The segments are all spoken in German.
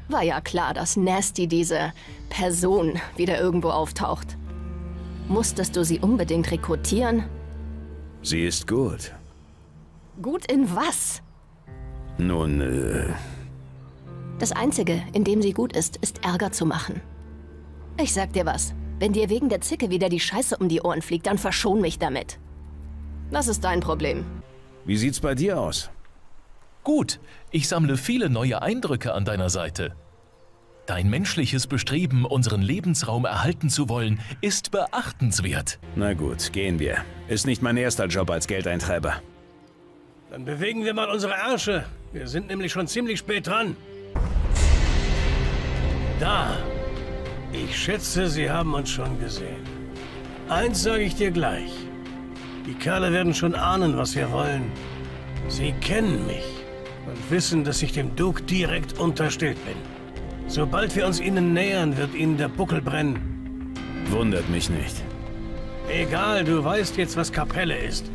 War ja klar, dass Nasty diese Person wieder irgendwo auftaucht. Musstest du sie unbedingt rekrutieren? Sie ist gut. Gut in was? Nun, Das Einzige, in dem sie gut ist, ist Ärger zu machen. Ich sag dir was. Wenn dir wegen der Zicke wieder die Scheiße um die Ohren fliegt, dann verschon mich damit. Das ist dein Problem. wie sieht's bei dir aus? Gut, ich sammle viele neue Eindrücke an deiner Seite. Dein menschliches Bestreben, unseren Lebensraum erhalten zu wollen, ist beachtenswert. Na gut, gehen wir. Ist nicht mein erster Job als Geldeintreiber. Dann bewegen wir mal unsere Ärsche. Wir sind nämlich schon ziemlich spät dran. Da. Ich schätze, Sie haben uns schon gesehen. Eins sage ich dir gleich. Die Kerle werden schon ahnen, was wir wollen. Sie kennen mich und wissen, dass ich dem Duke direkt unterstellt bin. Sobald wir uns ihnen nähern, wird ihnen der Buckel brennen. Wundert mich nicht. Egal, du weißt jetzt, was Kapelle ist.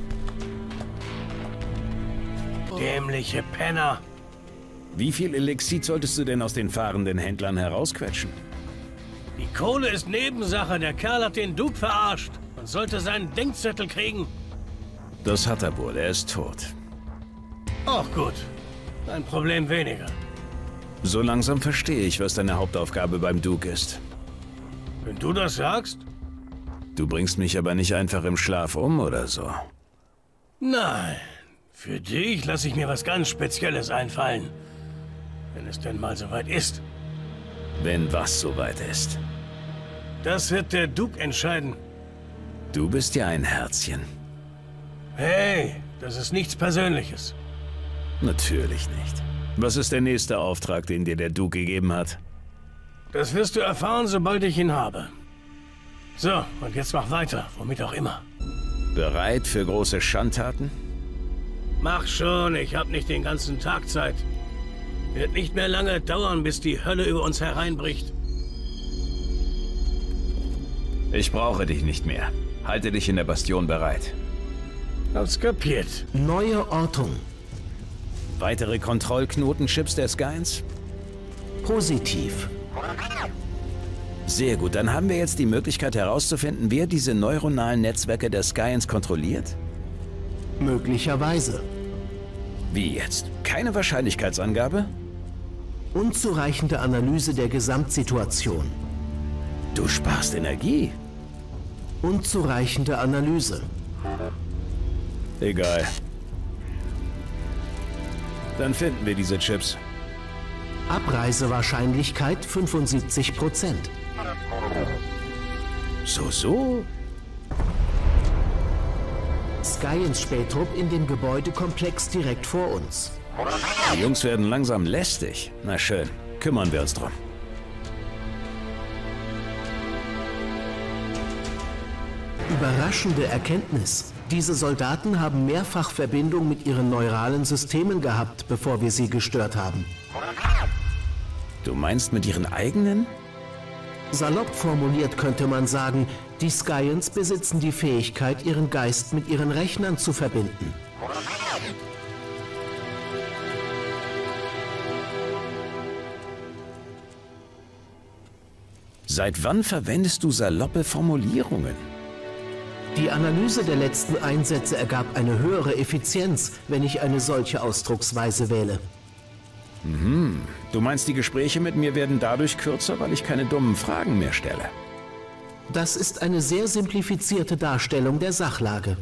Dämliche Penner. Wie viel Elixit solltest du denn aus den fahrenden Händlern herausquetschen? Die Kohle ist Nebensache. Der Kerl hat den Duke verarscht und sollte seinen Denkzettel kriegen. Das hat er wohl, er ist tot. Auch gut. Ein Problem weniger. So langsam verstehe ich, was deine Hauptaufgabe beim Duke ist. Wenn du das sagst? Du bringst mich aber nicht einfach im Schlaf um oder so. Nein. Für dich lasse ich mir was ganz Spezielles einfallen. Wenn es denn mal soweit ist. Wenn was soweit ist. Das wird der Duke entscheiden. Du bist ja ein Herzchen. Hey, das ist nichts Persönliches. Natürlich nicht. Was ist der nächste Auftrag, den dir der Duke gegeben hat? Das wirst du erfahren, sobald ich ihn habe. So, und jetzt mach weiter, womit auch immer. Bereit für große Schandtaten? Mach schon, ich hab nicht den ganzen Tag Zeit. Wird nicht mehr lange dauern, bis die Hölle über uns hereinbricht. Ich brauche dich nicht mehr. Halte dich in der Bastion bereit. Hab's kapiert. Neue Ortung. Weitere Kontrollknotenchips der Skyens? Positiv. Sehr gut, dann haben wir jetzt die Möglichkeit herauszufinden, wer diese neuronalen Netzwerke der Skyens kontrolliert? Möglicherweise. Wie jetzt? Keine Wahrscheinlichkeitsangabe? Unzureichende Analyse der Gesamtsituation. Du sparst Energie. Unzureichende Analyse. Egal. Dann finden wir diese Chips. Abreisewahrscheinlichkeit 75%. So? Skyens Spähtrupp in dem Gebäudekomplex direkt vor uns. Die Jungs werden langsam lästig. Na schön, kümmern wir uns drum. Überraschende Erkenntnis. Diese Soldaten haben mehrfach Verbindung mit ihren neuralen Systemen gehabt, bevor wir sie gestört haben. Du meinst mit ihren eigenen? Salopp formuliert könnte man sagen, die Skyens besitzen die Fähigkeit, ihren Geist mit ihren Rechnern zu verbinden. Seit wann verwendest du saloppe Formulierungen? Die Analyse der letzten Einsätze ergab eine höhere Effizienz, wenn ich eine solche Ausdrucksweise wähle. Du meinst, die Gespräche mit mir werden dadurch kürzer, weil ich keine dummen Fragen mehr stelle? Das ist eine sehr simplifizierte Darstellung der Sachlage.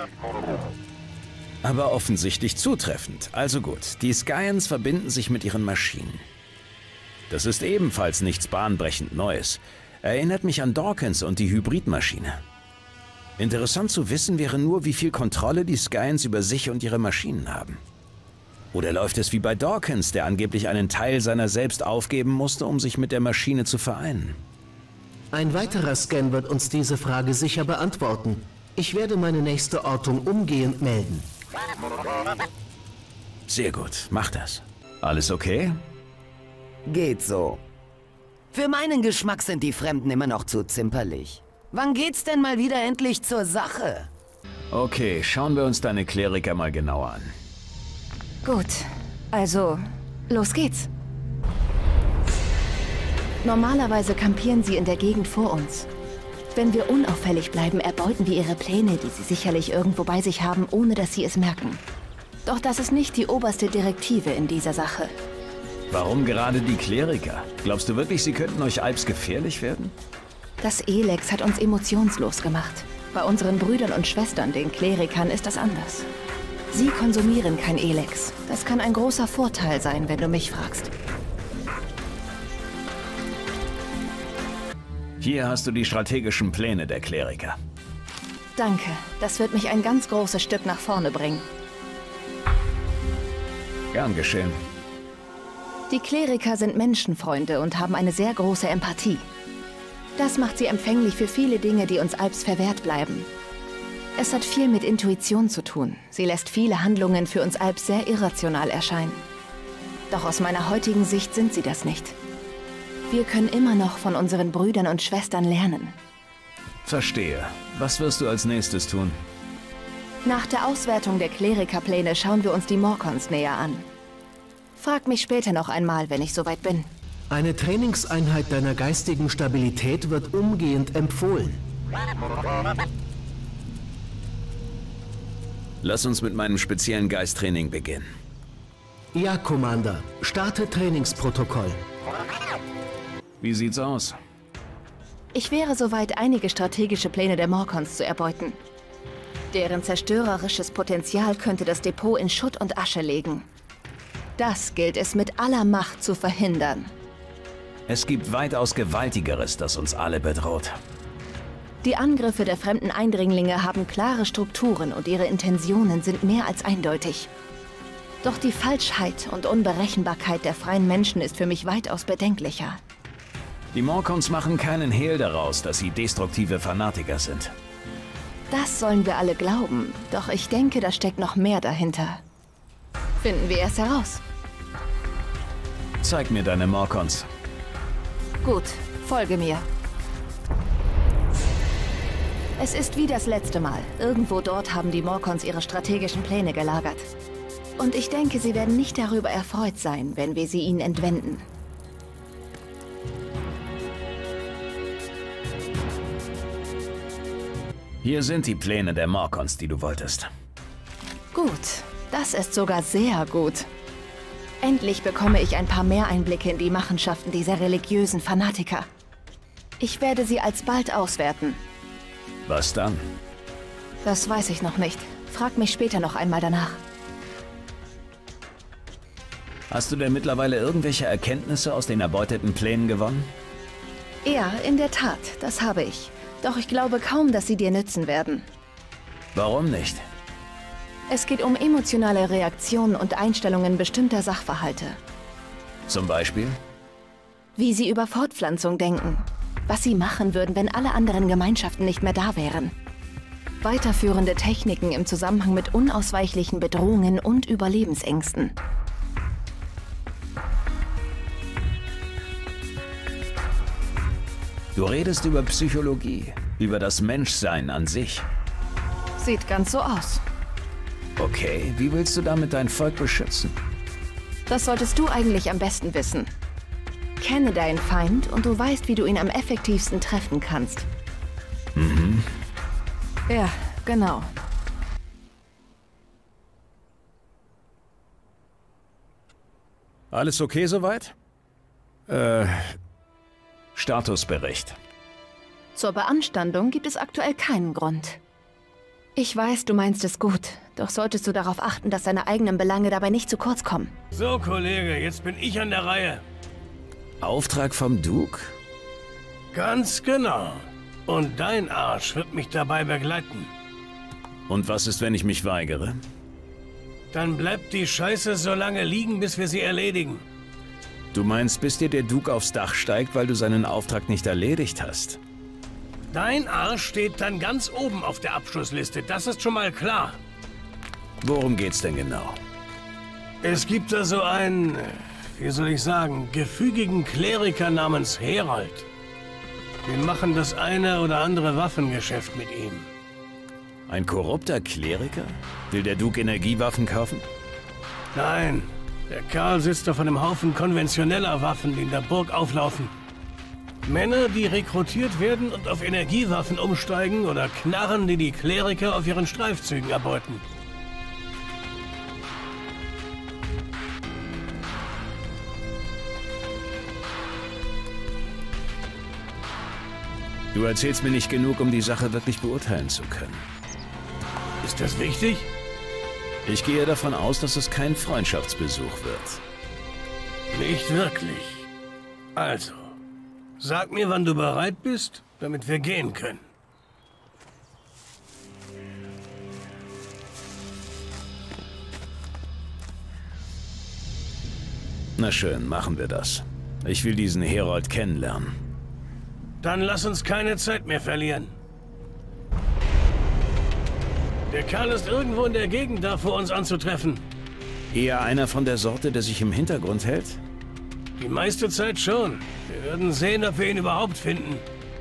Aber offensichtlich zutreffend. Also gut, die Skyens verbinden sich mit ihren Maschinen. Das ist ebenfalls nichts bahnbrechend Neues. Erinnert mich an Dawkins und die Hybridmaschine. Interessant zu wissen wäre nur, wie viel Kontrolle die Skyens über sich und ihre Maschinen haben. Oder läuft es wie bei Dawkins, der angeblich einen Teil seiner selbst aufgeben musste, um sich mit der Maschine zu vereinen? Ein weiterer Scan wird uns diese Frage sicher beantworten. Ich werde meine nächste Ortung umgehend melden. Sehr gut, mach das. Alles okay? Geht so. Für meinen Geschmack sind die Fremden immer noch zu zimperlich. Wann geht's denn mal wieder endlich zur Sache? Okay, schauen wir uns deine Kleriker mal genauer an. Gut, also, los geht's. Normalerweise kampieren sie in der Gegend vor uns. Wenn wir unauffällig bleiben, erbeuten wir ihre Pläne, die sie sicherlich irgendwo bei sich haben, ohne dass sie es merken. Doch das ist nicht die oberste Direktive in dieser Sache. Warum gerade die Kleriker? Glaubst du wirklich, sie könnten euch Alps gefährlich werden? Das Elex hat uns emotionslos gemacht. Bei unseren Brüdern und Schwestern, den Klerikern, ist das anders. Sie konsumieren kein Elex. Das kann ein großer Vorteil sein, wenn du mich fragst. Hier hast du die strategischen Pläne der Kleriker. Danke, das wird mich ein ganz großes Stück nach vorne bringen. Gern geschehen. Die Kleriker sind Menschenfreunde und haben eine sehr große Empathie. Das macht sie empfänglich für viele Dinge, die uns Alps verwehrt bleiben. Es hat viel mit Intuition zu tun. Sie lässt viele Handlungen für uns Alps sehr irrational erscheinen. Doch aus meiner heutigen Sicht sind sie das nicht. Wir können immer noch von unseren Brüdern und Schwestern lernen. Verstehe. Was wirst du als nächstes tun? Nach der Auswertung der Klerikerpläne schauen wir uns die Morkons näher an. Frag mich später noch einmal, wenn ich soweit bin. Eine Trainingseinheit deiner geistigen Stabilität wird umgehend empfohlen. Lass uns mit meinem speziellen Geisttraining beginnen. Ja, Commander. Starte Trainingsprotokoll. Wie sieht's aus? Ich wäre soweit, einige strategische Pläne der Morkons zu erbeuten. Deren zerstörerisches Potenzial könnte das Depot in Schutt und Asche legen. Das gilt es mit aller Macht zu verhindern. Es gibt weitaus Gewaltigeres, das uns alle bedroht. Die Angriffe der fremden Eindringlinge haben klare Strukturen und ihre Intentionen sind mehr als eindeutig. Doch die Falschheit und Unberechenbarkeit der freien Menschen ist für mich weitaus bedenklicher. Die Morkons machen keinen Hehl daraus, dass sie destruktive Fanatiker sind. Das sollen wir alle glauben, doch ich denke, da steckt noch mehr dahinter. Finden wir es heraus. Zeig mir deine Morkons. Gut, folge mir. Es ist wie das letzte Mal. Irgendwo dort haben die Morkons ihre strategischen Pläne gelagert. Und ich denke, sie werden nicht darüber erfreut sein, wenn wir sie ihnen entwenden. Hier sind die Pläne der Morkons, die du wolltest. Gut, das ist sogar sehr gut. Endlich bekomme ich ein paar mehr Einblicke in die Machenschaften dieser religiösen Fanatiker. Ich werde sie alsbald auswerten. Was dann? Das weiß ich noch nicht. Frag mich später noch einmal danach. Hast du denn mittlerweile irgendwelche Erkenntnisse aus den erbeuteten Plänen gewonnen? Ja, in der Tat, das habe ich. Doch ich glaube kaum, dass sie dir nützen werden. Warum nicht? Es geht um emotionale Reaktionen und Einstellungen bestimmter Sachverhalte. Zum Beispiel? Wie sie über Fortpflanzung denken. Was sie machen würden, wenn alle anderen Gemeinschaften nicht mehr da wären. Weiterführende Techniken im Zusammenhang mit unausweichlichen Bedrohungen und Überlebensängsten. Du redest über Psychologie, über das Menschsein an sich. Sieht ganz so aus. Okay, wie willst du damit dein Volk beschützen? Das solltest du eigentlich am besten wissen. Kenne deinen Feind und du weißt, wie du ihn am effektivsten treffen kannst. Mhm. Ja, genau. Alles okay soweit? Statusbericht. Zur Beanstandung gibt es aktuell keinen Grund. Ich weiß, du meinst es gut, doch solltest du darauf achten, dass deine eigenen Belange dabei nicht zu kurz kommen. So, Kollege, jetzt bin ich an der Reihe. Auftrag vom Duke? Ganz genau. Und dein Arsch wird mich dabei begleiten. Und was ist, wenn ich mich weigere? Dann bleibt die Scheiße so lange liegen, bis wir sie erledigen. Du meinst, bis dir der Duke aufs Dach steigt, weil du seinen Auftrag nicht erledigt hast? Dein Arsch steht dann ganz oben auf der Abschlussliste, das ist schon mal klar. Worum geht's denn genau? Es gibt da so einen, wie soll ich sagen, gefügigen Kleriker namens Herald. Wir machen das eine oder andere Waffengeschäft mit ihm. Ein korrupter Kleriker? Will der Duke Energiewaffen kaufen? Nein, der Kerl sitzt auf einem Haufen konventioneller Waffen, die in der Burg auflaufen. Männer, die rekrutiert werden und auf Energiewaffen umsteigen oder Knarren, die die Kleriker auf ihren Streifzügen erbeuten. Du erzählst mir nicht genug, um die Sache wirklich beurteilen zu können. Ist das wichtig? Ich gehe davon aus, dass es kein Freundschaftsbesuch wird. Nicht wirklich. Also, sag mir, wann du bereit bist, damit wir gehen können. Na schön, machen wir das. Ich will diesen Herold kennenlernen. Dann lass uns keine Zeit mehr verlieren. Der Kerl ist irgendwo in der Gegend da, vor uns anzutreffen. Eher einer von der Sorte, der sich im Hintergrund hält? Die meiste Zeit schon. Wir werden sehen, ob wir ihn überhaupt finden.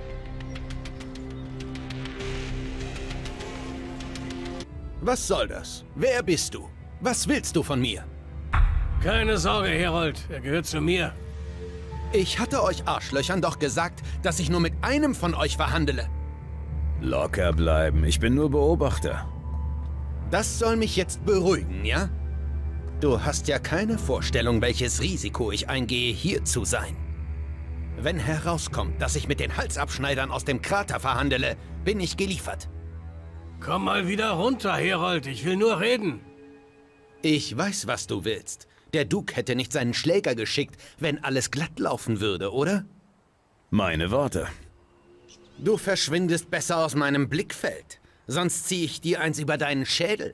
Was soll das? Wer bist du? Was willst du von mir? Keine Sorge, Herold. Er gehört zu mir. Ich hatte euch Arschlöchern doch gesagt, dass ich nur mit einem von euch verhandele. Locker bleiben. Ich bin nur Beobachter. Das soll mich jetzt beruhigen, ja? Du hast ja keine Vorstellung, welches Risiko ich eingehe, hier zu sein. Wenn herauskommt, dass ich mit den Halsabschneidern aus dem Krater verhandele, bin ich geliefert. Komm mal wieder runter, Herold. Ich will nur reden. Ich weiß, was du willst. Der Duke hätte nicht seinen Schläger geschickt, wenn alles glatt laufen würde, oder? Meine Worte. Du verschwindest besser aus meinem Blickfeld. Sonst ziehe ich dir eins über deinen Schädel.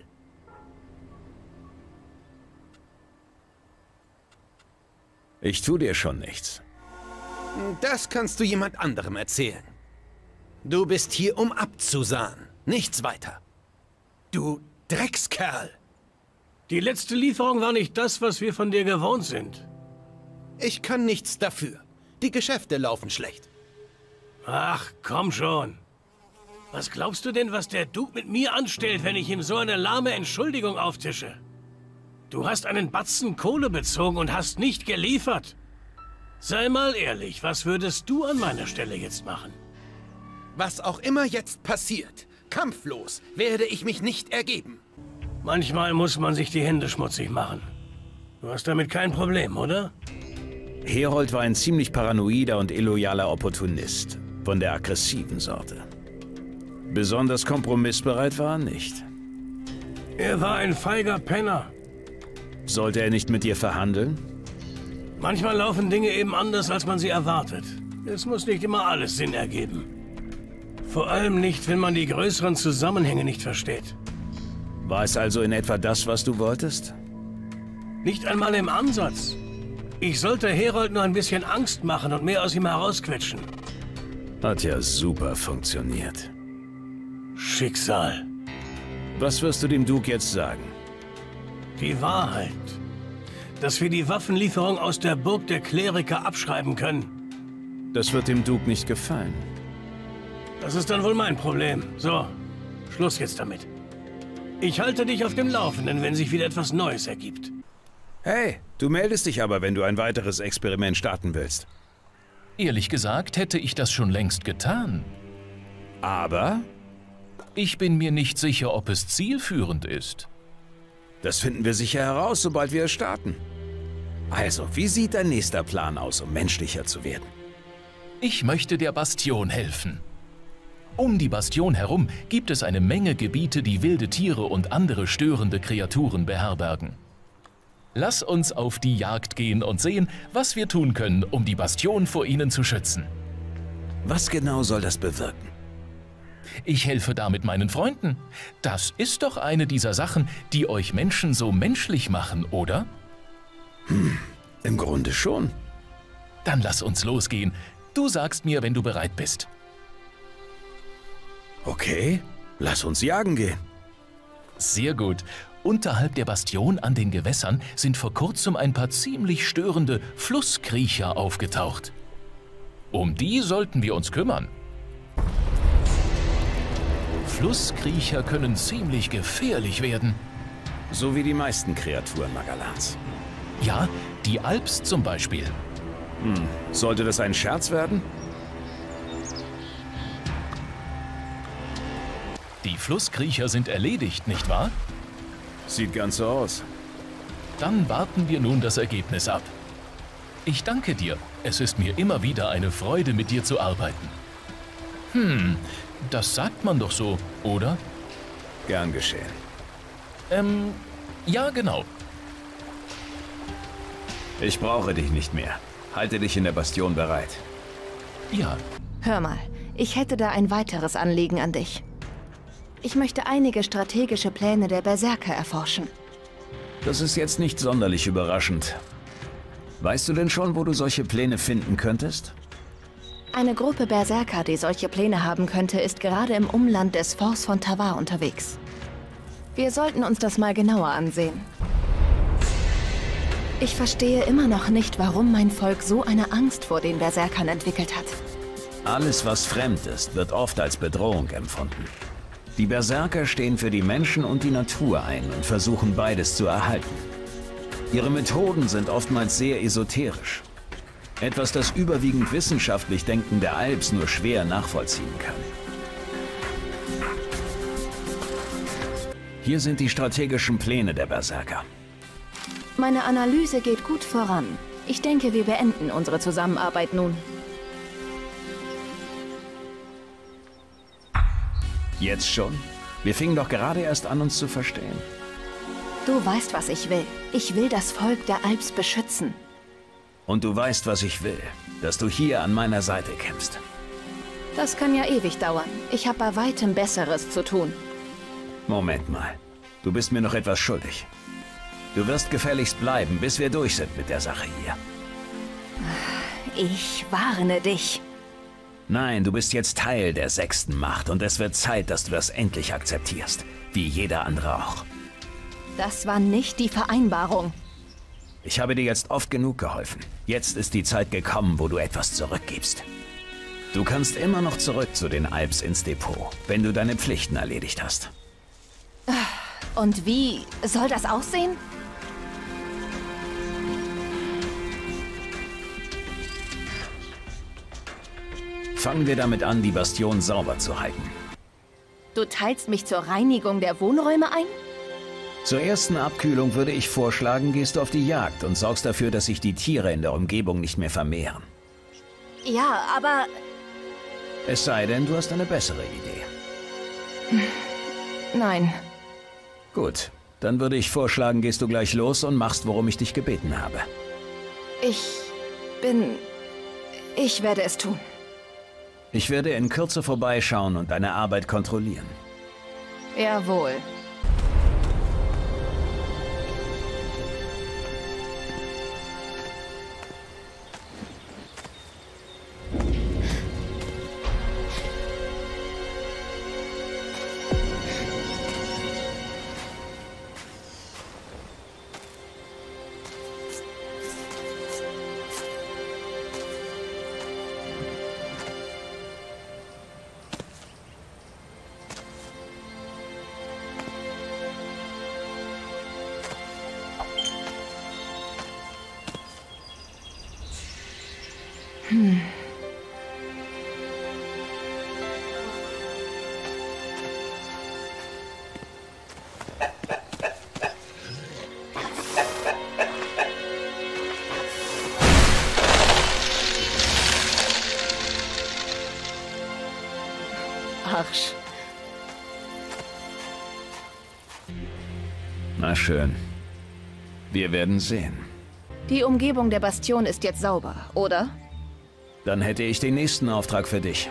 Ich tu dir schon nichts. Das kannst du jemand anderem erzählen. Du bist hier, um abzusahen. Nichts weiter. Du Dreckskerl! Die letzte Lieferung war nicht das, was wir von dir gewohnt sind. Ich kann nichts dafür. Die Geschäfte laufen schlecht. Ach, komm schon. Was glaubst du denn, was der Duke mit mir anstellt, wenn ich ihm so eine lahme Entschuldigung auftische? Du hast einen Batzen Kohle bezogen und hast nicht geliefert. Sei mal ehrlich, was würdest du an meiner Stelle jetzt machen? Was auch immer jetzt passiert, kampflos werde ich mich nicht ergeben. Manchmal muss man sich die Hände schmutzig machen. Du hast damit kein Problem, oder? Herold war ein ziemlich paranoider und illoyaler Opportunist. Von der aggressiven Sorte. Besonders kompromissbereit war er nicht. Er war ein feiger Penner. Sollte er nicht mit dir verhandeln? Manchmal laufen Dinge eben anders, als man sie erwartet. Es muss nicht immer alles Sinn ergeben. Vor allem nicht, wenn man die größeren Zusammenhänge nicht versteht. War es also in etwa das, was du wolltest? Nicht einmal im Ansatz. Ich sollte Herold nur ein bisschen Angst machen und mehr aus ihm herausquetschen. Hat ja super funktioniert. Schicksal. Was wirst du dem Duke jetzt sagen? Die Wahrheit. Dass wir die Waffenlieferung aus der Burg der Kleriker abschreiben können. Das wird dem Duke nicht gefallen. Das ist dann wohl mein Problem. So, Schluss jetzt damit. Ich halte dich auf dem Laufenden, wenn sich wieder etwas Neues ergibt. Hey, du meldest dich aber, wenn du ein weiteres Experiment starten willst. Ehrlich gesagt hätte ich das schon längst getan. Aber? Ich bin mir nicht sicher, ob es zielführend ist. Das finden wir sicher heraus, sobald wir es starten. Also, wie sieht dein nächster Plan aus, um menschlicher zu werden? Ich möchte der Bastion helfen. Um die Bastion herum gibt es eine Menge Gebiete, die wilde Tiere und andere störende Kreaturen beherbergen. Lass uns auf die Jagd gehen und sehen, was wir tun können, um die Bastion vor ihnen zu schützen. Was genau soll das bewirken? Ich helfe damit meinen Freunden. Das ist doch eine dieser Sachen, die euch Menschen so menschlich machen, oder? Im Grunde schon. Dann lass uns losgehen. Du sagst mir, wenn du bereit bist. Okay, lass uns jagen gehen. Sehr gut. Unterhalb der Bastion an den Gewässern sind vor kurzem ein paar ziemlich störende Flusskriecher aufgetaucht. Um die sollten wir uns kümmern. Flusskriecher können ziemlich gefährlich werden. So wie die meisten Kreaturen Magalans. Ja, die Alps zum Beispiel. Sollte das ein Scherz werden? Flusskriecher sind erledigt, nicht wahr? Sieht ganz so aus. Dann warten wir nun das Ergebnis ab. Ich danke dir. Es ist mir immer wieder eine Freude, mit dir zu arbeiten. Das sagt man doch so, oder? Gern geschehen. Ja, genau. Ich brauche dich nicht mehr. Halte dich in der Bastion bereit. Ja. Hör mal, ich hätte da ein weiteres Anliegen an dich. Ich möchte einige strategische Pläne der Berserker erforschen. Das ist jetzt nicht sonderlich überraschend. Weißt du denn schon, wo du solche Pläne finden könntest? Eine Gruppe Berserker, die solche Pläne haben könnte, ist gerade im Umland des Forts von Tavar unterwegs. Wir sollten uns das mal genauer ansehen. Ich verstehe immer noch nicht, warum mein Volk so eine Angst vor den Berserkern entwickelt hat. Alles, was fremd ist, wird oft als Bedrohung empfunden. Die Berserker stehen für die Menschen und die Natur ein und versuchen beides zu erhalten. Ihre Methoden sind oftmals sehr esoterisch. Etwas, das überwiegend wissenschaftlich denkende Alps nur schwer nachvollziehen kann. Hier sind die strategischen Pläne der Berserker. Meine Analyse geht gut voran. Ich denke, wir beenden unsere Zusammenarbeit nun. Jetzt schon? Wir fingen doch gerade erst an, uns zu verstehen. Du weißt, was ich will. Ich will das Volk der Alps beschützen. Und du weißt, was ich will. Dass du hier an meiner Seite kämpfst. Das kann ja ewig dauern. Ich habe bei weitem Besseres zu tun. Moment mal. Du bist mir noch etwas schuldig. Du wirst gefälligst bleiben, bis wir durch sind mit der Sache hier. Ich warne dich. Nein, du bist jetzt Teil der 6. Macht und es wird Zeit, dass du das endlich akzeptierst. Wie jeder andere auch. Das war nicht die Vereinbarung. Ich habe dir jetzt oft genug geholfen. Jetzt ist die Zeit gekommen, wo du etwas zurückgibst. Du kannst immer noch zurück zu den Alps ins Depot, wenn du deine Pflichten erledigt hast. Und wie soll das aussehen? Fangen wir damit an, die Bastion sauber zu halten. Du teilst mich zur Reinigung der Wohnräume ein? Zur ersten Abkühlung würde ich vorschlagen, gehst du auf die Jagd und sorgst dafür, dass sich die Tiere in der Umgebung nicht mehr vermehren. Ja, aber... Es sei denn, du hast eine bessere Idee. Nein. Gut, dann würde ich vorschlagen, gehst du gleich los und machst, worum ich dich gebeten habe. Ich werde es tun. Ich werde in Kürze vorbeischauen und deine Arbeit kontrollieren. Jawohl. Arsch. Na schön. Wir werden sehen. Die Umgebung der Bastion ist jetzt sauber, oder? Dann hätte ich den nächsten Auftrag für dich.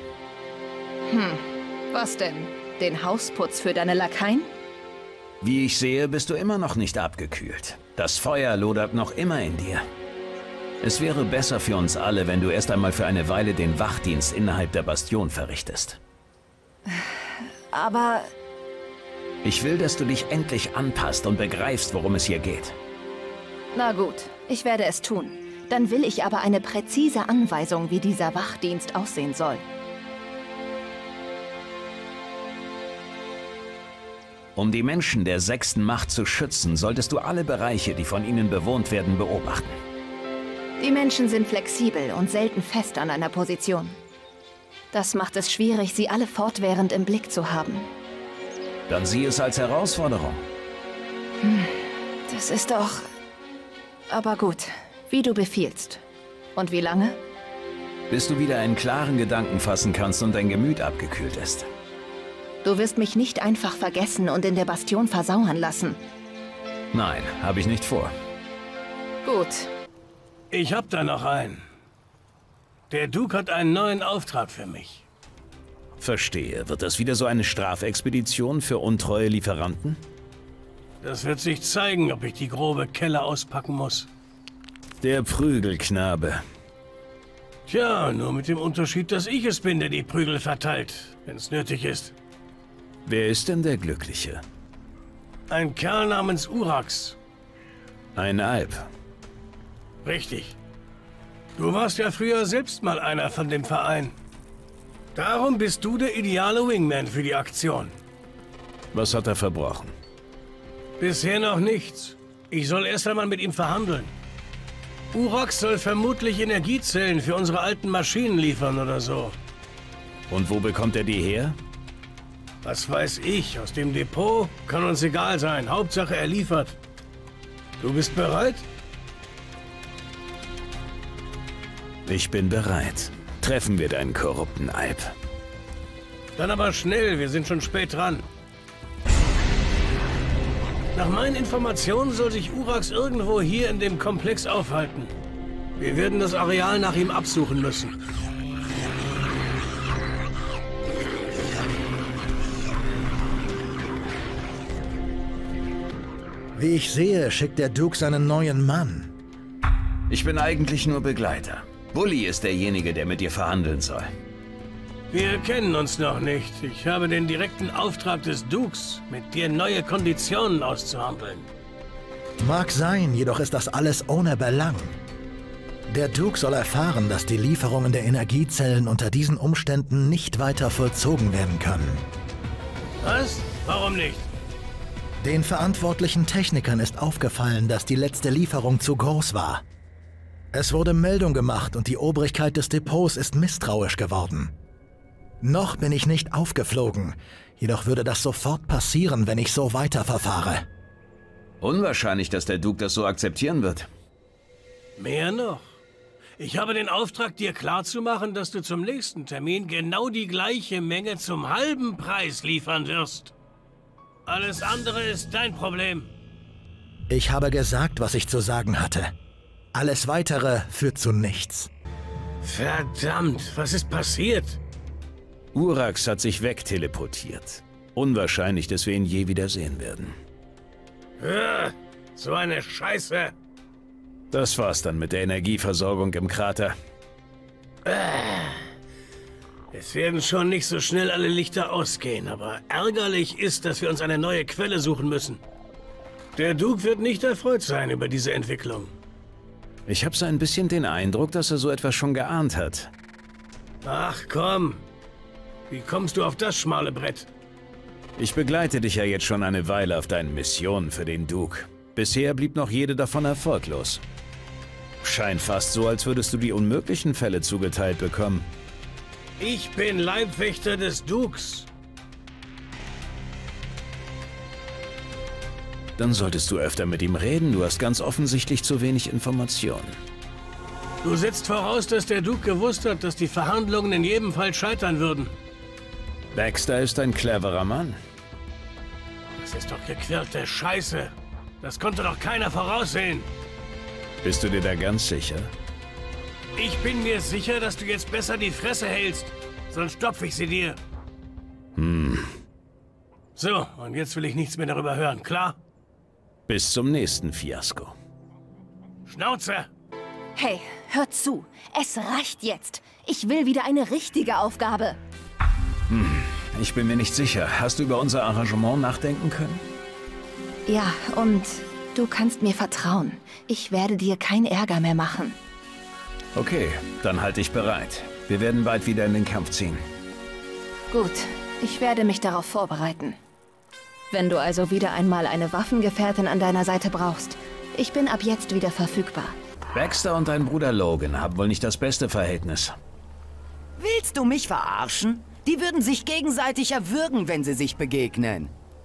Was denn? Den Hausputz für deine Lakaien? Wie ich sehe, bist du immer noch nicht abgekühlt. Das Feuer lodert noch immer in dir. Es wäre besser für uns alle, wenn du erst einmal für eine Weile den Wachdienst innerhalb der Bastion verrichtest. Aber... Ich will, dass du dich endlich anpasst und begreifst, worum es hier geht. Na gut, ich werde es tun. Dann will ich aber eine präzise Anweisung, wie dieser Wachdienst aussehen soll. Um die Menschen der 6. Macht zu schützen, solltest du alle Bereiche, die von ihnen bewohnt werden, beobachten. Die Menschen sind flexibel und selten fest an einer Position. Das macht es schwierig, sie alle fortwährend im Blick zu haben. Dann sieh es als Herausforderung. Das ist doch... Aber gut, wie du befiehlst. Und wie lange? Bis du wieder einen klaren Gedanken fassen kannst und dein Gemüt abgekühlt ist. Du wirst mich nicht einfach vergessen und in der Bastion versauern lassen. Nein, habe ich nicht vor. Gut. Ich hab da noch einen. Der Duke hat einen neuen Auftrag für mich. Verstehe. Wird das wieder so eine Strafexpedition für untreue Lieferanten? Das wird sich zeigen, ob ich die grobe Kelle auspacken muss. Der Prügelknabe. Tja, nur mit dem Unterschied, dass ich es bin, der die Prügel verteilt, wenn es nötig ist. Wer ist denn der Glückliche? Ein Kerl namens Urax. Ein Alp. Richtig. Du warst ja früher selbst mal einer von dem Verein. Darum bist du der ideale Wingman für die Aktion. Was hat er verbrochen? Bisher noch nichts. Ich soll erst einmal mit ihm verhandeln. Urax soll vermutlich Energiezellen für unsere alten Maschinen liefern oder so. Und wo bekommt er die her? Was weiß ich, aus dem Depot? Kann uns egal sein. Hauptsache er liefert. Du bist bereit? Ich bin bereit. Treffen wir deinen korrupten Alp. Dann aber schnell, wir sind schon spät dran. Nach meinen Informationen soll sich Urax irgendwo hier in dem Komplex aufhalten. Wir werden das Areal nach ihm absuchen müssen. Wie ich sehe, schickt der Duke seinen neuen Mann. Ich bin eigentlich nur Begleiter. Bully ist derjenige, der mit dir verhandeln soll. Wir kennen uns noch nicht. Ich habe den direkten Auftrag des Dukes, mit dir neue Konditionen auszuhandeln. Mag sein, jedoch ist das alles ohne Belang. Der Duke soll erfahren, dass die Lieferungen der Energiezellen unter diesen Umständen nicht weiter vollzogen werden können. Was? Warum nicht? Den verantwortlichen Technikern ist aufgefallen, dass die letzte Lieferung zu groß war. Es wurde Meldung gemacht und die Obrigkeit des Depots ist misstrauisch geworden. Noch bin ich nicht aufgeflogen, jedoch würde das sofort passieren, wenn ich so weiterverfahre. Unwahrscheinlich, dass der Duke das so akzeptieren wird. Mehr noch. Ich habe den Auftrag, dir klarzumachen, dass du zum nächsten Termin genau die gleiche Menge zum halben Preis liefern wirst. Alles andere ist dein Problem. Ich habe gesagt, was ich zu sagen hatte. Alles Weitere führt zu nichts. Verdammt, was ist passiert? Urax hat sich wegteleportiert. Unwahrscheinlich, dass wir ihn je wiedersehen werden. So eine Scheiße. Das war's dann mit der Energieversorgung im Krater. Es werden schon nicht so schnell alle Lichter ausgehen, aber ärgerlich ist, dass wir uns eine neue Quelle suchen müssen. Der Duke wird nicht erfreut sein über diese Entwicklung. Ich habe so ein bisschen den Eindruck, dass er so etwas schon geahnt hat. Ach komm. Wie kommst du auf das schmale Brett? Ich begleite dich ja jetzt schon eine Weile auf deinen Missionen für den Duke. Bisher blieb noch jede davon erfolglos. Scheint fast so, als würdest du die unmöglichen Fälle zugeteilt bekommen. Ich bin Leibwächter des Dukes. Dann solltest du öfter mit ihm reden. Du hast ganz offensichtlich zu wenig Informationen. Du setzt voraus, dass der Duke gewusst hat, dass die Verhandlungen in jedem Fall scheitern würden. Baxter ist ein cleverer Mann. Das ist doch gequirlte Scheiße. Das konnte doch keiner voraussehen. Bist du dir da ganz sicher? Ich bin mir sicher, dass du jetzt besser die Fresse hältst. Sonst stopfe ich sie dir. So, und jetzt will ich nichts mehr darüber hören, klar? Bis zum nächsten Fiasko. Schnauze! Hey, hör zu. Es reicht jetzt. Ich will wieder eine richtige Aufgabe. Ich bin mir nicht sicher. Hast du über unser Arrangement nachdenken können? Ja, und du kannst mir vertrauen. Ich werde dir keinen Ärger mehr machen. Okay, dann halte ich bereit. Wir werden bald wieder in den Kampf ziehen. Gut, ich werde mich darauf vorbereiten. Wenn du also wieder einmal eine Waffengefährtin an deiner Seite brauchst, ich bin ab jetzt wieder verfügbar. Baxter und dein Bruder Logan haben wohl nicht das beste Verhältnis. Willst du mich verarschen? Die würden sich gegenseitig erwürgen, wenn sie sich begegnen.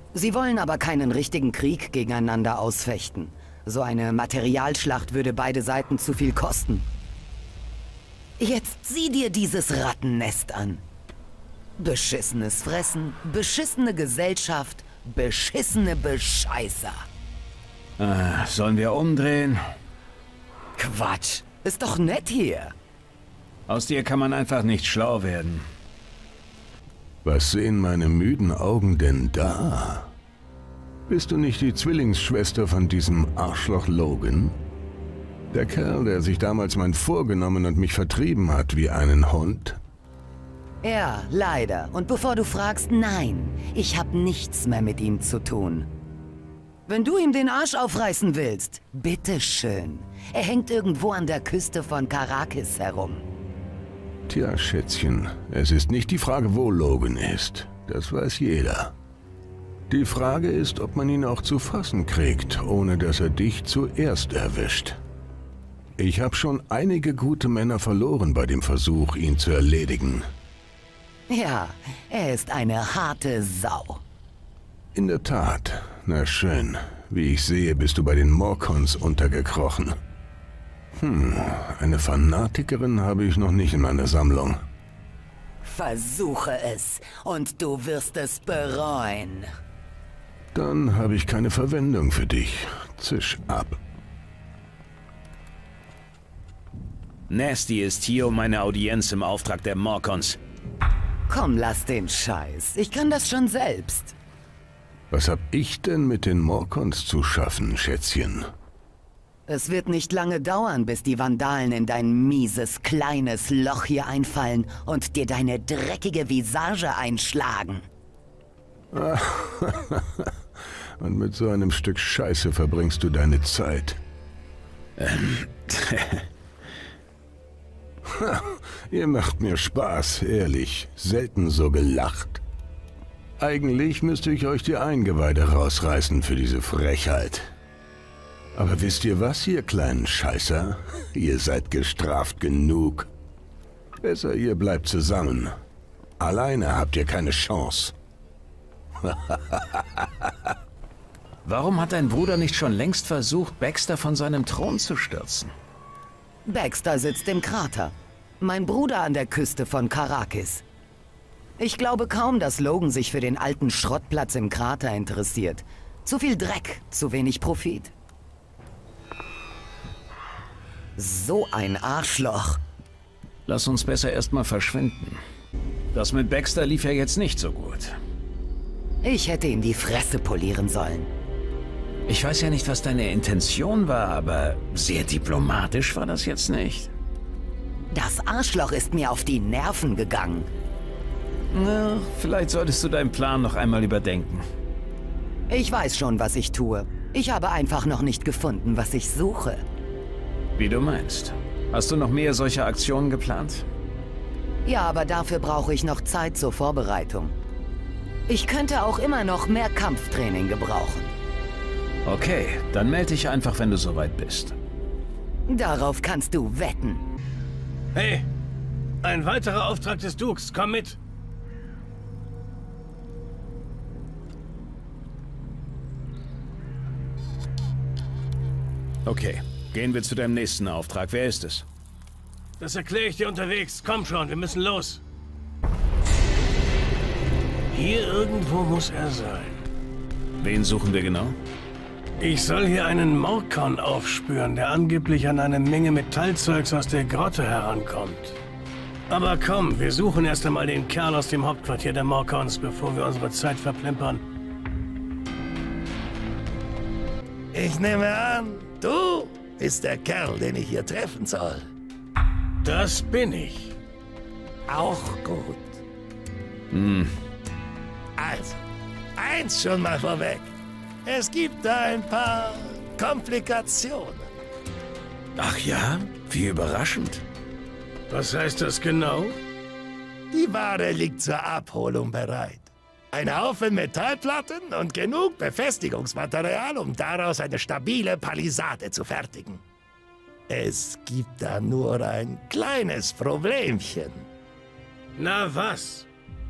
Sie wollen aber keinen richtigen Krieg gegeneinander ausfechten. So eine Materialschlacht würde beide Seiten zu viel kosten. Jetzt sieh dir dieses Rattennest an. Beschissenes Fressen, beschissene Gesellschaft, beschissene Bescheißer. Sollen wir umdrehen? Quatsch, ist doch nett hier. Aus dir kann man einfach nicht schlau werden. Was sehen meine müden Augen denn da? Bist du nicht die Zwillingsschwester von diesem Arschloch Logan? Der Kerl, der sich damals mein vorgenommen und mich vertrieben hat wie einen Hund? Ja, leider. Und bevor du fragst, nein, ich hab nichts mehr mit ihm zu tun. Wenn du ihm den Arsch aufreißen willst, bitteschön. Er hängt irgendwo an der Küste von Caracas herum. Tja, Schätzchen, es ist nicht die Frage, wo Logan ist. Das weiß jeder. Die Frage ist, ob man ihn auch zu fassen kriegt, ohne dass er dich zuerst erwischt. Ich habe schon einige gute Männer verloren bei dem Versuch, ihn zu erledigen. Ja, er ist eine harte Sau. In der Tat. Na schön. Wie ich sehe, bist du bei den Morcons untergekrochen. Eine Fanatikerin habe ich noch nicht in meiner Sammlung. Versuche es und du wirst es bereuen. Dann habe ich keine Verwendung für dich. Zisch ab. Nasty ist hier um eine Audienz im Auftrag der Morcons. Komm, lass den Scheiß. Ich kann das schon selbst. Was hab ich denn mit den Morcons zu schaffen, Schätzchen? Es wird nicht lange dauern, bis die Vandalen in dein mieses, kleines Loch hier einfallen und dir deine dreckige Visage einschlagen. Und mit so einem Stück Scheiße verbringst du deine Zeit. Ihr macht mir Spaß, ehrlich. Selten so gelacht. Eigentlich müsste ich euch die Eingeweide rausreißen für diese Frechheit. Aber wisst ihr was, ihr kleinen Scheißer? Ihr seid gestraft genug. Besser, ihr bleibt zusammen. Alleine habt ihr keine Chance. Warum hat dein Bruder nicht schon längst versucht, Baxter von seinem Thron zu stürzen? Baxter sitzt im Krater. Mein Bruder an der Küste von Caracas. Ich glaube kaum, dass Logan sich für den alten Schrottplatz im Krater interessiert. Zu viel Dreck, zu wenig Profit. So ein Arschloch. Lass uns besser erstmal verschwinden. Das mit Baxter lief ja jetzt nicht so gut. Ich hätte ihm die Fresse polieren sollen. Ich weiß ja nicht, was deine Intention war, aber sehr diplomatisch war das jetzt nicht. Das Arschloch ist mir auf die Nerven gegangen. Na, vielleicht solltest du deinen Plan noch einmal überdenken. Ich weiß schon, was ich tue. Ich habe einfach noch nicht gefunden, was ich suche. Wie du meinst. Hast du noch mehr solcher Aktionen geplant? Ja, aber dafür brauche ich noch Zeit zur Vorbereitung. Ich könnte auch immer noch mehr Kampftraining gebrauchen. Okay, dann melde dich einfach, wenn du soweit bist. Darauf kannst du wetten. Hey, ein weiterer Auftrag des Dukes. Komm mit. Okay, gehen wir zu deinem nächsten Auftrag. Wer ist es? Das erkläre ich dir unterwegs. Komm schon, wir müssen los. Hier irgendwo muss er sein. Wen suchen wir genau? Ich soll hier einen Morcon aufspüren, der angeblich an eine Menge Metallzeugs aus der Grotte herankommt. Aber komm, wir suchen erst einmal den Kerl aus dem Hauptquartier der Morcons, bevor wir unsere Zeit verplempern. Ich nehme an, du bist der Kerl, den ich hier treffen soll. Das bin ich. Auch gut. Also, eins schon mal vorweg. Es gibt da ein paar Komplikationen. Ach ja? Wie überraschend. Was heißt das genau? Die Ware liegt zur Abholung bereit. Ein Haufen Metallplatten und genug Befestigungsmaterial, um daraus eine stabile Palisade zu fertigen. Es gibt da nur ein kleines Problemchen. Na was?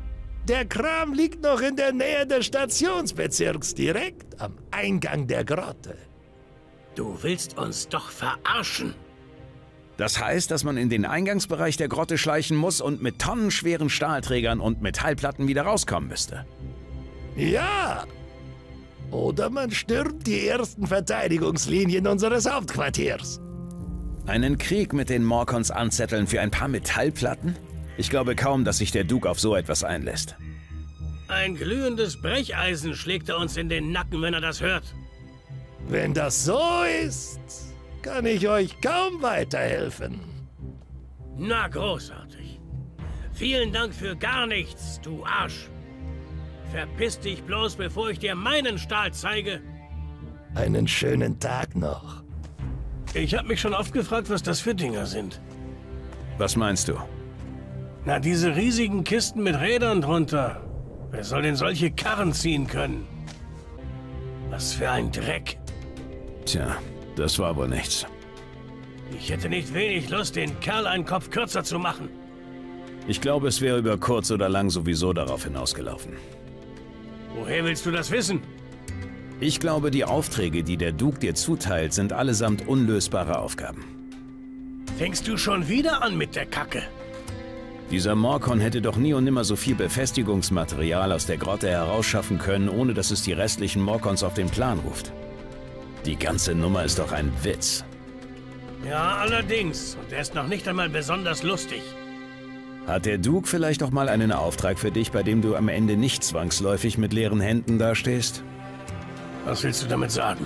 Der Kram liegt noch in der Nähe des Stationsbezirks, direkt am Eingang der Grotte. Du willst uns doch verarschen. Das heißt, dass man in den Eingangsbereich der Grotte schleichen muss und mit tonnenschweren Stahlträgern und Metallplatten wieder rauskommen müsste. Ja! Oder man stürmt die ersten Verteidigungslinien unseres Hauptquartiers. Einen Krieg mit den Morkons anzetteln für ein paar Metallplatten? Ich glaube kaum, dass sich der Duke auf so etwas einlässt. Ein glühendes Brecheisen schlägt er uns in den Nacken, wenn er das hört. Wenn das so ist, kann ich euch kaum weiterhelfen. Na, großartig. Vielen Dank für gar nichts, du Arsch. Verpiss dich bloß, bevor ich dir meinen Stahl zeige. Einen schönen Tag noch. Ich habe mich schon oft gefragt, was das für Dinger sind. Was meinst du? Na, diese riesigen Kisten mit Rädern drunter. Wer soll denn solche Karren ziehen können? Was für ein Dreck. Tja, das war wohl nichts. Ich hätte nicht wenig Lust, den Kerl einen Kopf kürzer zu machen. Ich glaube, es wäre über kurz oder lang sowieso darauf hinausgelaufen. Woher willst du das wissen? Ich glaube, die Aufträge, die der Duke dir zuteilt, sind allesamt unlösbare Aufgaben. Fängst du schon wieder an mit der Kacke? Dieser Morkon hätte doch nie und nimmer so viel Befestigungsmaterial aus der Grotte herausschaffen können, ohne dass es die restlichen Morkons auf den Plan ruft. Die ganze Nummer ist doch ein Witz. Ja, allerdings. Und er ist noch nicht einmal besonders lustig. Hat der Duke vielleicht auch mal einen Auftrag für dich, bei dem du am Ende nicht zwangsläufig mit leeren Händen dastehst? Was willst du damit sagen?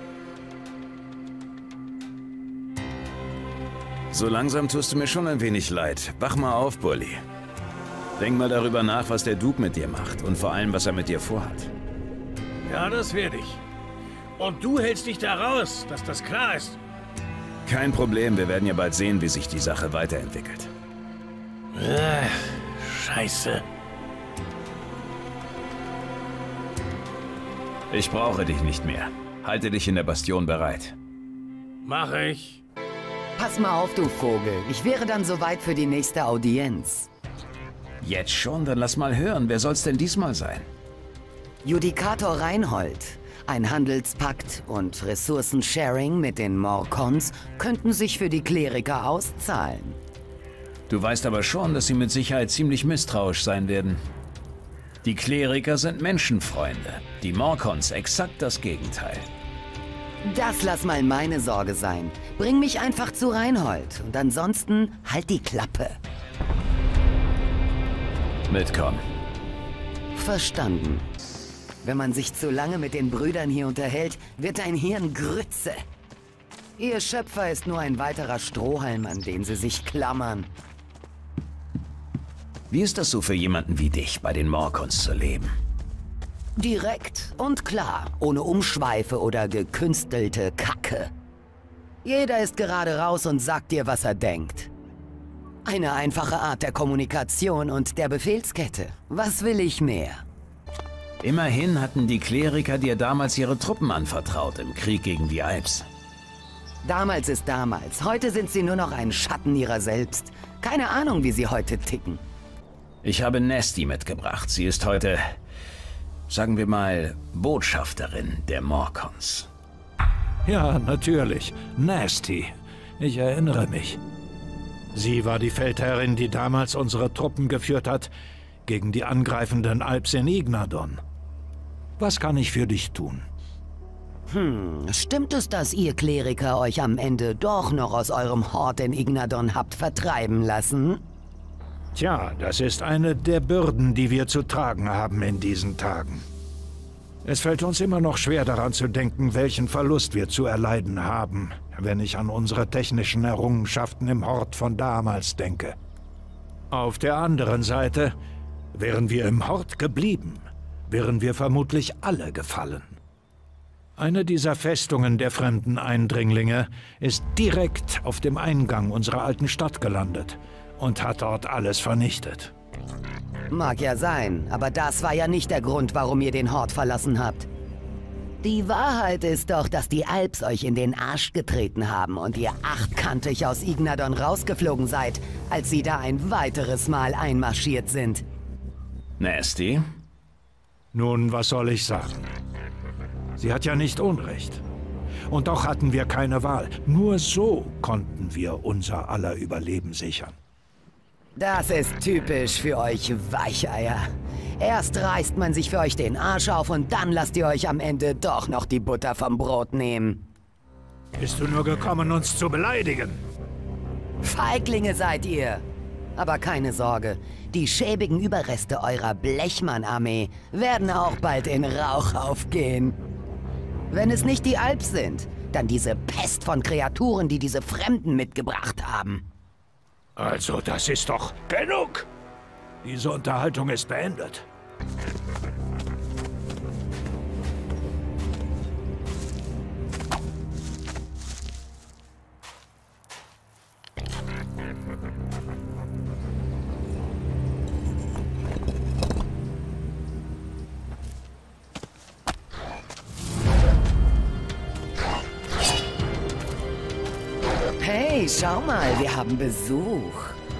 So langsam tust du mir schon ein wenig leid. Wach mal auf, Bully. Denk mal darüber nach, was der Duke mit dir macht und vor allem, was er mit dir vorhat. Ja, das werde ich. Und du hältst dich da raus, dass das klar ist. Kein Problem, wir werden ja bald sehen, wie sich die Sache weiterentwickelt. Scheiße. Ich brauche dich nicht mehr. Halte dich in der Bastion bereit. Mach ich. Pass mal auf, du Vogel. Ich wäre dann soweit für die nächste Audienz. Jetzt schon? Dann lass mal hören. Wer soll's denn diesmal sein? Judikator Reinhold. Ein Handelspakt und Ressourcensharing mit den Morkons könnten sich für die Kleriker auszahlen. Du weißt aber schon, dass sie mit Sicherheit ziemlich misstrauisch sein werden. Die Kleriker sind Menschenfreunde. Die Morkons exakt das Gegenteil. Das lass mal meine Sorge sein. Bring mich einfach zu Reinhold und ansonsten halt die Klappe. Mitkommen. Verstanden. Wenn man sich zu lange mit den Brüdern hier unterhält, wird dein Hirn Grütze. Ihr Schöpfer ist nur ein weiterer Strohhalm, an den sie sich klammern. Wie ist das so für jemanden wie dich, bei den Morkons zu leben? Direkt und klar, ohne Umschweife oder gekünstelte Kacke. Jeder ist gerade raus und sagt dir, was er denkt. Eine einfache Art der Kommunikation und der Befehlskette. Was will ich mehr? Immerhin hatten die Kleriker dir damals ihre Truppen anvertraut im Krieg gegen die Alps. Damals ist damals. Heute sind sie nur noch ein Schatten ihrer selbst. Keine Ahnung, wie sie heute ticken. Ich habe Nasty mitgebracht. Sie ist heute, sagen wir mal, Botschafterin der Morkons. Ja, natürlich. Nasty. Ich erinnere mich. Sie war die Feldherrin, die damals unsere Truppen geführt hat gegen die angreifenden Alps in Ignadon. Was kann ich für dich tun? Stimmt es, dass ihr Kleriker euch am Ende doch noch aus eurem Hort in Ignadon habt vertreiben lassen? Tja, das ist eine der Bürden, die wir zu tragen haben in diesen Tagen. Es fällt uns immer noch schwer daran zu denken, welchen Verlust wir zu erleiden haben, wenn ich an unsere technischen Errungenschaften im Hort von damals denke. Auf der anderen Seite, wären wir im Hort geblieben, wären wir vermutlich alle gefallen. Eine dieser Festungen der fremden Eindringlinge ist direkt auf dem Eingang unserer alten Stadt gelandet und hat dort alles vernichtet. Mag ja sein, aber das war ja nicht der Grund, warum ihr den Hort verlassen habt. Die Wahrheit ist doch, dass die Alps euch in den Arsch getreten haben und ihr achtkantig aus Ignadon rausgeflogen seid, als sie da ein weiteres Mal einmarschiert sind. Nasty? Nun, was soll ich sagen? Sie hat ja nicht Unrecht. Und doch hatten wir keine Wahl. Nur so konnten wir unser aller Überleben sichern. Das ist typisch für euch Weicheier. Erst reißt man sich für euch den Arsch auf und dann lasst ihr euch am Ende doch noch die Butter vom Brot nehmen. Bist du nur gekommen, uns zu beleidigen? Feiglinge seid ihr. Aber keine Sorge, die schäbigen Überreste eurer Blechmann-Armee werden auch bald in Rauch aufgehen. Wenn es nicht die Alps sind, dann diese Pest von Kreaturen, die diese Fremden mitgebracht haben. Also, das ist doch genug! Diese Unterhaltung ist beendet. Hey, schau mal, wir haben Besuch.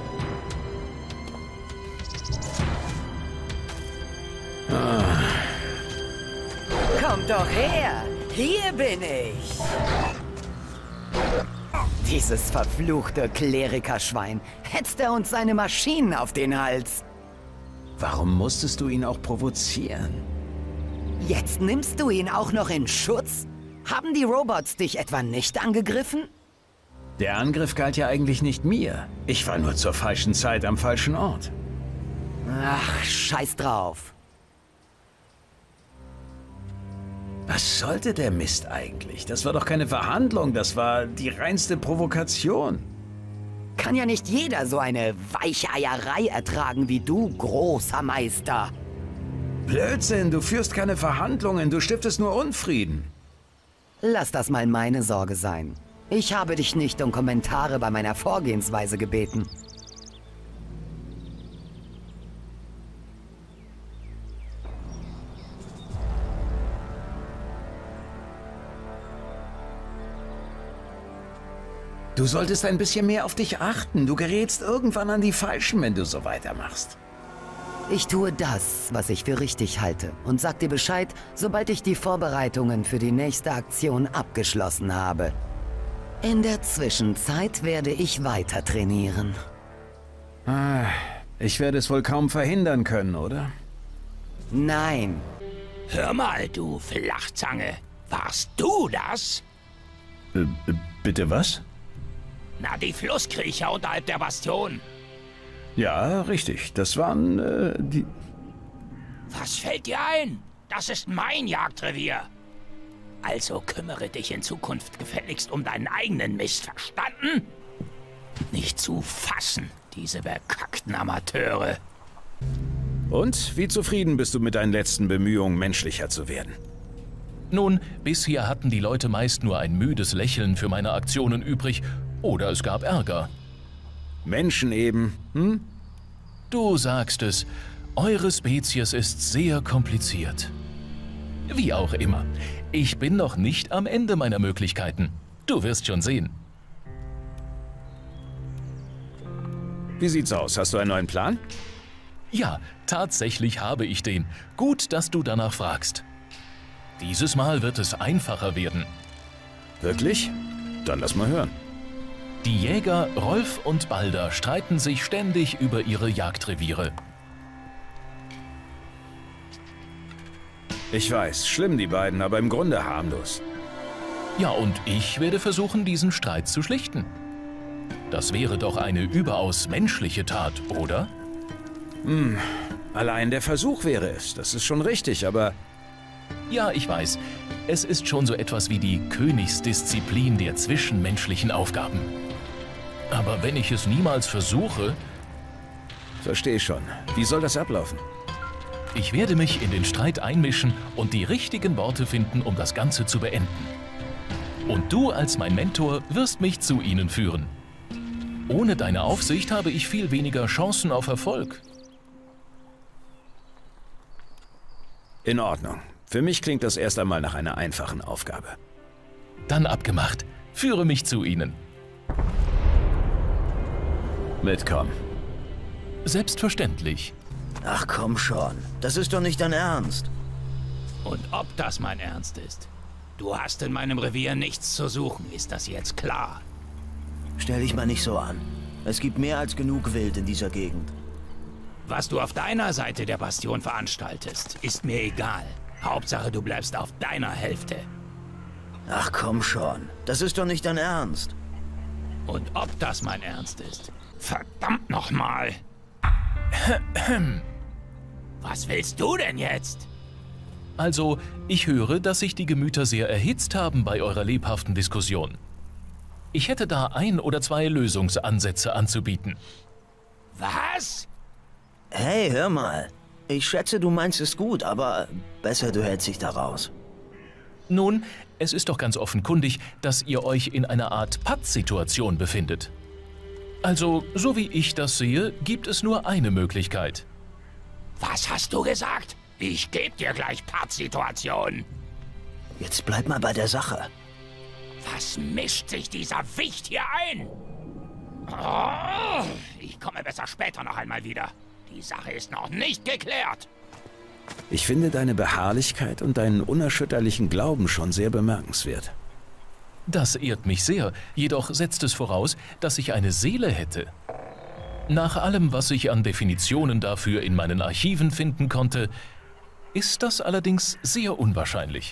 Kommt doch her! Hier bin ich! Dieses verfluchte Klerikerschwein hetzt er uns seine Maschinen auf den Hals. Warum musstest du ihn auch provozieren? Jetzt nimmst du ihn auch noch in Schutz? Haben die Robots dich etwa nicht angegriffen? Der Angriff galt ja eigentlich nicht mir. Ich war nur zur falschen Zeit am falschen Ort. Ach, scheiß drauf. Was sollte der Mist eigentlich? Das war doch keine Verhandlung, das war die reinste Provokation. Kann ja nicht jeder so eine Weicheierei ertragen wie du, großer Meister. Blödsinn, du führst keine Verhandlungen, du stiftest nur Unfrieden. Lass das mal meine Sorge sein. Ich habe dich nicht um Kommentare bei meiner Vorgehensweise gebeten. Du solltest ein bisschen mehr auf dich achten. Du gerätst irgendwann an die Falschen, wenn du so weitermachst. Ich tue das, was ich für richtig halte und sag dir Bescheid, sobald ich die Vorbereitungen für die nächste Aktion abgeschlossen habe. In der Zwischenzeit werde ich weiter trainieren. Ich werde es wohl kaum verhindern können, oder? Nein. Hör mal, du Flachzange. Warst du das? Bitte was? Na, die Flusskriecher unterhalb der Bastion. Ja, richtig. Das waren, die... Was fällt dir ein? Das ist mein Jagdrevier. Also kümmere dich in Zukunft gefälligst um deinen eigenen Mist, verstanden? Nicht zu fassen, diese bekackten Amateure. Und? Wie zufrieden bist du mit deinen letzten Bemühungen, menschlicher zu werden? Nun, bisher hatten die Leute meist nur ein müdes Lächeln für meine Aktionen übrig, oder es gab Ärger. Menschen eben, hm? Du sagst es, eure Spezies ist sehr kompliziert. Wie auch immer, ich bin noch nicht am Ende meiner Möglichkeiten. Du wirst schon sehen. Wie sieht's aus? Hast du einen neuen Plan? Ja, tatsächlich habe ich den. Gut, dass du danach fragst. Dieses Mal wird es einfacher werden. Wirklich? Dann lass mal hören. Die Jäger Rolf und Balder streiten sich ständig über ihre Jagdreviere. Ich weiß, schlimm die beiden, aber im Grunde harmlos. Ja, und ich werde versuchen, diesen Streit zu schlichten. Das wäre doch eine überaus menschliche Tat, oder? Allein der Versuch wäre es, das ist schon richtig, aber... Ja, ich weiß. Es ist schon so etwas wie die Königsdisziplin der zwischenmenschlichen Aufgaben. Aber wenn ich es niemals versuche... Verstehe schon. Wie soll das ablaufen? Ich werde mich in den Streit einmischen und die richtigen Worte finden, um das Ganze zu beenden. Und du als mein Mentor wirst mich zu ihnen führen. Ohne deine Aufsicht habe ich viel weniger Chancen auf Erfolg. In Ordnung. Für mich klingt das erst einmal nach einer einfachen Aufgabe. Dann abgemacht. Führe mich zu ihnen. Mitkommen. Selbstverständlich. Ach komm schon, das ist doch nicht dein Ernst. Und ob das mein Ernst ist? Du hast in meinem Revier nichts zu suchen, ist das jetzt klar? Stell dich mal nicht so an. Es gibt mehr als genug Wild in dieser Gegend. Was du auf deiner Seite der Bastion veranstaltest, ist mir egal. Hauptsache, du bleibst auf deiner Hälfte. Ach komm schon, das ist doch nicht dein Ernst. Und ob das mein Ernst ist? Verdammt nochmal! Was willst du denn jetzt? Also, ich höre, dass sich die Gemüter sehr erhitzt haben bei eurer lebhaften Diskussion. Ich hätte da 1 oder 2 Lösungsansätze anzubieten. Was? Hey, hör mal. Ich schätze, du meinst es gut, aber besser du hältst dich da raus. Nun, es ist doch ganz offenkundig, dass ihr euch in einer Art Pattsituation befindet. Also, so wie ich das sehe, gibt es nur eine Möglichkeit. Was hast du gesagt? Ich geb dir gleich Pattsituation. Jetzt bleib mal bei der Sache. Was mischt sich dieser Wicht hier ein? Oh, ich komme besser später noch einmal wieder. Die Sache ist noch nicht geklärt. Ich finde deine Beharrlichkeit und deinen unerschütterlichen Glauben schon sehr bemerkenswert. Das ehrt mich sehr, jedoch setzt es voraus, dass ich eine Seele hätte. Nach allem, was ich an Definitionen dafür in meinen Archiven finden konnte, ist das allerdings sehr unwahrscheinlich.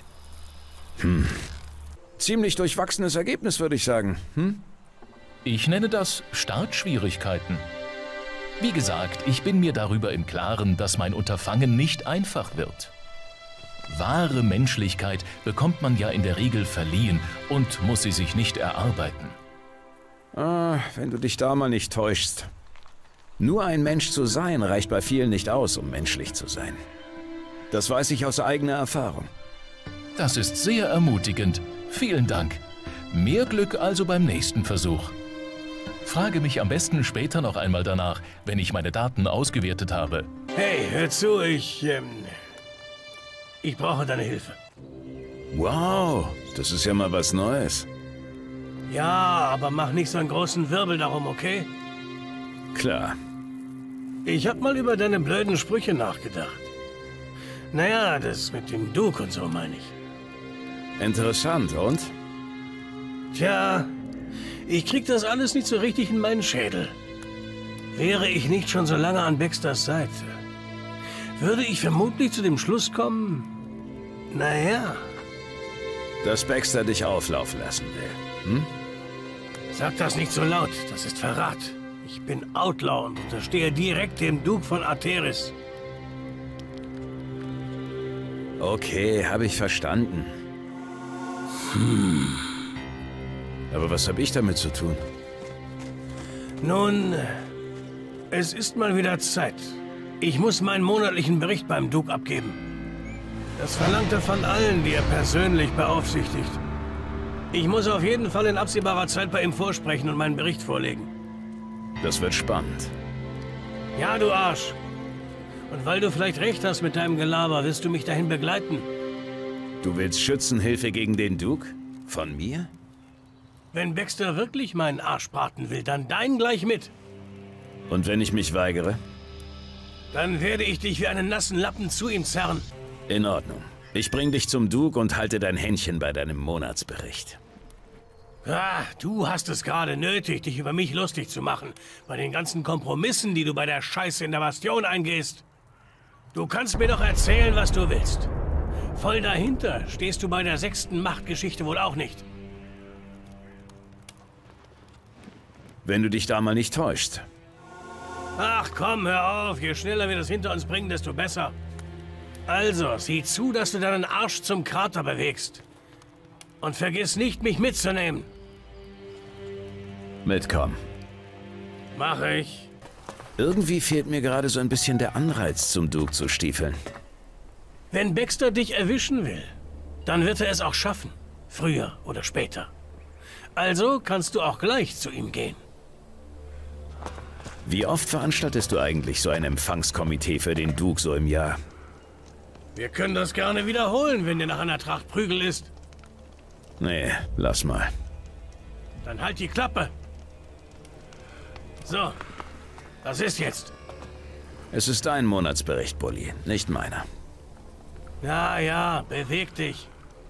Ziemlich durchwachsenes Ergebnis, würde ich sagen. Ich nenne das Startschwierigkeiten. Wie gesagt, ich bin mir darüber im Klaren, dass mein Unterfangen nicht einfach wird. Wahre Menschlichkeit bekommt man ja in der Regel verliehen und muss sie sich nicht erarbeiten. Wenn du dich da mal nicht täuschst. Nur ein Mensch zu sein, reicht bei vielen nicht aus, um menschlich zu sein. Das weiß ich aus eigener Erfahrung. Das ist sehr ermutigend. Vielen Dank. Mehr Glück also beim nächsten Versuch. Frage mich am besten später noch einmal danach, wenn ich meine Daten ausgewertet habe. Hey, hör zu, ich brauche deine Hilfe. Wow, das ist ja mal was Neues. Ja, aber mach nicht so einen großen Wirbel darum, okay? Klar. Ich hab mal über deine blöden Sprüche nachgedacht. Naja, das mit dem Duke und so meine ich. Interessant, und? Tja, ich krieg das alles nicht so richtig in meinen Schädel. Wäre ich nicht schon so lange an Baxters Seite, würde ich vermutlich zu dem Schluss kommen, naja. Dass Baxter dich auflaufen lassen will, Sag das nicht so laut, das ist Verrat. Ich bin Outlaw und unterstehe direkt dem Duke von Arteris. Okay, habe ich verstanden. Aber was habe ich damit zu tun? Nun, es ist mal wieder Zeit. Ich muss meinen monatlichen Bericht beim Duke abgeben. Das verlangt er von allen, die er persönlich beaufsichtigt. Ich muss auf jeden Fall in absehbarer Zeit bei ihm vorsprechen und meinen Bericht vorlegen. Das wird spannend. Ja, du Arsch. Und weil du vielleicht recht hast mit deinem Gelaber, wirst du mich dahin begleiten. Du willst Schützenhilfe gegen den Duke? Von mir? Wenn Baxter wirklich meinen Arsch braten will, dann deinen gleich mit. Und wenn ich mich weigere? Dann werde ich dich wie einen nassen Lappen zu ihm zerren. In Ordnung. Ich bring dich zum Duke und halte dein Händchen bei deinem Monatsbericht. Ah, du hast es gerade nötig, dich über mich lustig zu machen. Bei den ganzen Kompromissen, die du bei der Scheiße in der Bastion eingehst. Du kannst mir doch erzählen, was du willst. Voll dahinter stehst du bei der 6. Machtgeschichte wohl auch nicht. Wenn du dich da mal nicht täuschst. Ach komm, hör auf. Je schneller wir das hinter uns bringen, desto besser. Also, sieh zu, dass du deinen Arsch zum Krater bewegst. Und vergiss nicht, mich mitzunehmen. Mitkommen. Mach ich. Irgendwie fehlt mir gerade so ein bisschen der Anreiz, zum Duke zu stiefeln. Wenn Baxter dich erwischen will, dann wird er es auch schaffen. Früher oder später. Also kannst du auch gleich zu ihm gehen. Wie oft veranstaltest du eigentlich so ein Empfangskomitee für den Duke so im Jahr? Wir können das gerne wiederholen, wenn dir nach einer Tracht Prügel ist. Nee, lass mal. Dann halt die Klappe. So, das ist jetzt. Es ist dein Monatsbericht, Bully, nicht meiner. Ja, ja, beweg dich.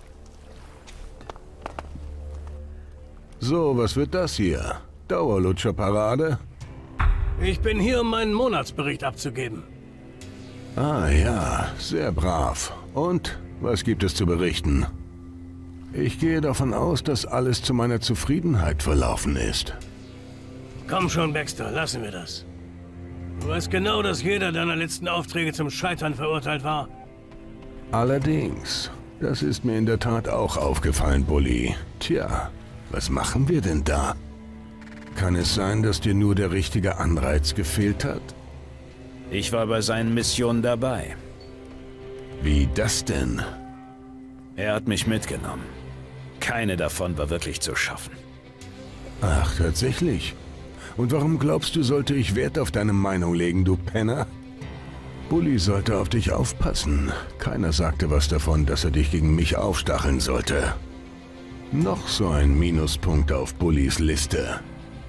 So, was wird das hier? Dauerlutscherparade? Ich bin hier, um meinen Monatsbericht abzugeben. Ah ja, sehr brav. Und, was gibt es zu berichten? Ich gehe davon aus, dass alles zu meiner Zufriedenheit verlaufen ist. Komm schon, Baxter, lassen wir das. Du weißt genau, dass jeder deiner letzten Aufträge zum Scheitern verurteilt war. Allerdings, das ist mir in der Tat auch aufgefallen, Bully. Tja, was machen wir denn da? Kann es sein, dass dir nur der richtige Anreiz gefehlt hat? Ich war bei seinen Missionen dabei. Wie das denn? Er hat mich mitgenommen. Keine davon war wirklich zu schaffen. Ach, tatsächlich? Und warum glaubst du, sollte ich Wert auf deine Meinung legen, du Penner? Bully sollte auf dich aufpassen. Keiner sagte was davon, dass er dich gegen mich aufstacheln sollte. Noch so ein Minuspunkt auf Bullys Liste.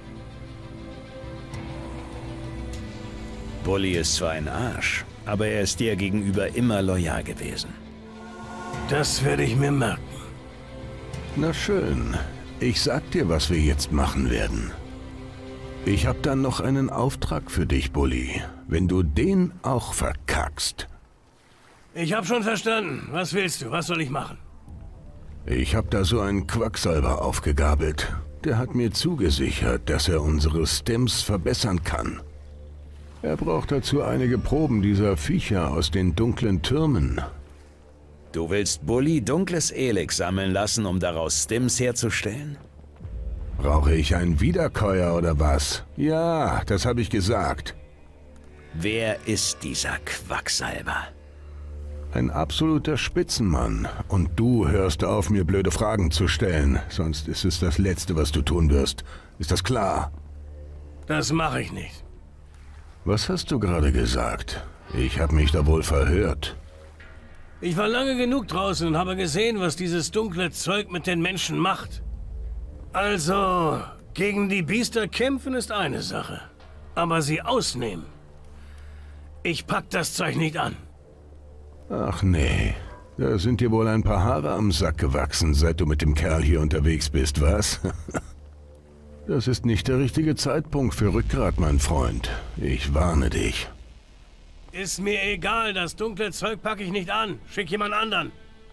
Bully ist zwar ein Arsch, aber er ist dir gegenüber immer loyal gewesen. Das werde ich mir merken. Na schön. Ich sag dir, was wir jetzt machen werden. Ich hab dann noch einen Auftrag für dich, Bully. Wenn du den auch verkackst. Ich hab schon verstanden. Was willst du? Was soll ich machen? Ich hab da so einen Quacksalber aufgegabelt. Der hat mir zugesichert, dass er unsere Stims verbessern kann. Er braucht dazu einige Proben dieser Viecher aus den dunklen Türmen. Du willst Bully dunkles Elix sammeln lassen, um daraus Stims herzustellen? Brauche ich einen Wiederkäuer oder was? Ja, das habe ich gesagt. Wer ist dieser Quacksalber? Ein absoluter Spitzenmann. Und du hörst auf, mir blöde Fragen zu stellen. Sonst ist es das Letzte, was du tun wirst. Ist das klar? Das mache ich nicht. Was hast du gerade gesagt? Ich habe mich da wohl verhört. Ich war lange genug draußen und habe gesehen, was dieses dunkle Zeug mit den Menschen macht. Also, gegen die Biester kämpfen ist eine Sache. Aber sie ausnehmen. Ich pack das Zeug nicht an. Ach nee, da sind dir wohl ein paar Haare am Sack gewachsen, seit du mit dem Kerl hier unterwegs bist, was? Das ist nicht der richtige Zeitpunkt für Rückgrat, mein Freund. Ich warne dich. Ist mir egal, das dunkle Zeug packe ich nicht an. Schick jemand anderen.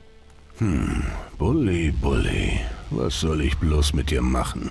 Bully, Bully. Was soll ich bloß mit dir machen?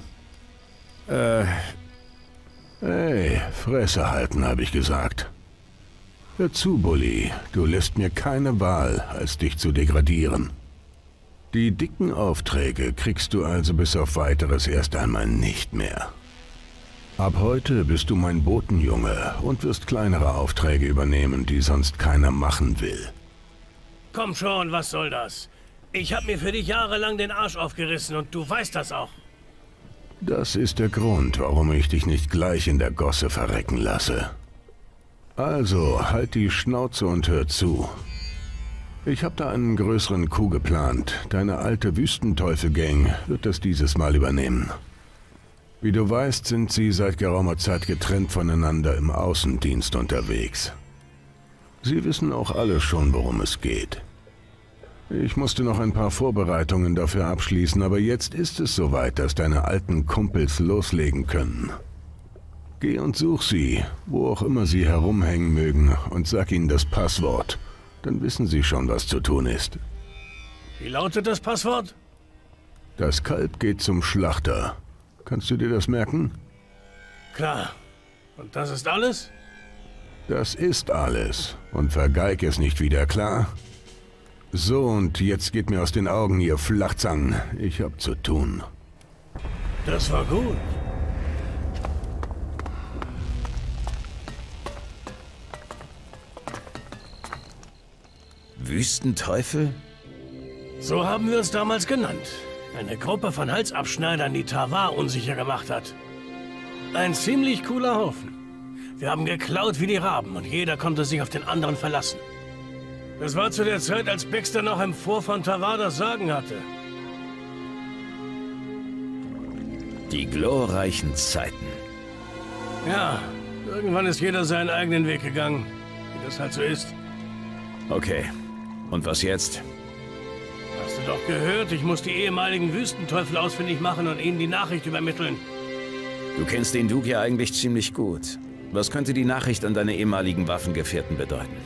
Hey, Fresse halten, habe ich gesagt. Hör zu, Bully. Du lässt mir keine Wahl, als dich zu degradieren. Die dicken Aufträge kriegst du also bis auf Weiteres erst einmal nicht mehr. Ab heute bist du mein Botenjunge und wirst kleinere Aufträge übernehmen, die sonst keiner machen will. Komm schon, was soll das? Ich habe mir für dich jahrelang den Arsch aufgerissen und du weißt das auch. Das ist der Grund, warum ich dich nicht gleich in der Gosse verrecken lasse. Also, halt die Schnauze und hör zu. Ich habe da einen größeren Coup geplant. Deine alte Wüstenteufel-Gang wird das dieses Mal übernehmen. Wie du weißt, sind sie seit geraumer Zeit getrennt voneinander im Außendienst unterwegs. Sie wissen auch alle schon, worum es geht. Ich musste noch ein paar Vorbereitungen dafür abschließen, aber jetzt ist es soweit, dass deine alten Kumpels loslegen können. Geh und such sie, wo auch immer sie herumhängen mögen, und sag ihnen das Passwort. Dann wissen sie schon, was zu tun ist. Wie lautet das Passwort? Das Kalb geht zum Schlachter. Kannst du dir das merken? Klar. Und das ist alles? Das ist alles. Und vergeig es nicht wieder, klar? So, und jetzt geht mir aus den Augen, ihr Flachzangen. Ich hab zu tun. Das war gut. Wüstenteufel? So haben wir es damals genannt. Eine Gruppe von Halsabschneidern, die Tavar unsicher gemacht hat. Ein ziemlich cooler Haufen. Wir haben geklaut wie die Raben und jeder konnte sich auf den anderen verlassen. Das war zu der Zeit, als Baxter noch im Fort von Tavar das Sagen hatte. Die glorreichen Zeiten. Ja, Irgendwann ist jeder seinen eigenen Weg gegangen, wie das halt so ist. Okay. Und was jetzt? Hast du doch gehört, ich muss die ehemaligen Wüstenteufel ausfindig machen und ihnen die Nachricht übermitteln. Du kennst den Duke ja eigentlich ziemlich gut. Was könnte die Nachricht an deine ehemaligen Waffengefährten bedeuten?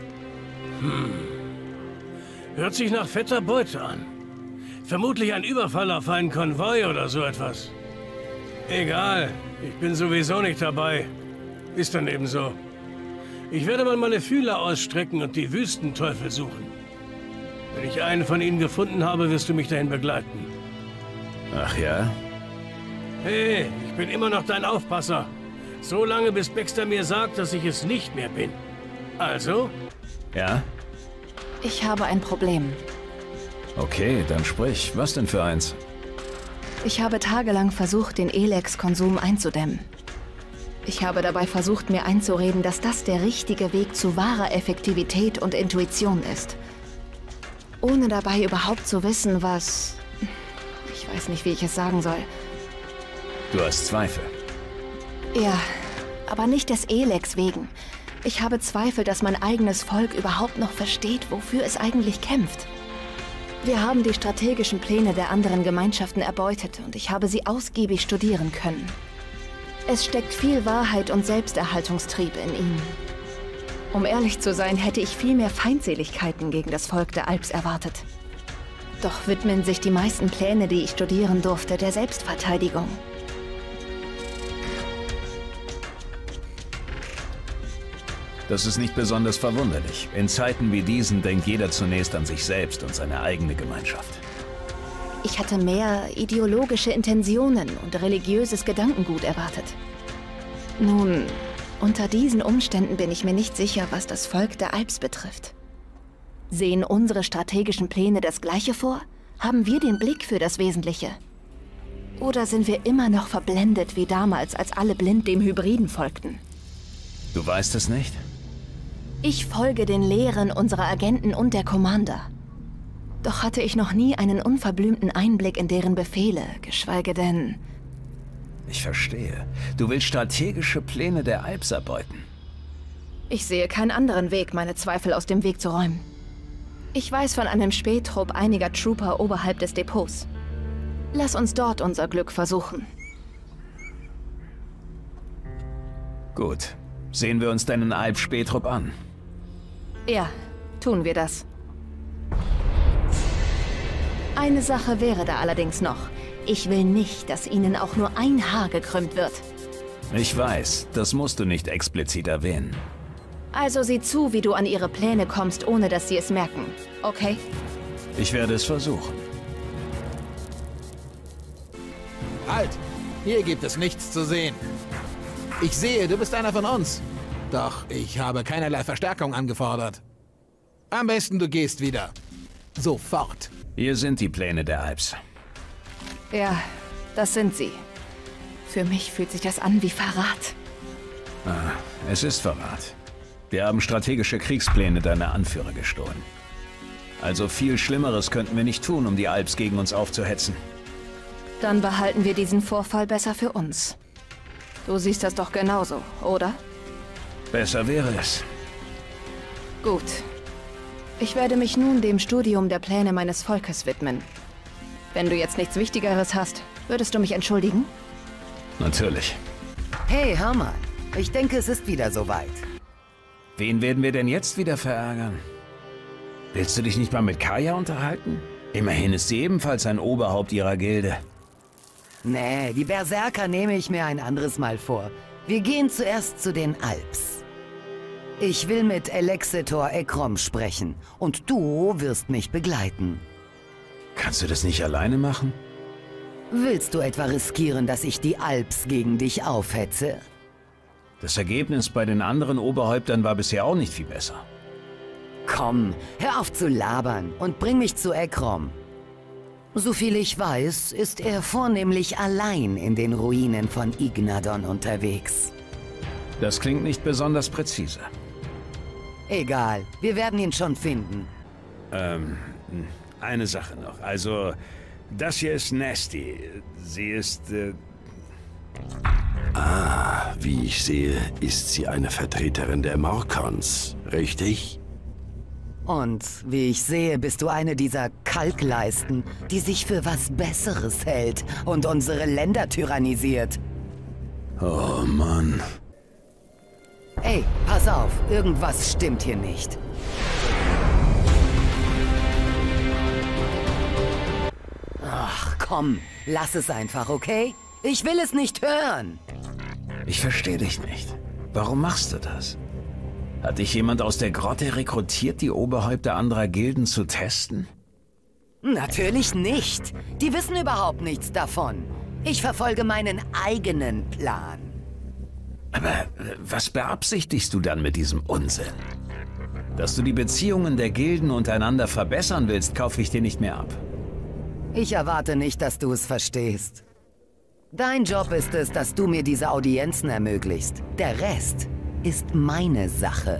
Hört sich nach fetter Beute an. Vermutlich ein Überfall auf einen Konvoi oder so etwas. Egal, ich bin sowieso nicht dabei. Ist dann eben so. Ich werde mal meine Fühler ausstrecken und die Wüstenteufel suchen. Wenn ich einen von ihnen gefunden habe, wirst du mich dahin begleiten. Ach ja? Hey, ich bin immer noch dein Aufpasser. So lange, bis Baxter mir sagt, dass ich es nicht mehr bin. Also? Ja? Ich habe ein Problem. Okay, dann sprich. Was denn für eins? Ich habe tagelang versucht, den Elex-Konsum einzudämmen. Ich habe dabei versucht, mir einzureden, dass das der richtige Weg zu wahrer Effektivität und Intuition ist. Ohne dabei überhaupt zu wissen, was... Ich weiß nicht, wie ich es sagen soll. Du hast Zweifel. Ja, aber nicht des Elex wegen. Ich habe Zweifel, dass mein eigenes Volk überhaupt noch versteht, wofür es eigentlich kämpft. Wir haben die strategischen Pläne der anderen Gemeinschaften erbeutet und ich habe sie ausgiebig studieren können. Es steckt viel Wahrheit und Selbsterhaltungstrieb in ihnen. Um ehrlich zu sein, hätte ich viel mehr Feindseligkeiten gegen das Volk der Alps erwartet. Doch widmen sich die meisten Pläne, die ich studieren durfte, der Selbstverteidigung. Das ist nicht besonders verwunderlich. In Zeiten wie diesen denkt jeder zunächst an sich selbst und seine eigene Gemeinschaft. Ich hatte mehr ideologische Intentionen und religiöses Gedankengut erwartet. Nun, unter diesen Umständen bin ich mir nicht sicher, was das Volk der Alps betrifft. Sehen unsere strategischen Pläne das Gleiche vor? Haben wir den Blick für das Wesentliche? Oder sind wir immer noch verblendet wie damals, als alle blind dem Hybriden folgten? Du weißt es nicht? Ich folge den Lehren unserer Agenten und der Commander. Doch hatte ich noch nie einen unverblümten Einblick in deren Befehle, geschweige denn... Ich verstehe. Du willst strategische Pläne der Alps erbeuten. Ich sehe keinen anderen Weg, meine Zweifel aus dem Weg zu räumen. Ich weiß von einem Spähtrupp einiger Trooper oberhalb des Depots. Lass uns dort unser Glück versuchen. Gut. Sehen wir uns deinen Alp-Spähtrupp an. Ja, tun wir das. Eine Sache wäre da allerdings noch. Ich will nicht, dass Ihnen auch nur ein Haar gekrümmt wird. Ich weiß, das musst du nicht explizit erwähnen. Also sieh zu, wie du an Ihre Pläne kommst, ohne dass Sie es merken. Okay? Ich werde es versuchen. Halt! Hier gibt es nichts zu sehen. Ich sehe, du bist einer von uns. Doch ich habe keinerlei Verstärkung angefordert. Am besten du gehst wieder. Sofort. Hier sind die Pläne der Alps. Ja, das sind sie. Für mich fühlt sich das an wie Verrat. Ah, es ist Verrat. Wir haben strategische Kriegspläne deiner Anführer gestohlen. Also viel Schlimmeres könnten wir nicht tun, um die Alps gegen uns aufzuhetzen. Dann behalten wir diesen Vorfall besser für uns. Du siehst das doch genauso, oder? Besser wäre es. Gut. Ich werde mich nun dem Studium der Pläne meines Volkes widmen. Wenn du jetzt nichts Wichtigeres hast, würdest du mich entschuldigen? Natürlich. Hey, hör mal. Ich denke, es ist wieder soweit. Wen werden wir denn jetzt wieder verärgern? Willst du dich nicht mal mit Kaya unterhalten? Immerhin ist sie ebenfalls ein Oberhaupt ihrer Gilde. Nee, die Berserker nehme ich mir ein anderes Mal vor. Wir gehen zuerst zu den Alps. Ich will mit Alexetor Ekrom sprechen und du wirst mich begleiten. Kannst du das nicht alleine machen? Willst du etwa riskieren, dass ich die Alps gegen dich aufhetze? Das Ergebnis bei den anderen Oberhäuptern war bisher auch nicht viel besser. Komm, hör auf zu labern und bring mich zu Ekrom. Soviel ich weiß, ist er vornehmlich allein in den Ruinen von Ignadon unterwegs. Das klingt nicht besonders präzise. Egal, wir werden ihn schon finden. Eine Sache noch. Also, das hier ist Nasty. Sie ist, Ah, wie ich sehe, ist sie eine Vertreterin der Morkons, richtig? Und wie ich sehe, bist du eine dieser Kalkleisten, die sich für was Besseres hält und unsere Länder tyrannisiert. Oh Mann. Ey, pass auf, irgendwas stimmt hier nicht. Ach komm, lass es einfach, okay? Ich will es nicht hören. Ich verstehe dich nicht. Warum machst du das? Hat dich jemand aus der Grotte rekrutiert, die Oberhäupter anderer Gilden zu testen? Natürlich nicht. Die wissen überhaupt nichts davon. Ich verfolge meinen eigenen Plan. Aber was beabsichtigst du dann mit diesem Unsinn? Dass du die Beziehungen der Gilden untereinander verbessern willst, kaufe ich dir nicht mehr ab. Ich erwarte nicht, dass du es verstehst. Dein Job ist es, dass du mir diese Audienzen ermöglichst. Der Rest ist meine Sache.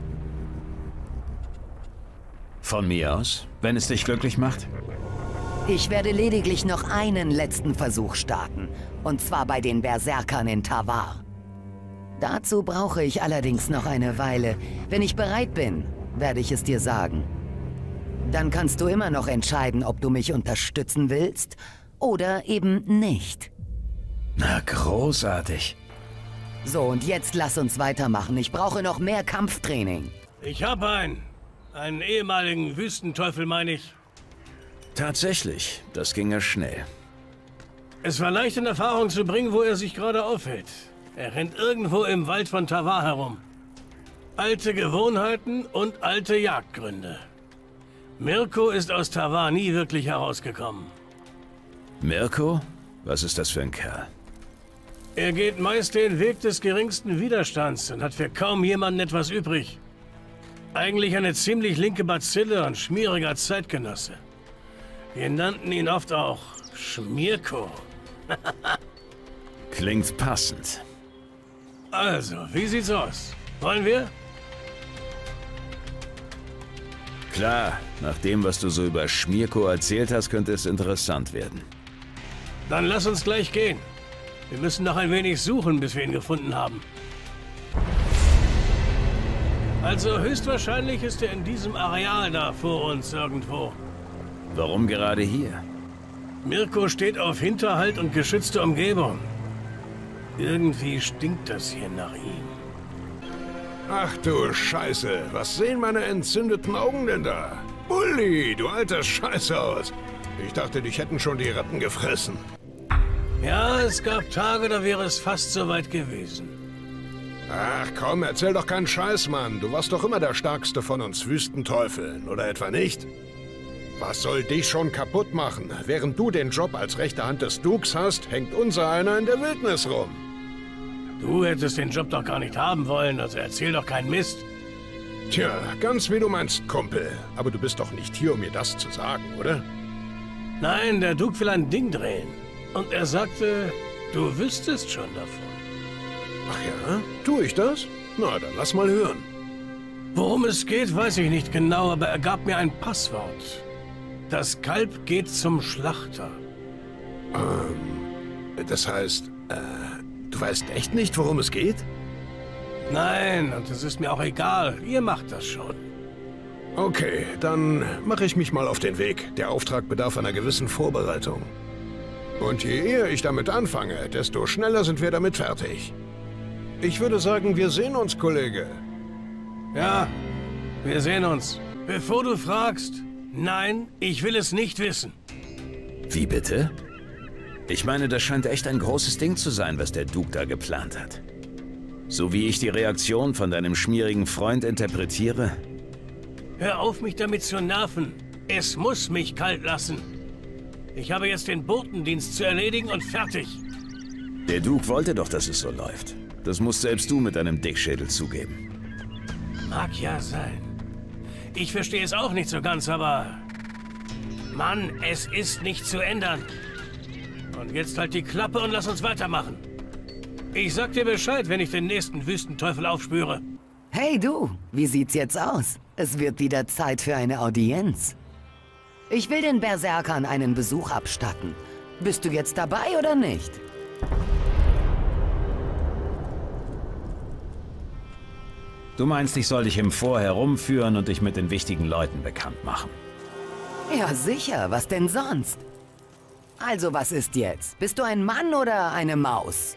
Von mir aus, wenn es dich glücklich macht? Ich werde lediglich noch einen letzten Versuch starten. Und zwar bei den Berserkern in Tavar. Dazu brauche ich allerdings noch eine Weile. Wenn ich bereit bin, werde ich es dir sagen. Dann kannst du immer noch entscheiden, ob du mich unterstützen willst oder eben nicht. Na, großartig. So, und jetzt lass uns weitermachen. Ich brauche noch mehr Kampftraining. Ich habe einen ehemaligen Wüstenteufel, meine ich. Tatsächlich, das ging ja schnell. Es war leicht in Erfahrung zu bringen, wo er sich gerade aufhält. Er rennt irgendwo im Wald von Tavar herum. Alte Gewohnheiten und alte Jagdgründe. Mirko ist aus Tavar nie wirklich herausgekommen. Mirko? Was ist das für ein Kerl? Er geht meist den Weg des geringsten Widerstands und hat für kaum jemanden etwas übrig. Eigentlich eine ziemlich linke Bazille und schmieriger Zeitgenosse. Wir nannten ihn oft auch Schmierko. Klingt passend. Also, wie sieht's aus? Wollen wir? Klar, nach dem, was du so über Schmierko erzählt hast, könnte es interessant werden. Dann lass uns gleich gehen. Wir müssen noch ein wenig suchen, bis wir ihn gefunden haben. Also höchstwahrscheinlich ist er in diesem Areal da vor uns irgendwo. Warum gerade hier? Mirko steht auf Hinterhalt und geschützte Umgebung. Irgendwie stinkt das hier nach ihm. Ach du Scheiße, was sehen meine entzündeten Augen denn da? Bulli, du alter Scheißhaus. Ich dachte, dich hätten schon die Ratten gefressen. Ja, es gab Tage, da wäre es fast so weit gewesen. Ach komm, erzähl doch keinen Scheiß, Mann. Du warst doch immer der Stärkste von uns Wüstenteufeln, oder etwa nicht? Was soll dich schon kaputt machen? Während du den Job als rechte Hand des Dukes hast, hängt unser einer in der Wildnis rum. Du hättest den Job doch gar nicht haben wollen, also erzähl doch keinen Mist. Tja, ganz wie du meinst, Kumpel. Aber du bist doch nicht hier, um mir das zu sagen, oder? Nein, der Duke will ein Ding drehen. Und er sagte, du wüsstest schon davon. Ach ja? Tue ich das? Na, dann lass mal hören. Worum es geht, weiß ich nicht genau, aber er gab mir ein Passwort. Das Kalb geht zum Schlachter. Das heißt, du weißt echt nicht, worum es geht? Nein, und es ist mir auch egal. Ihr macht das schon. Okay, dann mache ich mich mal auf den Weg. Der Auftrag bedarf einer gewissen Vorbereitung. Und je eher ich damit anfange, desto schneller sind wir damit fertig. Ich würde sagen, wir sehen uns, Kollege. Ja, wir sehen uns. Bevor du fragst, nein, ich will es nicht wissen. Wie bitte? Ich meine, das scheint echt ein großes Ding zu sein, was der Duke da geplant hat. So wie ich die Reaktion von deinem schmierigen Freund interpretiere. Hör auf, mich damit zu nerven. Es muss mich kalt lassen. Ich habe jetzt den Botendienst zu erledigen und fertig. Der Duke wollte doch, dass es so läuft. Das musst selbst du mit deinem Dickschädel zugeben. Mag ja sein. Ich verstehe es auch nicht so ganz, aber... Mann, es ist nicht zu ändern. Und jetzt halt die Klappe und lass uns weitermachen. Ich sag dir Bescheid, wenn ich den nächsten Wüstenteufel aufspüre. Hey du, wie sieht's jetzt aus? Es wird wieder Zeit für eine Audienz. Ich will den Berserkern einen Besuch abstatten. Bist du jetzt dabei oder nicht? Du meinst, ich soll dich im Vor herumführen und dich mit den wichtigen Leuten bekannt machen? Ja, sicher. Was denn sonst? Also, was ist jetzt? Bist du ein Mann oder eine Maus?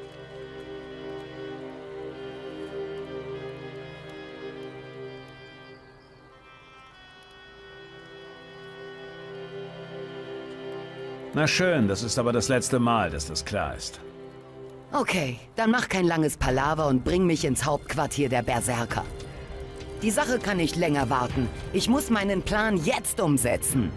Na schön, das ist aber das letzte Mal, dass das klar ist. Okay, dann mach kein langes Palaver und bring mich ins Hauptquartier der Berserker. Die Sache kann nicht länger warten. Ich muss meinen Plan jetzt umsetzen.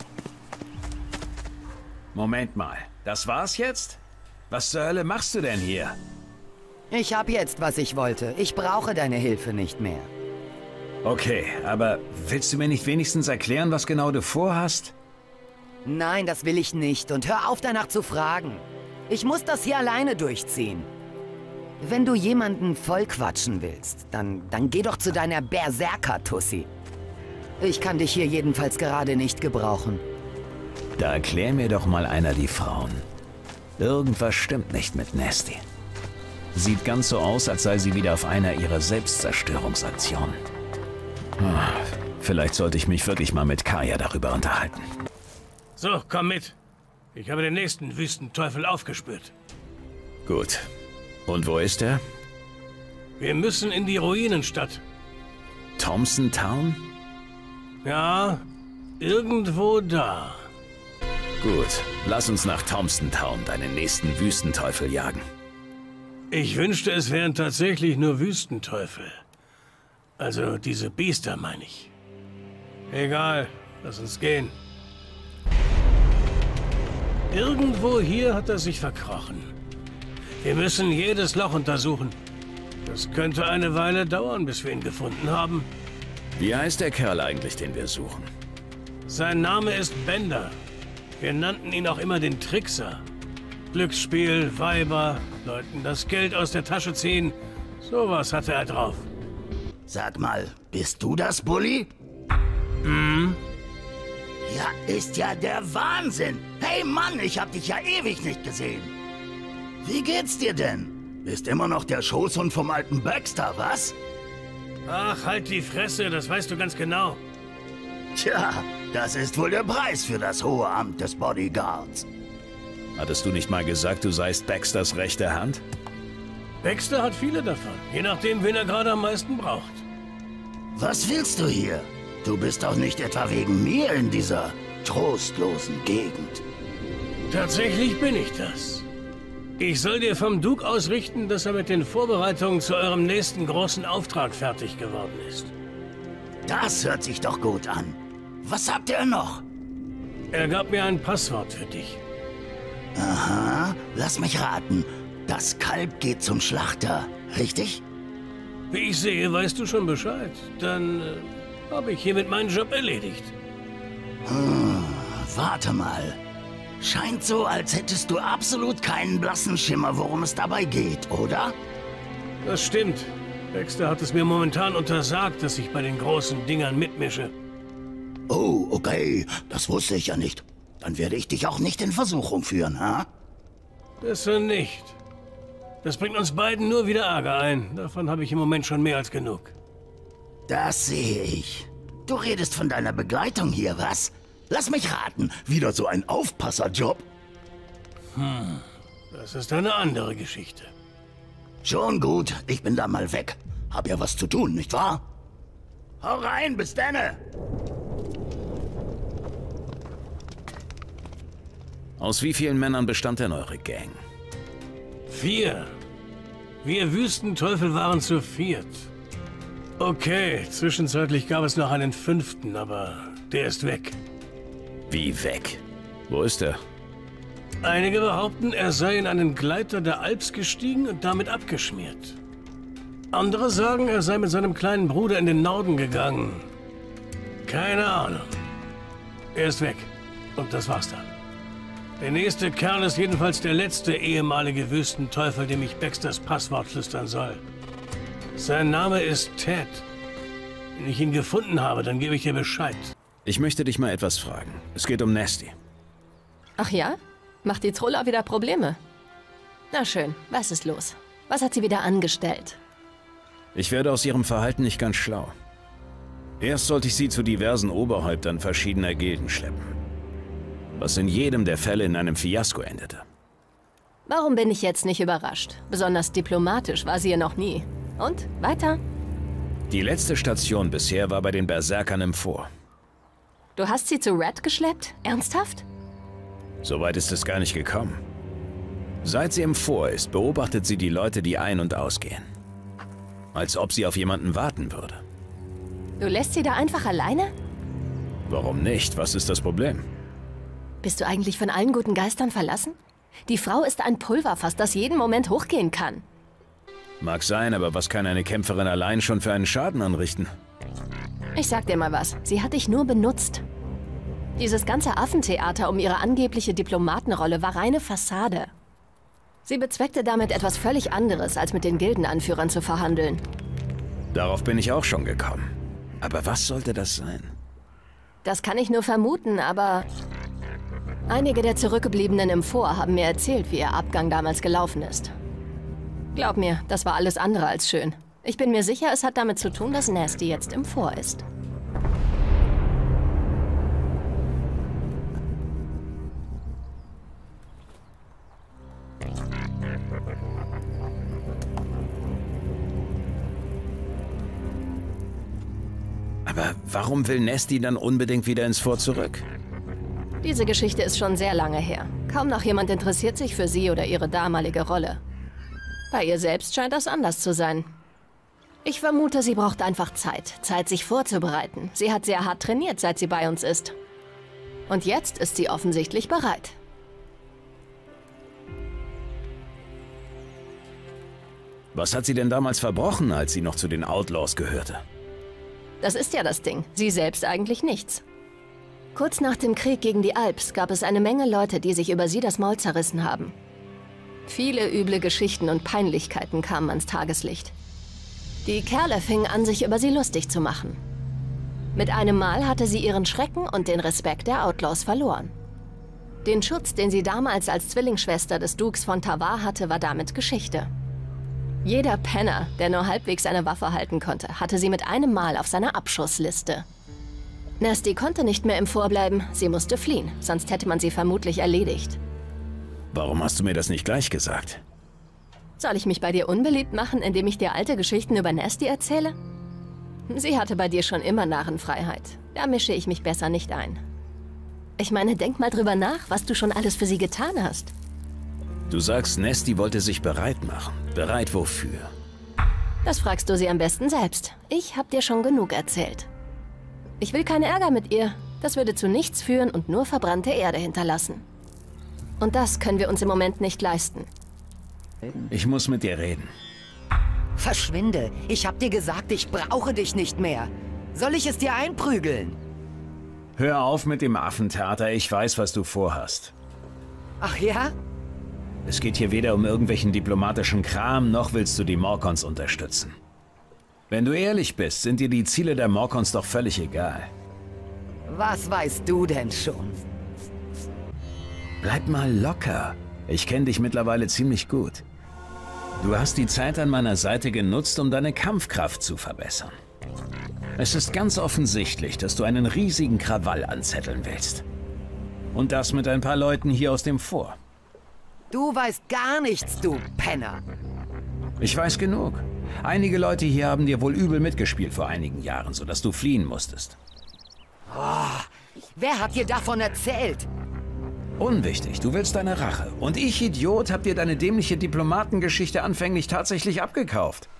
Moment mal, das war's jetzt? Was zur Hölle machst du denn hier? Ich hab jetzt, was ich wollte. Ich brauche deine Hilfe nicht mehr. Okay, aber willst du mir nicht wenigstens erklären, was genau du vorhast? Nein, das will ich nicht. Und hör auf, danach zu fragen. Ich muss das hier alleine durchziehen. Wenn du jemanden vollquatschen willst, dann geh doch zu deiner Berserker-Tussi. Ich kann dich hier jedenfalls gerade nicht gebrauchen. Da erklär mir doch mal einer die Frauen. Irgendwas stimmt nicht mit Nasty. Sieht ganz so aus, als sei sie wieder auf einer ihrer Selbstzerstörungsaktionen. Vielleicht sollte ich mich wirklich mal mit Kaya darüber unterhalten. So, komm mit. Ich habe den nächsten Wüstenteufel aufgespürt. Gut. Und wo ist er? Wir müssen in die Ruinenstadt. Thompson Town? Ja, irgendwo da. Gut, lass uns nach Thompson Town deinen nächsten Wüstenteufel jagen. Ich wünschte, es wären tatsächlich nur Wüstenteufel. Also diese Biester, meine ich. Egal, lass uns gehen. Irgendwo hier hat er sich verkrochen. Wir müssen jedes Loch untersuchen. Das könnte eine Weile dauern, bis wir ihn gefunden haben. Wie heißt der Kerl eigentlich, den wir suchen? Sein Name ist Bender. Wir nannten ihn auch immer den Trickser. Glücksspiel, Weiber, Leuten das Geld aus der Tasche ziehen. Sowas hatte er drauf. Sag mal, bist du das, Bully? Hm? Ja, ist ja der Wahnsinn. Hey Mann, ich hab dich ja ewig nicht gesehen. Wie geht's dir denn? Bist immer noch der Schoßhund vom alten Baxter, was? Ach, halt die Fresse, das weißt du ganz genau. Tja, das ist wohl der Preis für das hohe Amt des Bodyguards. Hattest du nicht mal gesagt, du seist Baxters rechte Hand? Baxter hat viele davon, je nachdem, wen er gerade am meisten braucht. Was willst du hier? Du bist doch nicht etwa wegen mir in dieser trostlosen Gegend. Tatsächlich bin ich das. Ich soll dir vom Duke ausrichten, dass er mit den Vorbereitungen zu eurem nächsten großen Auftrag fertig geworden ist. Das hört sich doch gut an. Was habt ihr noch? Er gab mir ein Passwort für dich. Aha, lass mich raten. Das Kalb geht zum Schlachter, richtig? Wie ich sehe, weißt du schon Bescheid. Dann habe ich hiermit meinen Job erledigt. Warte mal. Scheint so, als hättest du absolut keinen blassen Schimmer, worum es dabei geht, oder? Das stimmt. Baxter hat es mir momentan untersagt, dass ich bei den großen Dingern mitmische. Oh, okay. Das wusste ich ja nicht. Dann werde ich dich auch nicht in Versuchung führen, ha? Besser nicht. Das bringt uns beiden nur wieder Ärger ein. Davon habe ich im Moment schon mehr als genug. Das sehe ich. Du redest von deiner Begleitung hier, was? Lass mich raten, wieder so ein Aufpasserjob? Das ist eine andere Geschichte. Schon gut, ich bin da mal weg. Hab ja was zu tun, nicht wahr? Hau rein, bis denne! Aus wie vielen Männern bestand denn eure Gang? 4. Wir Wüstenteufel waren zu 4. Okay, zwischenzeitlich gab es noch einen 5., aber der ist weg. Wie weg? Wo ist er? Einige behaupten, er sei in einen Gleiter der Alps gestiegen und damit abgeschmiert. Andere sagen, er sei mit seinem kleinen Bruder in den Norden gegangen. Keine Ahnung. Er ist weg. Und das war's dann. Der nächste Kerl ist jedenfalls der letzte ehemalige Wüstenteufel, dem ich Baxters Passwort flüstern soll. Sein Name ist Ted. Wenn ich ihn gefunden habe, dann gebe ich dir Bescheid. Ich möchte dich mal etwas fragen. Es geht um Nasty. Ach ja? Macht die Troller wieder Probleme? Na schön, was ist los? Was hat sie wieder angestellt? Ich werde aus ihrem Verhalten nicht ganz schlau. Erst sollte ich sie zu diversen Oberhäuptern verschiedener Gilden schleppen. Was in jedem der Fälle in einem Fiasko endete. Warum bin ich jetzt nicht überrascht? Besonders diplomatisch war sie ja noch nie. Und? Weiter? Die letzte Station bisher war bei den Berserkern im Fort. Du hast sie zu Red geschleppt? Ernsthaft? Soweit ist es gar nicht gekommen. Seit sie im Fort ist, beobachtet sie die Leute, die ein- und ausgehen. Als ob sie auf jemanden warten würde. Du lässt sie da einfach alleine? Warum nicht? Was ist das Problem? Bist du eigentlich von allen guten Geistern verlassen? Die Frau ist ein Pulverfass, das jeden Moment hochgehen kann. Mag sein, aber was kann eine Kämpferin allein schon für einen Schaden anrichten? Ich sag dir mal was, sie hat dich nur benutzt. Dieses ganze Affentheater um ihre angebliche Diplomatenrolle war reine Fassade. Sie bezweckte damit etwas völlig anderes, als mit den Gildenanführern zu verhandeln. Darauf bin ich auch schon gekommen. Aber was sollte das sein? Das kann ich nur vermuten, aber... Einige der Zurückgebliebenen im Fort haben mir erzählt, wie ihr Abgang damals gelaufen ist. Glaub mir, das war alles andere als schön. Ich bin mir sicher, es hat damit zu tun, dass Nasty jetzt im Fort ist. Aber warum will Nasty dann unbedingt wieder ins Fort zurück? Diese Geschichte ist schon sehr lange her. Kaum noch jemand interessiert sich für sie oder ihre damalige Rolle. Bei ihr selbst scheint das anders zu sein. Ich vermute, sie braucht einfach Zeit. Zeit, sich vorzubereiten. Sie hat sehr hart trainiert, seit sie bei uns ist. Und jetzt ist sie offensichtlich bereit. Was hat sie denn damals verbrochen, als sie noch zu den Outlaws gehörte? Das ist ja das Ding. Sie selbst eigentlich nichts. Kurz nach dem Krieg gegen die Alps gab es eine Menge Leute, die sich über sie das Maul zerrissen haben. Viele üble Geschichten und Peinlichkeiten kamen ans Tageslicht. Die Kerle fingen an, sich über sie lustig zu machen. Mit einem Mal hatte sie ihren Schrecken und den Respekt der Outlaws verloren. Den Schutz, den sie damals als Zwillingsschwester des Dukes von Tavar hatte, war damit Geschichte. Jeder Penner, der nur halbwegs eine Waffe halten konnte, hatte sie mit einem Mal auf seiner Abschussliste. Nasty konnte nicht mehr im Fort bleiben, sie musste fliehen, sonst hätte man sie vermutlich erledigt. Warum hast du mir das nicht gleich gesagt? Soll ich mich bei dir unbeliebt machen, indem ich dir alte Geschichten über Nasty erzähle? Sie hatte bei dir schon immer Narrenfreiheit. Da mische ich mich besser nicht ein. Ich meine, denk mal drüber nach, was du schon alles für sie getan hast. Du sagst, Nasty wollte sich bereit machen. Bereit wofür? Das fragst du sie am besten selbst. Ich hab dir schon genug erzählt. Ich will keinen Ärger mit ihr. Das würde zu nichts führen und nur verbrannte Erde hinterlassen. Und das können wir uns im Moment nicht leisten. Ich muss mit dir reden. Verschwinde. Ich hab dir gesagt, ich brauche dich nicht mehr. Soll ich es dir einprügeln? Hör auf mit dem Affentheater. Ich weiß, was du vorhast. Ach ja? Es geht hier weder um irgendwelchen diplomatischen Kram, noch willst du die Morcons unterstützen. Wenn du ehrlich bist, sind dir die Ziele der Morcons doch völlig egal. Was weißt du denn schon? Bleib mal locker. Ich kenne dich mittlerweile ziemlich gut. Du hast die Zeit an meiner Seite genutzt, um deine Kampfkraft zu verbessern. Es ist ganz offensichtlich, dass du einen riesigen Krawall anzetteln willst. Und das mit ein paar Leuten hier aus dem Fort. Du weißt gar nichts, du Penner. Ich weiß genug. Einige Leute hier haben dir wohl übel mitgespielt vor einigen Jahren, sodass du fliehen musstest. Oh, wer hat dir davon erzählt? Unwichtig, du willst deine Rache. Und ich, Idiot, hab dir deine dämliche Diplomatengeschichte anfänglich tatsächlich abgekauft.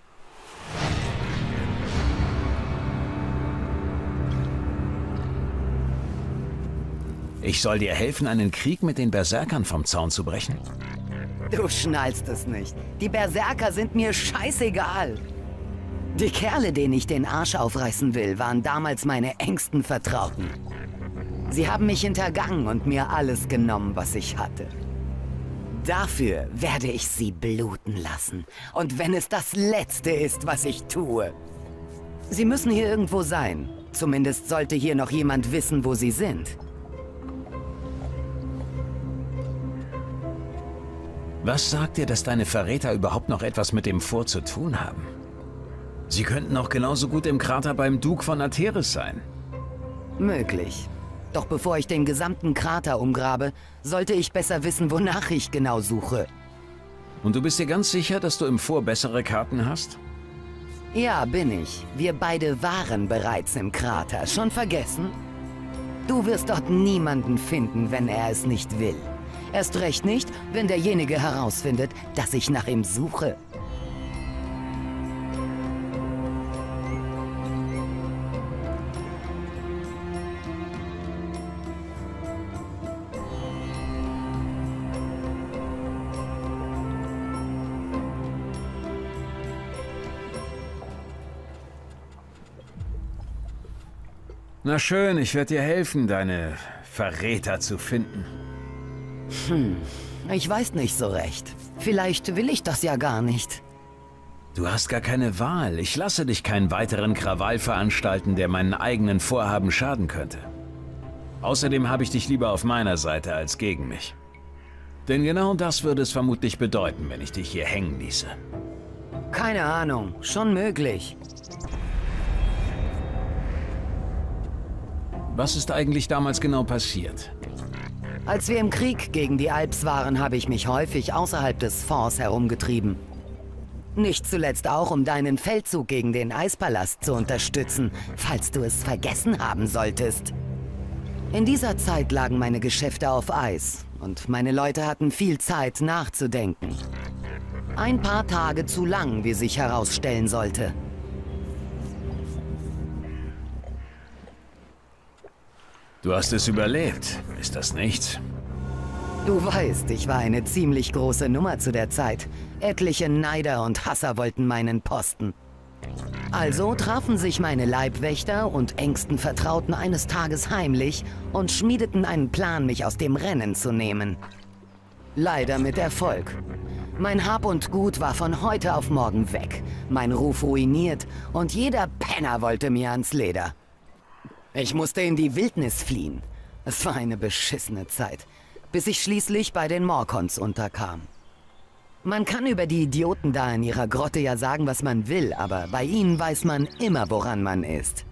Ich soll dir helfen, einen Krieg mit den Berserkern vom Zaun zu brechen? Du schnallst es nicht. Die Berserker sind mir scheißegal. Die Kerle, denen ich den Arsch aufreißen will, waren damals meine engsten Vertrauten. Sie haben mich hintergangen und mir alles genommen, was ich hatte. Dafür werde ich sie bluten lassen. Und wenn es das Letzte ist, was ich tue. Sie müssen hier irgendwo sein. Zumindest sollte hier noch jemand wissen, wo sie sind. Was sagt dir, dass deine Verräter überhaupt noch etwas mit dem Fort zu tun haben? Sie könnten auch genauso gut im Krater beim Duke von Ateris sein. Möglich. Doch bevor ich den gesamten Krater umgrabe, sollte ich besser wissen, wonach ich genau suche. Und du bist dir ganz sicher, dass du im Vor bessere Karten hast? Ja, bin ich. Wir beide waren bereits im Krater. Schon vergessen? Du wirst dort niemanden finden, wenn er es nicht will. Erst recht nicht, wenn derjenige herausfindet, dass ich nach ihm suche. Na schön, ich werde dir helfen, deine Verräter zu finden. Ich weiß nicht so recht. Vielleicht will ich das ja gar nicht. Du hast gar keine Wahl. Ich lasse dich keinen weiteren Krawall veranstalten, der meinen eigenen Vorhaben schaden könnte. Außerdem habe ich dich lieber auf meiner Seite als gegen mich. Denn genau das würde es vermutlich bedeuten, wenn ich dich hier hängen ließe. Keine Ahnung, schon möglich. Was ist eigentlich damals genau passiert? Als wir im Krieg gegen die Alps waren, habe ich mich häufig außerhalb des Forts herumgetrieben. Nicht zuletzt auch, um deinen Feldzug gegen den Eispalast zu unterstützen, falls du es vergessen haben solltest. In dieser Zeit lagen meine Geschäfte auf Eis und meine Leute hatten viel Zeit nachzudenken. Ein paar Tage zu lang, wie sich herausstellen sollte. Du hast es überlebt, ist das nichts? Du weißt, ich war eine ziemlich große Nummer zu der Zeit. Etliche Neider und Hasser wollten meinen Posten. Also trafen sich meine Leibwächter und engsten Vertrauten eines Tages heimlich und schmiedeten einen Plan, mich aus dem Rennen zu nehmen. Leider mit Erfolg. Mein Hab und Gut war von heute auf morgen weg, mein Ruf ruiniert und jeder Penner wollte mir ans Leder. Ich musste in die Wildnis fliehen. Es war eine beschissene Zeit, bis ich schließlich bei den Morkons unterkam. Man kann über die Idioten da in ihrer Grotte ja sagen, was man will, aber bei ihnen weiß man immer, woran man ist.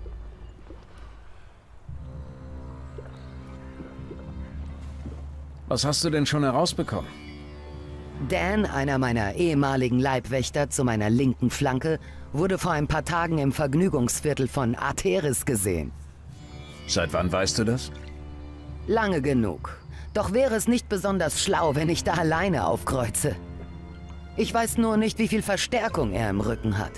Was hast du denn schon herausbekommen? Dan, einer meiner ehemaligen Leibwächter zu meiner linken Flanke, wurde vor ein paar Tagen im Vergnügungsviertel von Ateris gesehen. Seit wann weißt du das? Lange genug. Doch wäre es nicht besonders schlau, wenn ich da alleine aufkreuze. Ich weiß nur nicht, wie viel Verstärkung er im Rücken hat.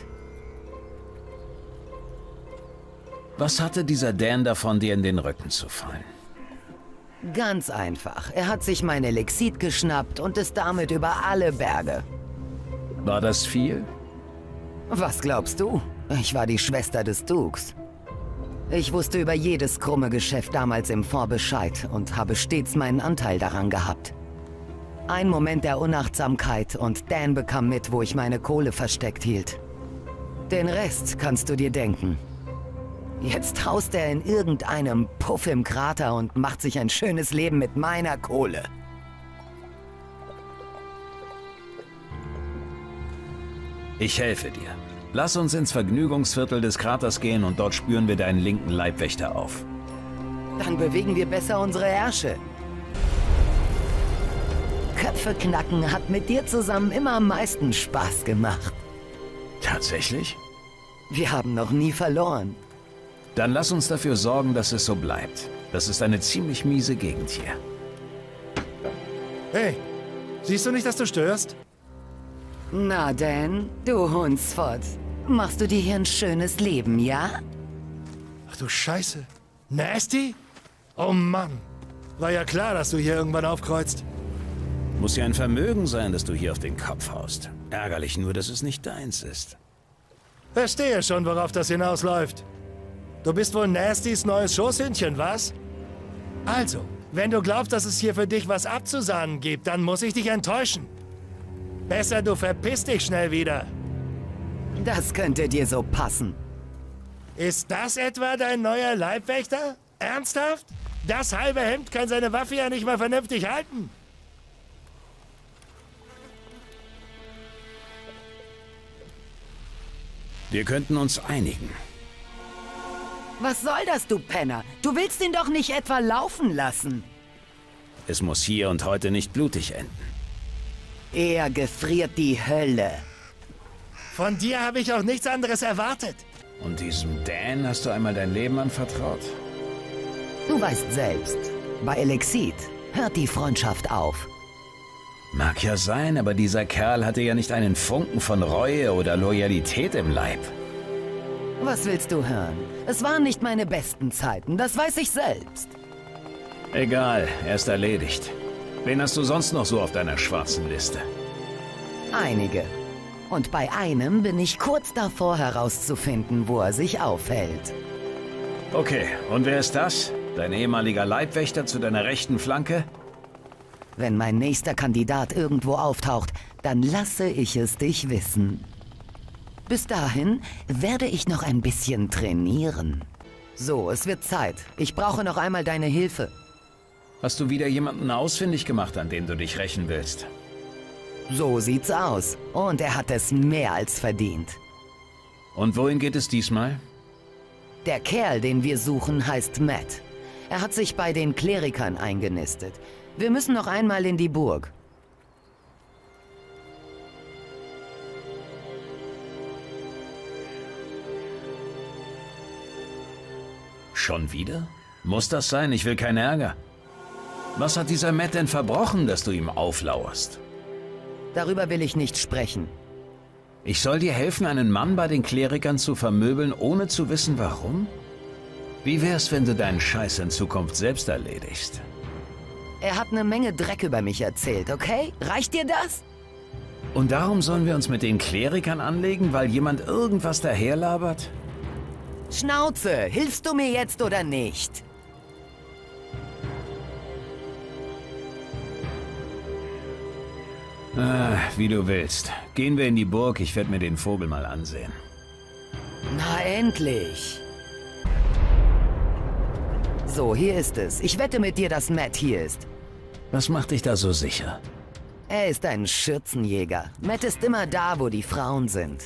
Was hatte dieser Dan davon, dir in den Rücken zu fallen? Ganz einfach. Er hat sich mein Elixit geschnappt und ist damit über alle Berge. War das viel? Was glaubst du? Ich war die Schwester des Dukes. Ich wusste über jedes krumme Geschäft damals im Fort Bescheid und habe stets meinen Anteil daran gehabt. Ein Moment der Unachtsamkeit und Dan bekam mit, wo ich meine Kohle versteckt hielt. Den Rest kannst du dir denken. Jetzt haust er in irgendeinem Puff im Krater und macht sich ein schönes Leben mit meiner Kohle. Ich helfe dir. Lass uns ins Vergnügungsviertel des Kraters gehen und dort spüren wir deinen linken Leibwächter auf. Dann bewegen wir besser unsere Ärsche. Köpfe knacken hat mit dir zusammen immer am meisten Spaß gemacht. Tatsächlich? Wir haben noch nie verloren. Dann lass uns dafür sorgen, dass es so bleibt. Das ist eine ziemlich miese Gegend hier. Hey, siehst du nicht, dass du störst? Na Dan, du Hundsfott. Machst du dir hier ein schönes Leben, ja? Ach du Scheiße. Nasty? Oh Mann. War ja klar, dass du hier irgendwann aufkreuzt. Muss ja ein Vermögen sein, dass du hier auf den Kopf haust. Ärgerlich nur, dass es nicht deins ist. Verstehe schon, worauf das hinausläuft. Du bist wohl Nastys neues Schoßhündchen, was? Also, wenn du glaubst, dass es hier für dich was abzusahnen gibt, dann muss ich dich enttäuschen. Besser, du verpisst dich schnell wieder. Das könnte dir so passen. Ist das etwa dein neuer Leibwächter? Ernsthaft? Das halbe Hemd kann seine Waffe ja nicht mal vernünftig halten. Wir könnten uns einigen. Was soll das, du Penner? Du willst ihn doch nicht etwa laufen lassen. Es muss hier und heute nicht blutig enden. Er gefriert die Hölle. Von dir habe ich auch nichts anderes erwartet. Und diesem Dan hast du einmal dein Leben anvertraut? Du weißt selbst, bei Elexit hört die Freundschaft auf. Mag ja sein, aber dieser Kerl hatte ja nicht einen Funken von Reue oder Loyalität im Leib. Was willst du hören? Es waren nicht meine besten Zeiten, das weiß ich selbst. Egal, er ist erledigt. Wen hast du sonst noch so auf deiner schwarzen Liste? Einige. Und bei einem bin ich kurz davor herauszufinden, wo er sich aufhält. Okay, und wer ist das? Dein ehemaliger Leibwächter zu deiner rechten Flanke? Wenn mein nächster Kandidat irgendwo auftaucht, dann lasse ich es dich wissen. Bis dahin werde ich noch ein bisschen trainieren. So, es wird Zeit. Ich brauche noch einmal deine Hilfe. Hast du wieder jemanden ausfindig gemacht, an den du dich rächen willst? So sieht's aus. Und er hat es mehr als verdient. Und wohin geht es diesmal? Der Kerl, den wir suchen, heißt Matt. Er hat sich bei den Klerikern eingenistet. Wir müssen noch einmal in die Burg. Schon wieder? Muss das sein? Ich will keinen Ärger. Was hat dieser Matt denn verbrochen, dass du ihm auflauerst? Darüber will ich nicht sprechen. Ich soll dir helfen, einen Mann bei den Klerikern zu vermöbeln, ohne zu wissen, warum? Wie wär's, wenn du deinen Scheiß in Zukunft selbst erledigst? Er hat eine Menge Dreck über mich erzählt, okay? Reicht dir das? Und darum sollen wir uns mit den Klerikern anlegen, weil jemand irgendwas daherlabert? Schnauze, hilfst du mir jetzt oder nicht? Wie du willst. Gehen wir in die Burg, ich werde mir den Vogel mal ansehen. Na endlich. So, hier ist es. Ich wette mit dir, dass Matt hier ist. Was macht dich da so sicher? Er ist ein Schürzenjäger. Matt ist immer da, wo die Frauen sind.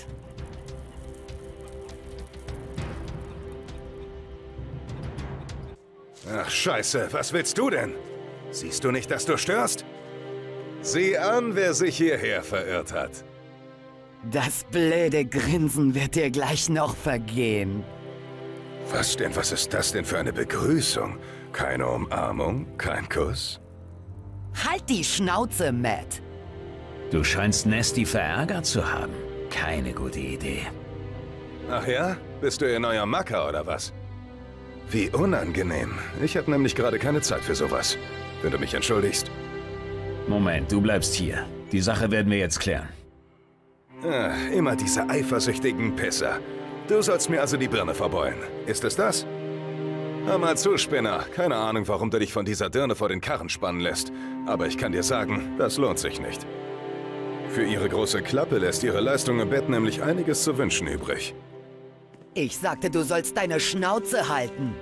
Ach, Scheiße, was willst du denn? Siehst du nicht, dass du störst? Sieh an, wer sich hierher verirrt hat. Das blöde Grinsen wird dir gleich noch vergehen. Was denn? Was ist das denn für eine Begrüßung? Keine Umarmung? Kein Kuss? Halt die Schnauze, Matt! Du scheinst Nesty verärgert zu haben. Keine gute Idee. Ach ja? Bist du ihr neuer Macker oder was? Wie unangenehm. Ich habe nämlich gerade keine Zeit für sowas. Wenn du mich entschuldigst. Moment, du bleibst hier. Die Sache werden wir jetzt klären. Immer diese eifersüchtigen Pisser. Du sollst mir also die Birne verbeulen. Ist es das? Hör mal zu, Spinner. Keine Ahnung, warum du dich von dieser Dirne vor den Karren spannen lässt. Aber ich kann dir sagen, das lohnt sich nicht. Für ihre große Klappe lässt ihre Leistung im Bett nämlich einiges zu wünschen übrig. Ich sagte, du sollst deine Schnauze halten.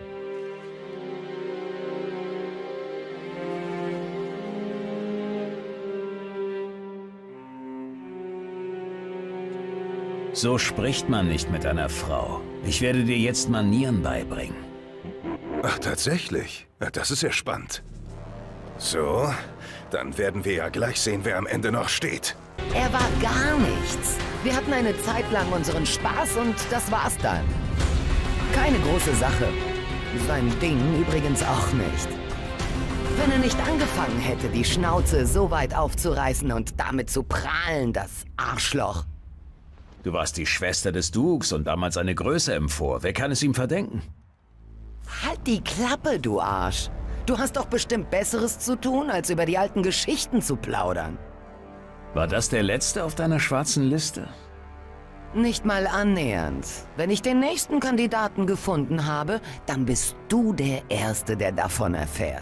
So spricht man nicht mit einer Frau. Ich werde dir jetzt Manieren beibringen. Ach, tatsächlich? Das ist ja spannend. So, dann werden wir ja gleich sehen, wer am Ende noch steht. Er war gar nichts. Wir hatten eine Zeit lang unseren Spaß und das war's dann. Keine große Sache. Sein Ding übrigens auch nicht. Wenn er nicht angefangen hätte, die Schnauze so weit aufzureißen und damit zu prahlen, das Arschloch. Du warst die Schwester des Dukes und damals eine Größe empfoh. Wer kann es ihm verdenken? Halt die Klappe, du Arsch. Du hast doch bestimmt Besseres zu tun, als über die alten Geschichten zu plaudern. War das der letzte auf deiner schwarzen Liste? Nicht mal annähernd. Wenn ich den nächsten Kandidaten gefunden habe, dann bist du der Erste, der davon erfährt.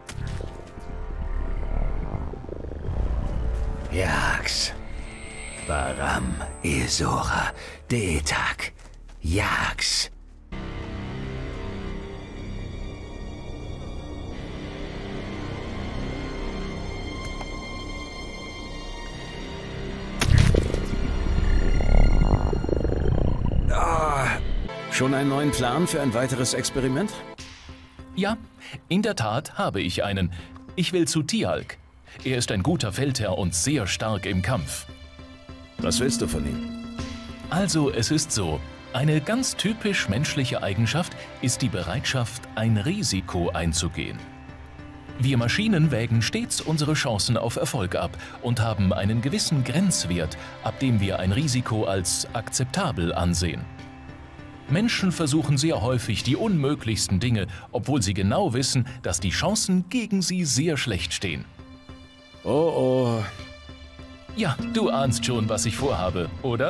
Jax. Baram Ezora Detak. Jax. Schon einen neuen Plan für ein weiteres Experiment? Ja, in der Tat habe ich einen. Ich will zu Tialk. Er ist ein guter Feldherr und sehr stark im Kampf. Was willst du von ihm? Also, es ist so. Eine ganz typisch menschliche Eigenschaft ist die Bereitschaft, ein Risiko einzugehen. Wir Maschinen wägen stets unsere Chancen auf Erfolg ab und haben einen gewissen Grenzwert, ab dem wir ein Risiko als akzeptabel ansehen. Menschen versuchen sehr häufig die unmöglichsten Dinge, obwohl sie genau wissen, dass die Chancen gegen sie sehr schlecht stehen. Oh oh. Ja, du ahnst schon, was ich vorhabe, oder?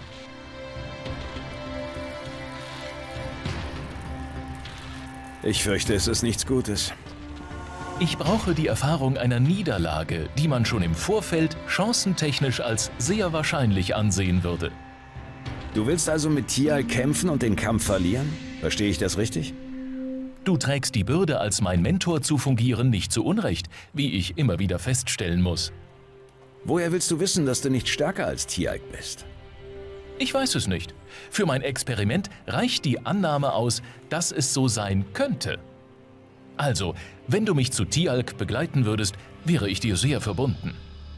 Ich fürchte, es ist nichts Gutes. Ich brauche die Erfahrung einer Niederlage, die man schon im Vorfeld chancentechnisch als sehr wahrscheinlich ansehen würde. Du willst also mit Tialk kämpfen und den Kampf verlieren? Verstehe ich das richtig? Du trägst die Bürde, als mein Mentor zu fungieren, nicht zu Unrecht, wie ich immer wieder feststellen muss. Woher willst du wissen, dass du nicht stärker als Tialk bist? Ich weiß es nicht. Für mein Experiment reicht die Annahme aus, dass es so sein könnte. Also, wenn du mich zu Tialk begleiten würdest, wäre ich dir sehr verbunden.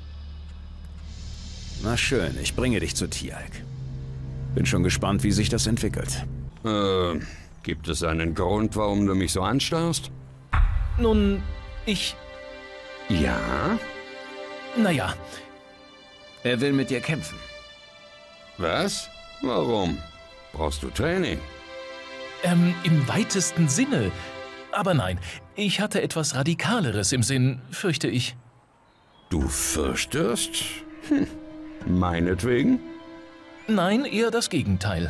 Na schön, ich bringe dich zu Tialk. Bin schon gespannt, wie sich das entwickelt. Gibt es einen Grund, warum du mich so anstarrst? Nun, ich... Ja? Naja. Er will mit dir kämpfen. Was? Warum? Brauchst du Training? Im weitesten Sinne. Aber nein, ich hatte etwas Radikaleres im Sinn, fürchte ich. Du fürchtest? Meinetwegen? Nein, eher das Gegenteil.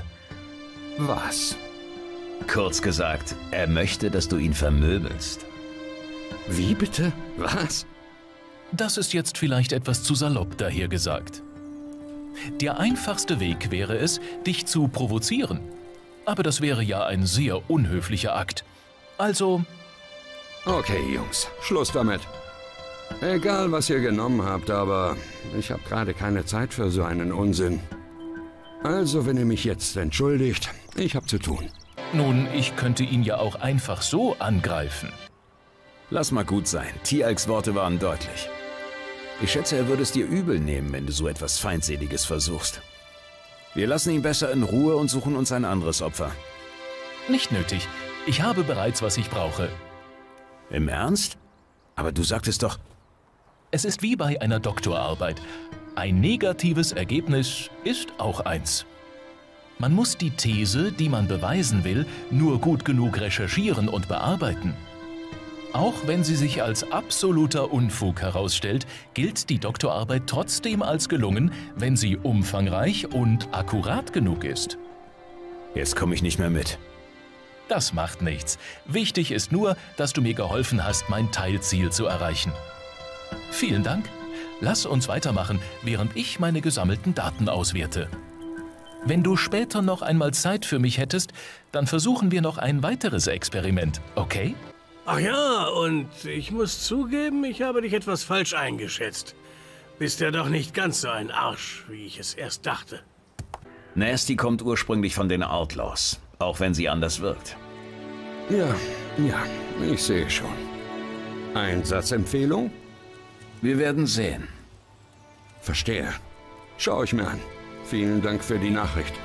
Was? Kurz gesagt, er möchte, dass du ihn vermöbelst. Wie bitte? Was? Das ist jetzt vielleicht etwas zu salopp dahergesagt. Der einfachste Weg wäre es, dich zu provozieren. Aber das wäre ja ein sehr unhöflicher Akt. Also... Okay, Jungs, Schluss damit. Egal, was ihr genommen habt, aber ich habe gerade keine Zeit für so einen Unsinn. Also, wenn ihr mich jetzt entschuldigt, ich habe zu tun. Nun, ich könnte ihn ja auch einfach so angreifen. Lass mal gut sein. Tialks Worte waren deutlich. Ich schätze, er würde es dir übel nehmen, wenn du so etwas Feindseliges versuchst. Wir lassen ihn besser in Ruhe und suchen uns ein anderes Opfer. Nicht nötig. Ich habe bereits, was ich brauche. Im Ernst? Aber du sagtest doch... Es ist wie bei einer Doktorarbeit. Ein negatives Ergebnis ist auch eins. Man muss die These, die man beweisen will, nur gut genug recherchieren und bearbeiten. Auch wenn sie sich als absoluter Unfug herausstellt, gilt die Doktorarbeit trotzdem als gelungen, wenn sie umfangreich und akkurat genug ist. Jetzt komme ich nicht mehr mit. Das macht nichts. Wichtig ist nur, dass du mir geholfen hast, mein Teilziel zu erreichen. Vielen Dank. Lass uns weitermachen, während ich meine gesammelten Daten auswerte. Wenn du später noch einmal Zeit für mich hättest, dann versuchen wir noch ein weiteres Experiment, okay? Ach ja, und ich muss zugeben, ich habe dich etwas falsch eingeschätzt. Bist ja doch nicht ganz so ein Arsch, wie ich es erst dachte. Nasty kommt ursprünglich von den Outlaws, auch wenn sie anders wirkt. Ja, ich sehe schon. Einsatzempfehlung? Wir werden sehen. Verstehe. Schau ich mir an. Vielen Dank für die Nachricht.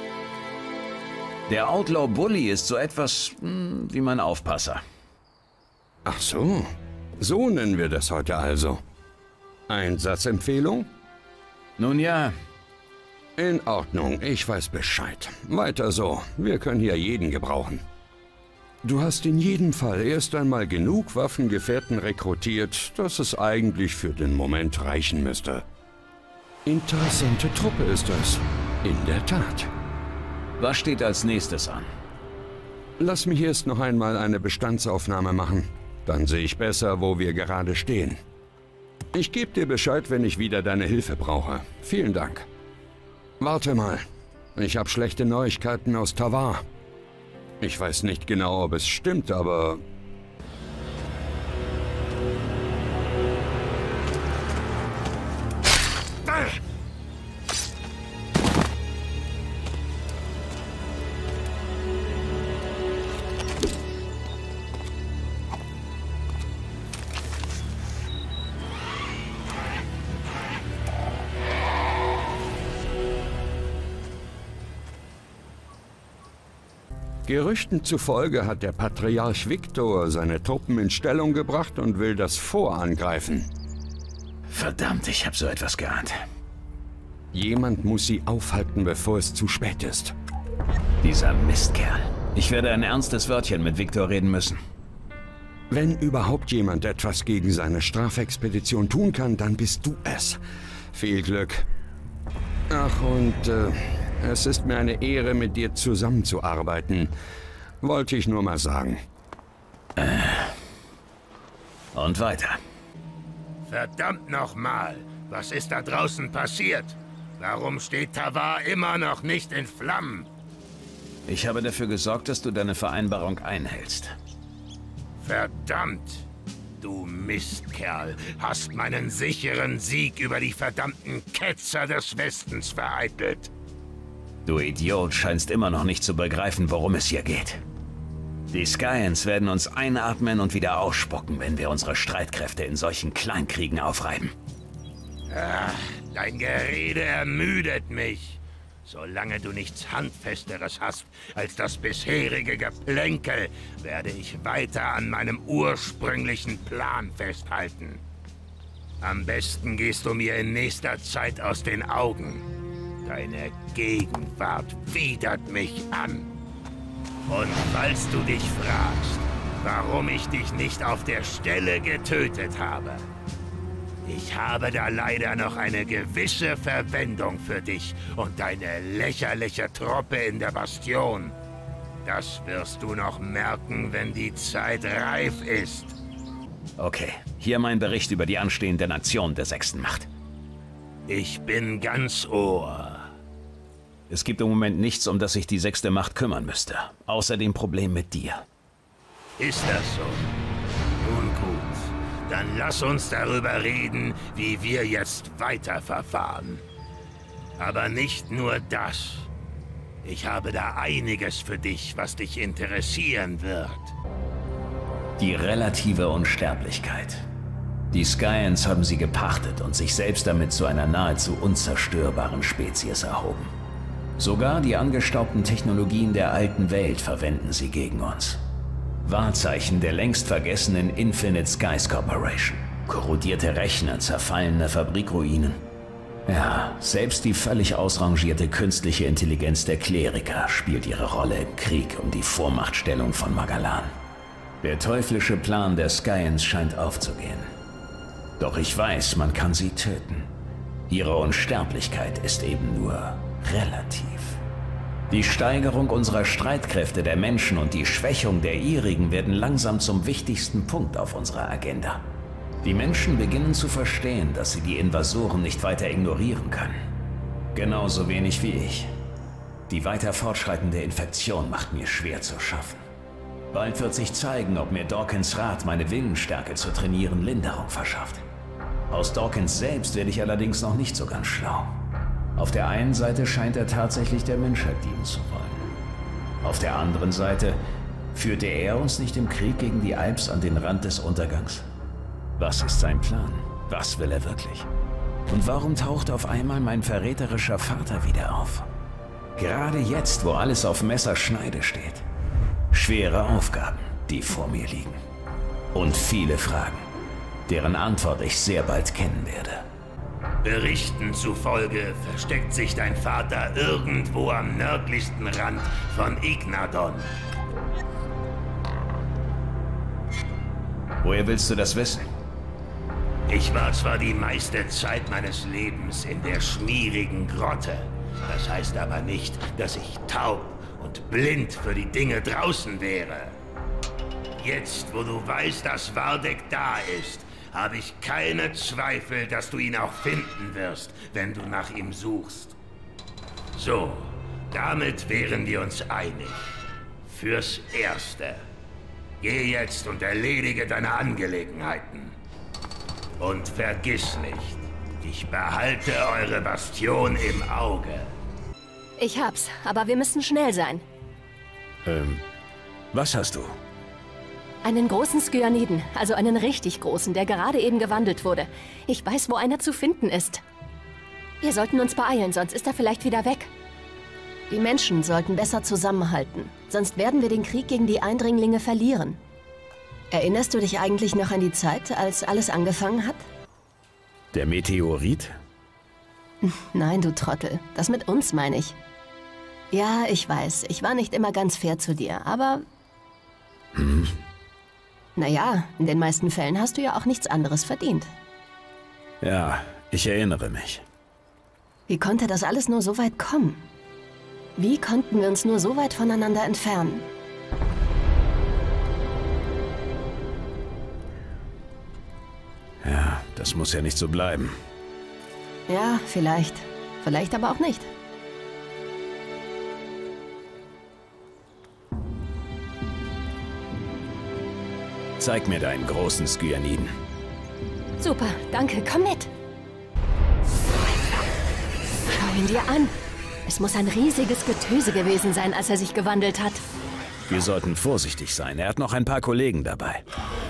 Der Outlaw Bully ist so etwas wie mein Aufpasser. Ach so, so nennen wir das heute also. Einsatzempfehlung? Nun ja. In Ordnung, ich weiß Bescheid. Weiter so, wir können hier jeden gebrauchen. Du hast in jedem Fall erst einmal genug Waffengefährten rekrutiert, dass es eigentlich für den Moment reichen müsste. Interessante Truppe ist das. In der Tat. Was steht als nächstes an? Lass mich erst noch einmal eine Bestandsaufnahme machen. Dann sehe ich besser, wo wir gerade stehen. Ich gebe dir Bescheid, wenn ich wieder deine Hilfe brauche. Vielen Dank. Warte mal. Ich habe schlechte Neuigkeiten aus Tavar. Ich weiß nicht genau, ob es stimmt, aber... Gerüchten zufolge hat der Patriarch Victor seine Truppen in Stellung gebracht und will das Fort angreifen. Verdammt, ich habe so etwas geahnt. Jemand muss sie aufhalten, bevor es zu spät ist. Dieser Mistkerl. Ich werde ein ernstes Wörtchen mit Victor reden müssen. Wenn überhaupt jemand etwas gegen seine Strafexpedition tun kann, dann bist du es. Viel Glück. Ach, und es ist mir eine Ehre, mit dir zusammenzuarbeiten. Wollte ich nur mal sagen. Und weiter. Verdammt nochmal! Was ist da draußen passiert? Warum steht Tavar immer noch nicht in Flammen? Ich habe dafür gesorgt, dass du deine Vereinbarung einhältst. Verdammt! Du Mistkerl, hast meinen sicheren Sieg über die verdammten Ketzer des Westens vereitelt. Du Idiot scheinst immer noch nicht zu begreifen, worum es hier geht. Die Skyans werden uns einatmen und wieder ausspucken, wenn wir unsere Streitkräfte in solchen Kleinkriegen aufreiben. Ach, dein Gerede ermüdet mich. Solange du nichts Handfesteres hast als das bisherige Geplänkel, werde ich weiter an meinem ursprünglichen Plan festhalten. Am besten gehst du mir in nächster Zeit aus den Augen. Deine Gegenwart widert mich an. Und falls du dich fragst, warum ich dich nicht auf der Stelle getötet habe, ich habe da leider noch eine gewisse Verwendung für dich und deine lächerliche Truppe in der Bastion. Das wirst du noch merken, wenn die Zeit reif ist. Okay, hier mein Bericht über die anstehenden Aktionen der 6. Macht. Ich bin ganz Ohr. Es gibt im Moment nichts, um das sich die 6. Macht kümmern müsste, außer dem Problem mit dir. Ist das so? Nun gut. Dann lass uns darüber reden, wie wir jetzt weiterverfahren. Aber nicht nur das. Ich habe da einiges für dich, was dich interessieren wird. Die relative Unsterblichkeit. Die Skyans haben sie gepachtet und sich selbst damit zu einer nahezu unzerstörbaren Spezies erhoben. Sogar die angestaubten Technologien der alten Welt verwenden sie gegen uns. Wahrzeichen der längst vergessenen Infinite Skies Corporation. Korrodierte Rechner, zerfallene Fabrikruinen. Ja, selbst die völlig ausrangierte künstliche Intelligenz der Kleriker spielt ihre Rolle im Krieg um die Vormachtstellung von Magalan. Der teuflische Plan der Skyans scheint aufzugehen. Doch ich weiß, man kann sie töten. Ihre Unsterblichkeit ist eben nur relativ. Die Steigerung unserer Streitkräfte der Menschen und die Schwächung der ihrigen werden langsam zum wichtigsten Punkt auf unserer Agenda. Die Menschen beginnen zu verstehen, dass sie die Invasoren nicht weiter ignorieren können. Genauso wenig wie ich. Die weiter fortschreitende Infektion macht mir schwer zu schaffen. Bald wird sich zeigen, ob mir Dawkins Rat, meine Willensstärke zu trainieren, Linderung verschafft. Aus Dawkins selbst werde ich allerdings noch nicht so ganz schlau. Auf der einen Seite scheint er tatsächlich der Menschheit dienen zu wollen. Auf der anderen Seite führte er uns nicht im Krieg gegen die Alps an den Rand des Untergangs. Was ist sein Plan? Was will er wirklich? Und warum taucht auf einmal mein verräterischer Vater wieder auf? Gerade jetzt, wo alles auf Messerschneide steht. Schwere Aufgaben, die vor mir liegen. Und viele Fragen, deren Antwort ich sehr bald kennen werde. Berichten zufolge versteckt sich dein Vater irgendwo am nördlichsten Rand von Ignadon. Woher willst du das wissen? Ich war zwar die meiste Zeit meines Lebens in der schmierigen Grotte. Das heißt aber nicht, dass ich taub und blind für die Dinge draußen wäre. Jetzt, wo du weißt, dass Vardek da ist, habe ich keine Zweifel, dass du ihn auch finden wirst, wenn du nach ihm suchst. So, damit wären wir uns einig. Fürs Erste. Geh jetzt und erledige deine Angelegenheiten. Und vergiss nicht, ich behalte eure Bastion im Auge. Ich hab's, aber wir müssen schnell sein. Was hast du? Einen großen Skyaniden, also einen richtig großen, der gerade eben gewandelt wurde. Ich weiß, wo einer zu finden ist. Wir sollten uns beeilen, sonst ist er vielleicht wieder weg. Die Menschen sollten besser zusammenhalten, sonst werden wir den Krieg gegen die Eindringlinge verlieren. Erinnerst du dich eigentlich noch an die Zeit, als alles angefangen hat? Der Meteorit? Nein, du Trottel. Das mit uns meine ich. Ja, ich weiß, ich war nicht immer ganz fair zu dir, aber... Naja, in den meisten Fällen hast du ja auch nichts anderes verdient. Ja, ich erinnere mich. Wie konnte das alles nur so weit kommen? Wie konnten wir uns nur so weit voneinander entfernen? Ja, das muss ja nicht so bleiben. Ja, vielleicht. Vielleicht aber auch nicht. Zeig mir deinen großen Skyaniden. Super, danke. Komm mit. Schau ihn dir an. Es muss ein riesiges Getöse gewesen sein, als er sich gewandelt hat. Wir sollten vorsichtig sein. Er hat noch ein paar Kollegen dabei.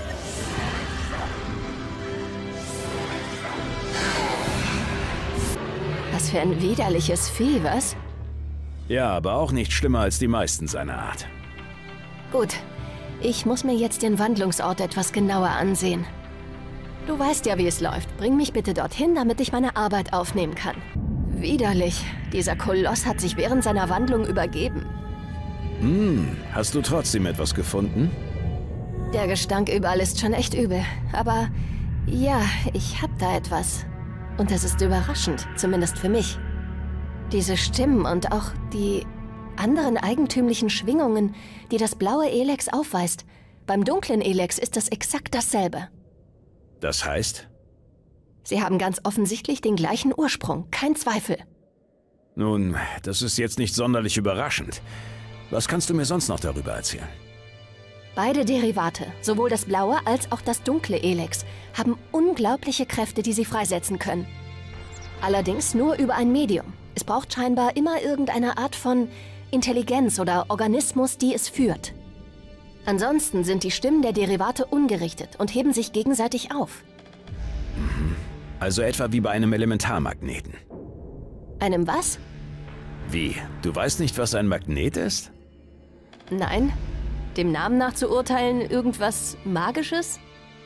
Was für ein widerliches Vieh, was? Ja, aber auch nicht schlimmer als die meisten seiner Art. Gut. Ich muss mir jetzt den Wandlungsort etwas genauer ansehen. Du weißt ja, wie es läuft. Bring mich bitte dorthin, damit ich meine Arbeit aufnehmen kann. Widerlich. Dieser Koloss hat sich während seiner Wandlung übergeben. Hast du trotzdem etwas gefunden? Der Gestank überall ist schon echt übel. Aber ja, ich hab da etwas. Und das ist überraschend, zumindest für mich. Diese Stimmen und auch die anderen eigentümlichen Schwingungen, die das blaue Elex aufweist. Beim dunklen Elex ist das exakt dasselbe. Das heißt? Sie haben ganz offensichtlich den gleichen Ursprung, kein Zweifel. Nun, das ist jetzt nicht sonderlich überraschend. Was kannst du mir sonst noch darüber erzählen? Beide Derivate, sowohl das blaue als auch das dunkle Elex, haben unglaubliche Kräfte, die sie freisetzen können. Allerdings nur über ein Medium. Es braucht scheinbar immer irgendeine Art von Intelligenz oder Organismus, die es führt. Ansonsten sind die Stimmen der Derivate ungerichtet und heben sich gegenseitig auf. Also etwa wie bei einem Elementarmagneten. Einem was? Wie? Du weißt nicht, was ein Magnet ist? Nein. Dem Namen nach zu urteilen, irgendwas Magisches?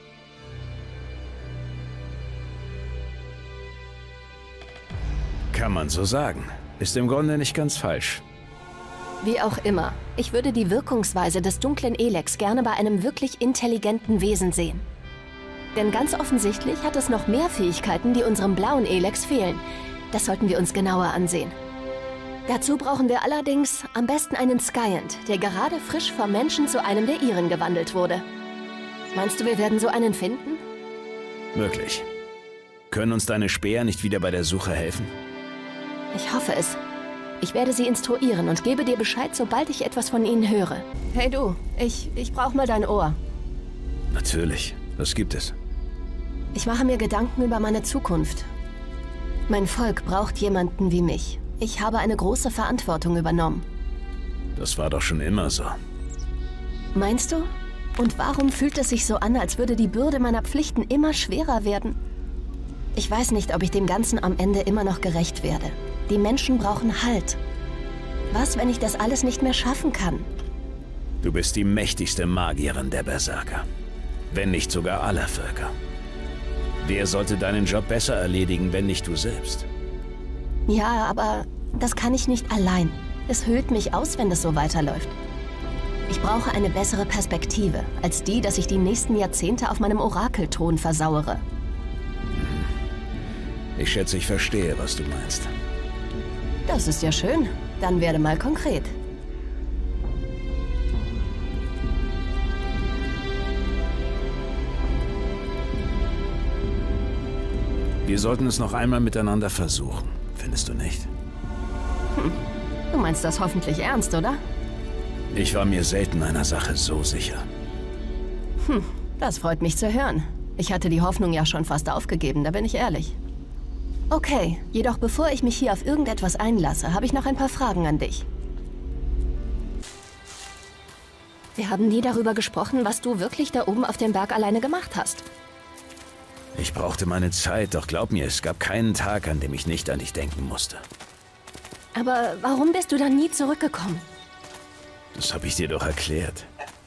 Kann man so sagen. Ist im Grunde nicht ganz falsch. Wie auch immer, ich würde die Wirkungsweise des dunklen Elex gerne bei einem wirklich intelligenten Wesen sehen. Denn ganz offensichtlich hat es noch mehr Fähigkeiten, die unserem blauen Elex fehlen. Das sollten wir uns genauer ansehen. Dazu brauchen wir allerdings am besten einen Skyant, der gerade frisch vom Menschen zu einem der ihren gewandelt wurde. Meinst du, wir werden so einen finden? Möglich. Können uns deine Späher nicht wieder bei der Suche helfen? Ich hoffe es. Ich werde sie instruieren und gebe dir Bescheid, sobald ich etwas von ihnen höre. Hey du, ich brauche mal dein Ohr. Natürlich. Was gibt es? Ich mache mir Gedanken über meine Zukunft. Mein Volk braucht jemanden wie mich. Ich habe eine große Verantwortung übernommen. Das war doch schon immer so. Meinst du? Und warum fühlt es sich so an, als würde die Bürde meiner Pflichten immer schwerer werden? Ich weiß nicht, ob ich dem Ganzen am Ende immer noch gerecht werde. Die Menschen brauchen Halt. Was, wenn ich das alles nicht mehr schaffen kann? Du bist die mächtigste Magierin der Berserker. Wenn nicht sogar aller Völker. Wer sollte deinen Job besser erledigen, wenn nicht du selbst? Ja, aber das kann ich nicht allein. Es höhlt mich aus, wenn es so weiterläuft. Ich brauche eine bessere Perspektive, als die, dass ich die nächsten Jahrzehnte auf meinem Orakelthron versauere. Ich schätze, ich verstehe, was du meinst. Das ist ja schön. Dann werde mal konkret. Wir sollten es noch einmal miteinander versuchen, findest du nicht? Du meinst das hoffentlich ernst, oder? Ich war mir selten einer Sache so sicher. Das freut mich zu hören. Ich hatte die Hoffnung ja schon fast aufgegeben, da bin ich ehrlich. Okay, jedoch bevor ich mich hier auf irgendetwas einlasse, habe ich noch ein paar Fragen an dich. Wir haben nie darüber gesprochen, was du wirklich da oben auf dem Berg alleine gemacht hast. Ich brauchte meine Zeit, doch glaub mir, es gab keinen Tag, an dem ich nicht an dich denken musste. Aber warum bist du dann nie zurückgekommen? Das habe ich dir doch erklärt.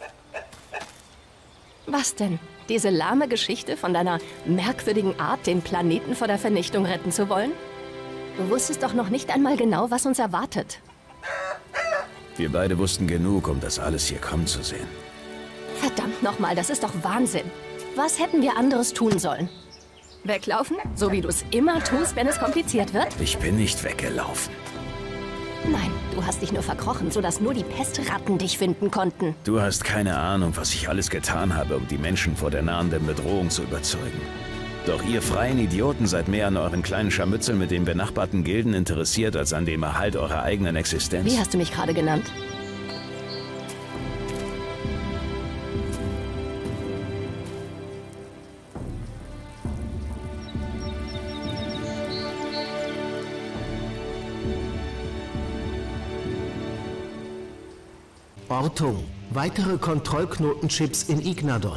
Was denn? Diese lahme Geschichte von deiner merkwürdigen Art, den Planeten vor der Vernichtung retten zu wollen? Du wusstest doch noch nicht einmal genau, was uns erwartet. Wir beide wussten genug, um das alles hier kommen zu sehen. Verdammt nochmal, das ist doch Wahnsinn. Was hätten wir anderes tun sollen? Weglaufen? So wie du es immer tust, wenn es kompliziert wird? Ich bin nicht weggelaufen. Nein, du hast dich nur verkrochen, sodass nur die Pestratten dich finden konnten. Du hast keine Ahnung, was ich alles getan habe, um die Menschen vor der nahenden Bedrohung zu überzeugen. Doch ihr freien Idioten seid mehr an euren kleinen Scharmützeln mit den benachbarten Gilden interessiert, als an dem Erhalt eurer eigenen Existenz. Wie hast du mich gerade genannt? Ortung. Weitere Kontrollknotenchips in Ignadon.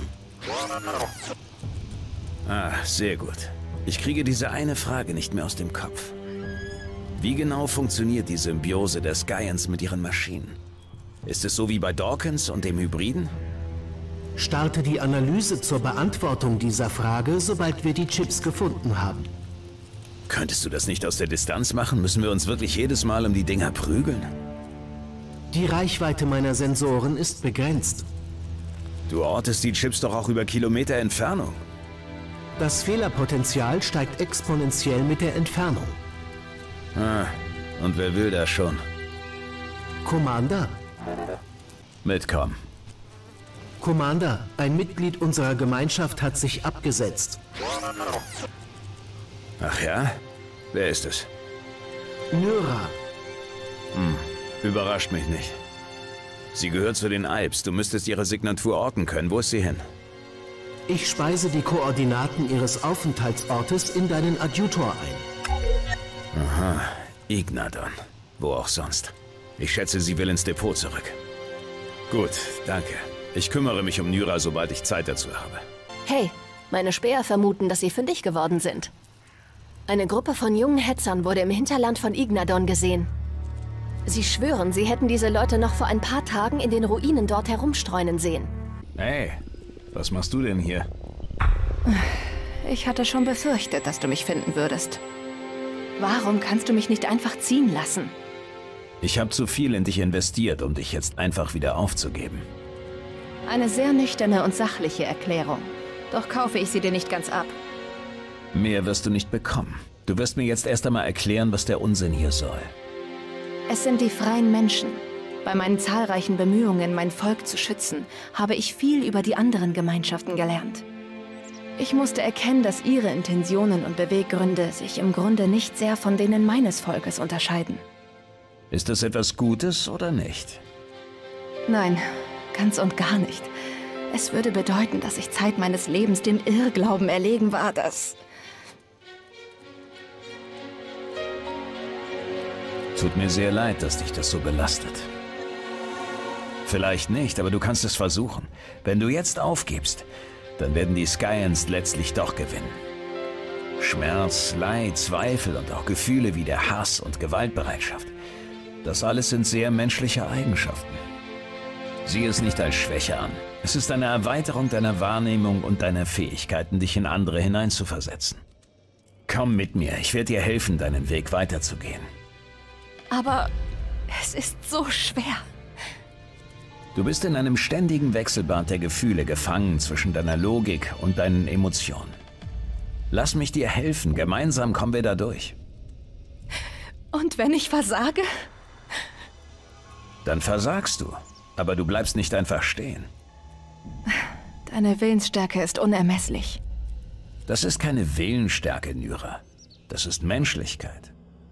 Ah, sehr gut. Ich kriege diese eine Frage nicht mehr aus dem Kopf. Wie genau funktioniert die Symbiose der Skyans mit ihren Maschinen? Ist es so wie bei Dawkins und dem Hybriden? Starte die Analyse zur Beantwortung dieser Frage, sobald wir die Chips gefunden haben. Könntest du das nicht aus der Distanz machen? Müssen wir uns wirklich jedes Mal um die Dinger prügeln? Die Reichweite meiner Sensoren ist begrenzt. Du ortest die Chips doch auch über Kilometer Entfernung. Das Fehlerpotenzial steigt exponentiell mit der Entfernung. Ah, und wer will das schon? Commander? Mitkommen. Commander, ein Mitglied unserer Gemeinschaft hat sich abgesetzt. Ach ja? Wer ist es? Nyra. Überrascht mich nicht. Sie gehört zu den Alps. Du müsstest ihre Signatur orten können. Wo ist sie hin? Ich speise die Koordinaten ihres Aufenthaltsortes in deinen Adjutor ein. Aha, Ignadon. Wo auch sonst. Ich schätze, sie will ins Depot zurück. Gut, danke. Ich kümmere mich um Nyra, sobald ich Zeit dazu habe. Hey, meine Späher vermuten, dass sie fündig geworden sind. Eine Gruppe von jungen Hetzern wurde im Hinterland von Ignadon gesehen. Sie schwören, sie hätten diese Leute noch vor ein paar Tagen in den Ruinen dort herumstreunen sehen. Hey, was machst du denn hier? Ich hatte schon befürchtet, dass du mich finden würdest. Warum kannst du mich nicht einfach ziehen lassen? Ich habe zu viel in dich investiert, um dich jetzt einfach wieder aufzugeben. Eine sehr nüchterne und sachliche Erklärung. Doch kaufe ich sie dir nicht ganz ab. Mehr wirst du nicht bekommen. Du wirst mir jetzt erst einmal erklären, was der Unsinn hier soll. Es sind die freien Menschen. Bei meinen zahlreichen Bemühungen, mein Volk zu schützen, habe ich viel über die anderen Gemeinschaften gelernt. Ich musste erkennen, dass ihre Intentionen und Beweggründe sich im Grunde nicht sehr von denen meines Volkes unterscheiden. Ist das etwas Gutes oder nicht? Nein, ganz und gar nicht. Es würde bedeuten, dass ich Zeit meines Lebens dem Irrglauben erlegen war, dass... Tut mir sehr leid, dass dich das so belastet. Vielleicht nicht, aber du kannst es versuchen. Wenn du jetzt aufgibst, dann werden die Skyans letztlich doch gewinnen. Schmerz, Leid, Zweifel und auch Gefühle wie der Hass und Gewaltbereitschaft. Das alles sind sehr menschliche Eigenschaften. Sieh es nicht als Schwäche an. Es ist eine Erweiterung deiner Wahrnehmung und deiner Fähigkeiten, dich in andere hineinzuversetzen. Komm mit mir, ich werde dir helfen, deinen Weg weiterzugehen. Aber es ist so schwer. Du bist in einem ständigen Wechselbad der Gefühle gefangen zwischen deiner Logik und deinen Emotionen. Lass mich dir helfen, gemeinsam kommen wir da durch. Und wenn ich versage? Dann versagst du, aber du bleibst nicht einfach stehen. Deine Willensstärke ist unermesslich. Das ist keine Willensstärke, Nyra. Das ist Menschlichkeit.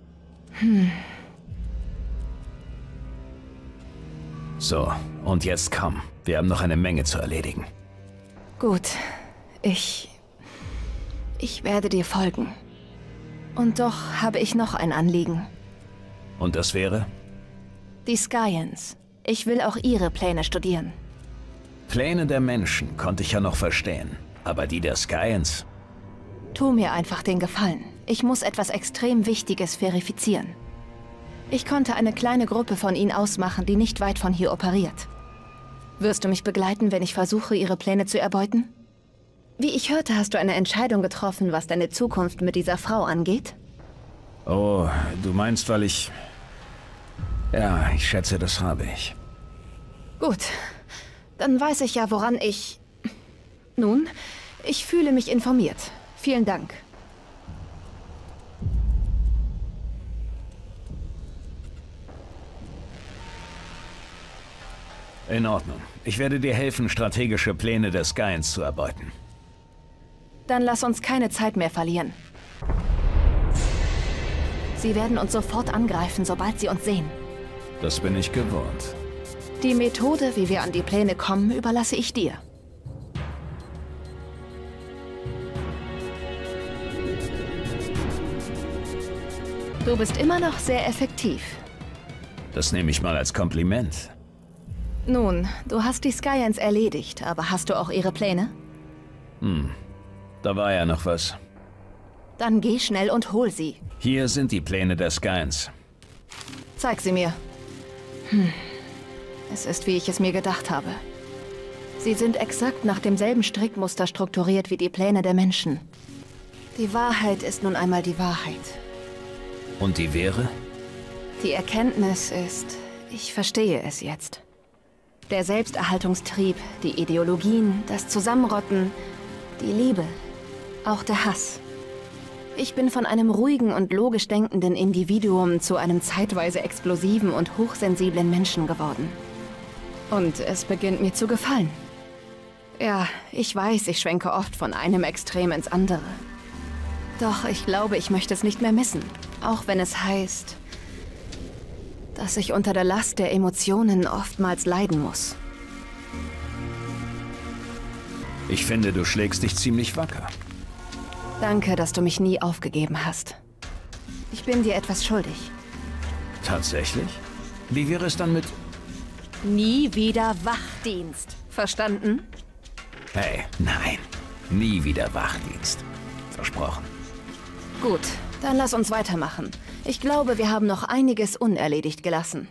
So, und jetzt komm. Wir haben noch eine Menge zu erledigen. Gut, ich werde dir folgen. Und doch habe ich noch ein Anliegen. Und das wäre? Die Skyans. Ich will auch ihre Pläne studieren. Pläne der Menschen konnte ich ja noch verstehen. Aber die der Skyans? Tu mir einfach den Gefallen. Ich muss etwas extrem Wichtiges verifizieren. Ich konnte eine kleine Gruppe von ihnen ausmachen, die nicht weit von hier operiert. Wirst du mich begleiten, wenn ich versuche, ihre Pläne zu erbeuten? Wie ich hörte, hast du eine Entscheidung getroffen, was deine Zukunft mit dieser Frau angeht? Oh, du meinst, weil ich... Ja, ich schätze, das habe ich. Gut, dann weiß ich ja, woran ich... Nun, ich fühle mich informiert. Vielen Dank. In Ordnung. Ich werde dir helfen, strategische Pläne der Skyans zu erbeuten. Dann lass uns keine Zeit mehr verlieren. Sie werden uns sofort angreifen, sobald sie uns sehen. Das bin ich gewohnt. Die Methode, wie wir an die Pläne kommen, überlasse ich dir. Du bist immer noch sehr effektiv. Das nehme ich mal als Kompliment. Nun, du hast die Skyans erledigt, aber hast du auch ihre Pläne? Da war ja noch was. Dann geh schnell und hol sie. Hier sind die Pläne der Skyans. Zeig sie mir. Es ist, wie ich es mir gedacht habe. Sie sind exakt nach demselben Strickmuster strukturiert wie die Pläne der Menschen. Die Wahrheit ist nun einmal die Wahrheit. Und die wäre? Die Erkenntnis ist, ich verstehe es jetzt. Der Selbsterhaltungstrieb, die Ideologien, das Zusammenrotten, die Liebe, auch der Hass. Ich bin von einem ruhigen und logisch denkenden Individuum zu einem zeitweise explosiven und hochsensiblen Menschen geworden. Und es beginnt mir zu gefallen. Ja, ich weiß, ich schwenke oft von einem Extrem ins andere. Doch ich glaube, ich möchte es nicht mehr missen. Auch wenn es heißt, dass ich unter der Last der Emotionen oftmals leiden muss. Ich finde, du schlägst dich ziemlich wacker. Danke, dass du mich nie aufgegeben hast. Ich bin dir etwas schuldig. Tatsächlich? Wie wäre es dann mit... Nie wieder Wachdienst. Verstanden? Hey, nein. Nie wieder Wachdienst. Versprochen. Gut, dann lass uns weitermachen. Ich glaube, wir haben noch einiges unerledigt gelassen.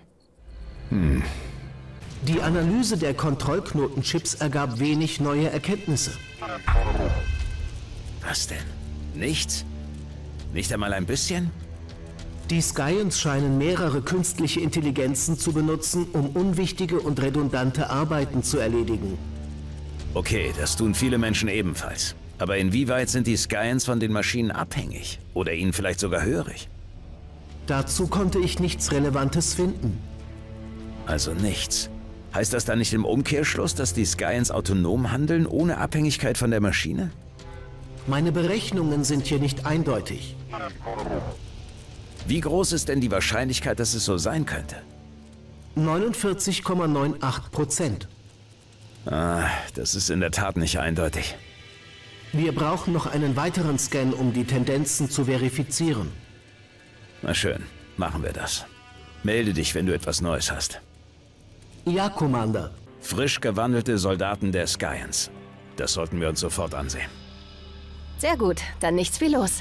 Die Analyse der Kontrollknotenchips ergab wenig neue Erkenntnisse. Was denn? Nichts? Nicht einmal ein bisschen? Die Skyans scheinen mehrere künstliche Intelligenzen zu benutzen, um unwichtige und redundante Arbeiten zu erledigen. Okay, das tun viele Menschen ebenfalls. Aber inwieweit sind die Skyans von den Maschinen abhängig? Oder ihnen vielleicht sogar hörig? Dazu konnte ich nichts Relevantes finden. Also nichts. Heißt das dann nicht im Umkehrschluss, dass die Skyans autonom handeln, ohne Abhängigkeit von der Maschine? Meine Berechnungen sind hier nicht eindeutig. Wie groß ist denn die Wahrscheinlichkeit, dass es so sein könnte? 49,98%. Ah, das ist in der Tat nicht eindeutig. Wir brauchen noch einen weiteren Scan, um die Tendenzen zu verifizieren. Na schön, machen wir das. Melde dich, wenn du etwas Neues hast. Ja, Commander. Frisch gewandelte Soldaten der Skyans. Das sollten wir uns sofort ansehen. Sehr gut, dann nichts wie los.